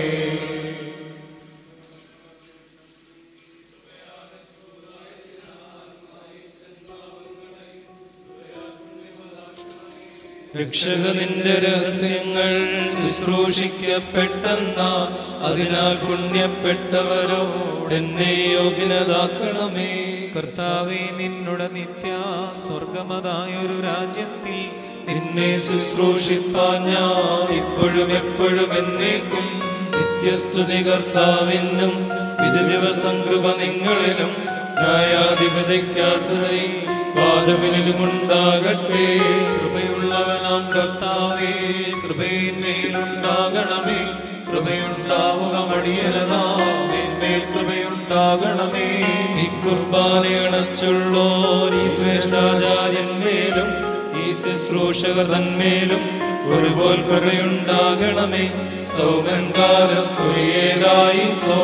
രക്ഷക നിന്റെ രഹസ്യങ്ങൾ ശുശ്രൂഷിക്കപ്പെട്ടെന്ന അതിനാൽ പുണ്യപ്പെട്ടവരോടെന്നെ യോഗ്യനതാക്കണമേ. കർത്താവേ, നിന്നുടെ നിത്യ സ്വർഗമതായൊരു രാജ്യത്തിൽ നിന്നെ ശുശ്രൂഷിപ്പാൻ ഞാൻ ഇപ്പോഴും എപ്പോഴും എന്നേക്കും നിത്യസ്തുതി കർത്താവിനും വിധി ദിവസം കൃപ നിങ്ങളിലും ന്യായാധിപതിക്കാത്തതേ പാദവിലും ഉണ്ടാകട്ടെ. കൃപയുള്ളവനാം കർത്താവേ, കൃപയിന്മേലുണ്ടാകണമേ. കൃപയുണ്ടാവുക മടിയലതാമേൽ കൃപയുണ്ടാകണമേ. ഈ കുർബാനയണച്ചുള്ളോർ ഈ ശ്രേഷ്ഠാചാര്യന്മേലും ഈ ശുശ്രൂഷകർ തന്മേലും ഒരുപോൽ കൃപയുണ്ടാകണമേ. സൗമൻകാല സുയേരായി സോ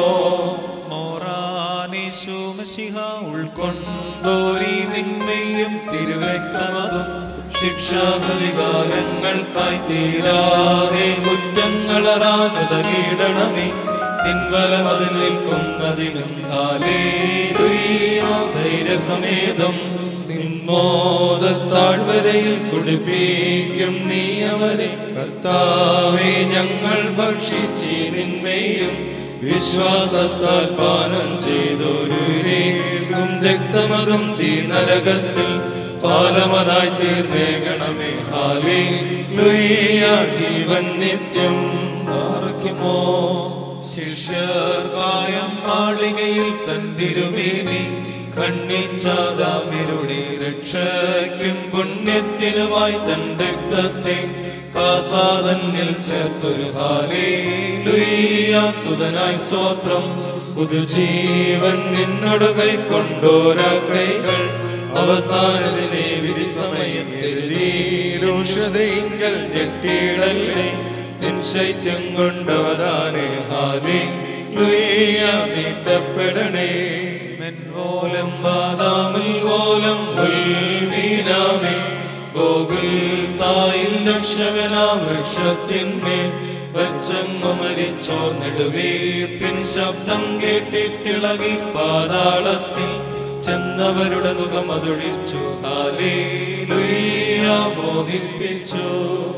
മോറാനീശോമശിഹ ഉൾക്കൊണ്ടോരീ നിന്മയും തിരുരക്തമതും ശിക്ഷാപരികാരങ്ങൾക്കായി തീരാതെ കുറ്റങ്ങളറാനുതകീടണമേ. തിൻവലം അത് നിൽക്കുന്നതിനും ധൈര്യസമേതം നിന്മോദത്താഴ്വരയിൽ കുടിപ്പിക്കും നീ അവരെ. കർത്താവേ, ഞങ്ങൾ ഭക്ഷിച്ചീ നിന്മയും വിശ്വാസത്താൽ പാനം ചെയ്തൊരു രക്തമതും തീ നരകത്തിൽ പാലമതായി തീർന്നേകണമേ. ഹല്ലേലൂയ. ജീവൻ നിത്യം പാർക്കുമോ. ശിഷ്യർക്കായം മാളികയിൽ തൻ തിരുമേനി ഖണ്ഡിച്ചാതാമിരുടെ രക്ഷയ്ക്കും പുണ്യത്തിനുമായി തൻ രക്തത്തെ കാസാതന്നിൽ ചേർത്തൊരു ഹല്ലേലൂയ. സുതനായി സ്തോത്രം. പുതുജീവൻ നിന്നോട് കൈക്കൊണ്ടോരാ കൈകൾ അവസാനത്തിലെ വിധി സമയത്തിരുഷതയിങ്കൽ ഞെട്ടിയിടല്ലേ. നിൻ ശൈത്യം കൊണ്ടവതാനെ ഹല്ലേലൂയ നീട്ടപ്പെടണേ. മെൻവോലം ബാദാമിൽ ഓലം ഉൽമീനാമേ ഗോകുൽ തായിൽ രക്ഷകനാം വൃക്ഷത്തിന്മേൽ വച്ചങ്ങു മരിച്ചോർ നെടുവീർപ്പിൻ ശബ്ദം കേട്ടിട്ടിളകി പാതാളത്തിൽ ചെന്നവരുടെ മുഖമതൊഴിച്ചു ഹല്ലേലൂയ മോദിപ്പിച്ചു.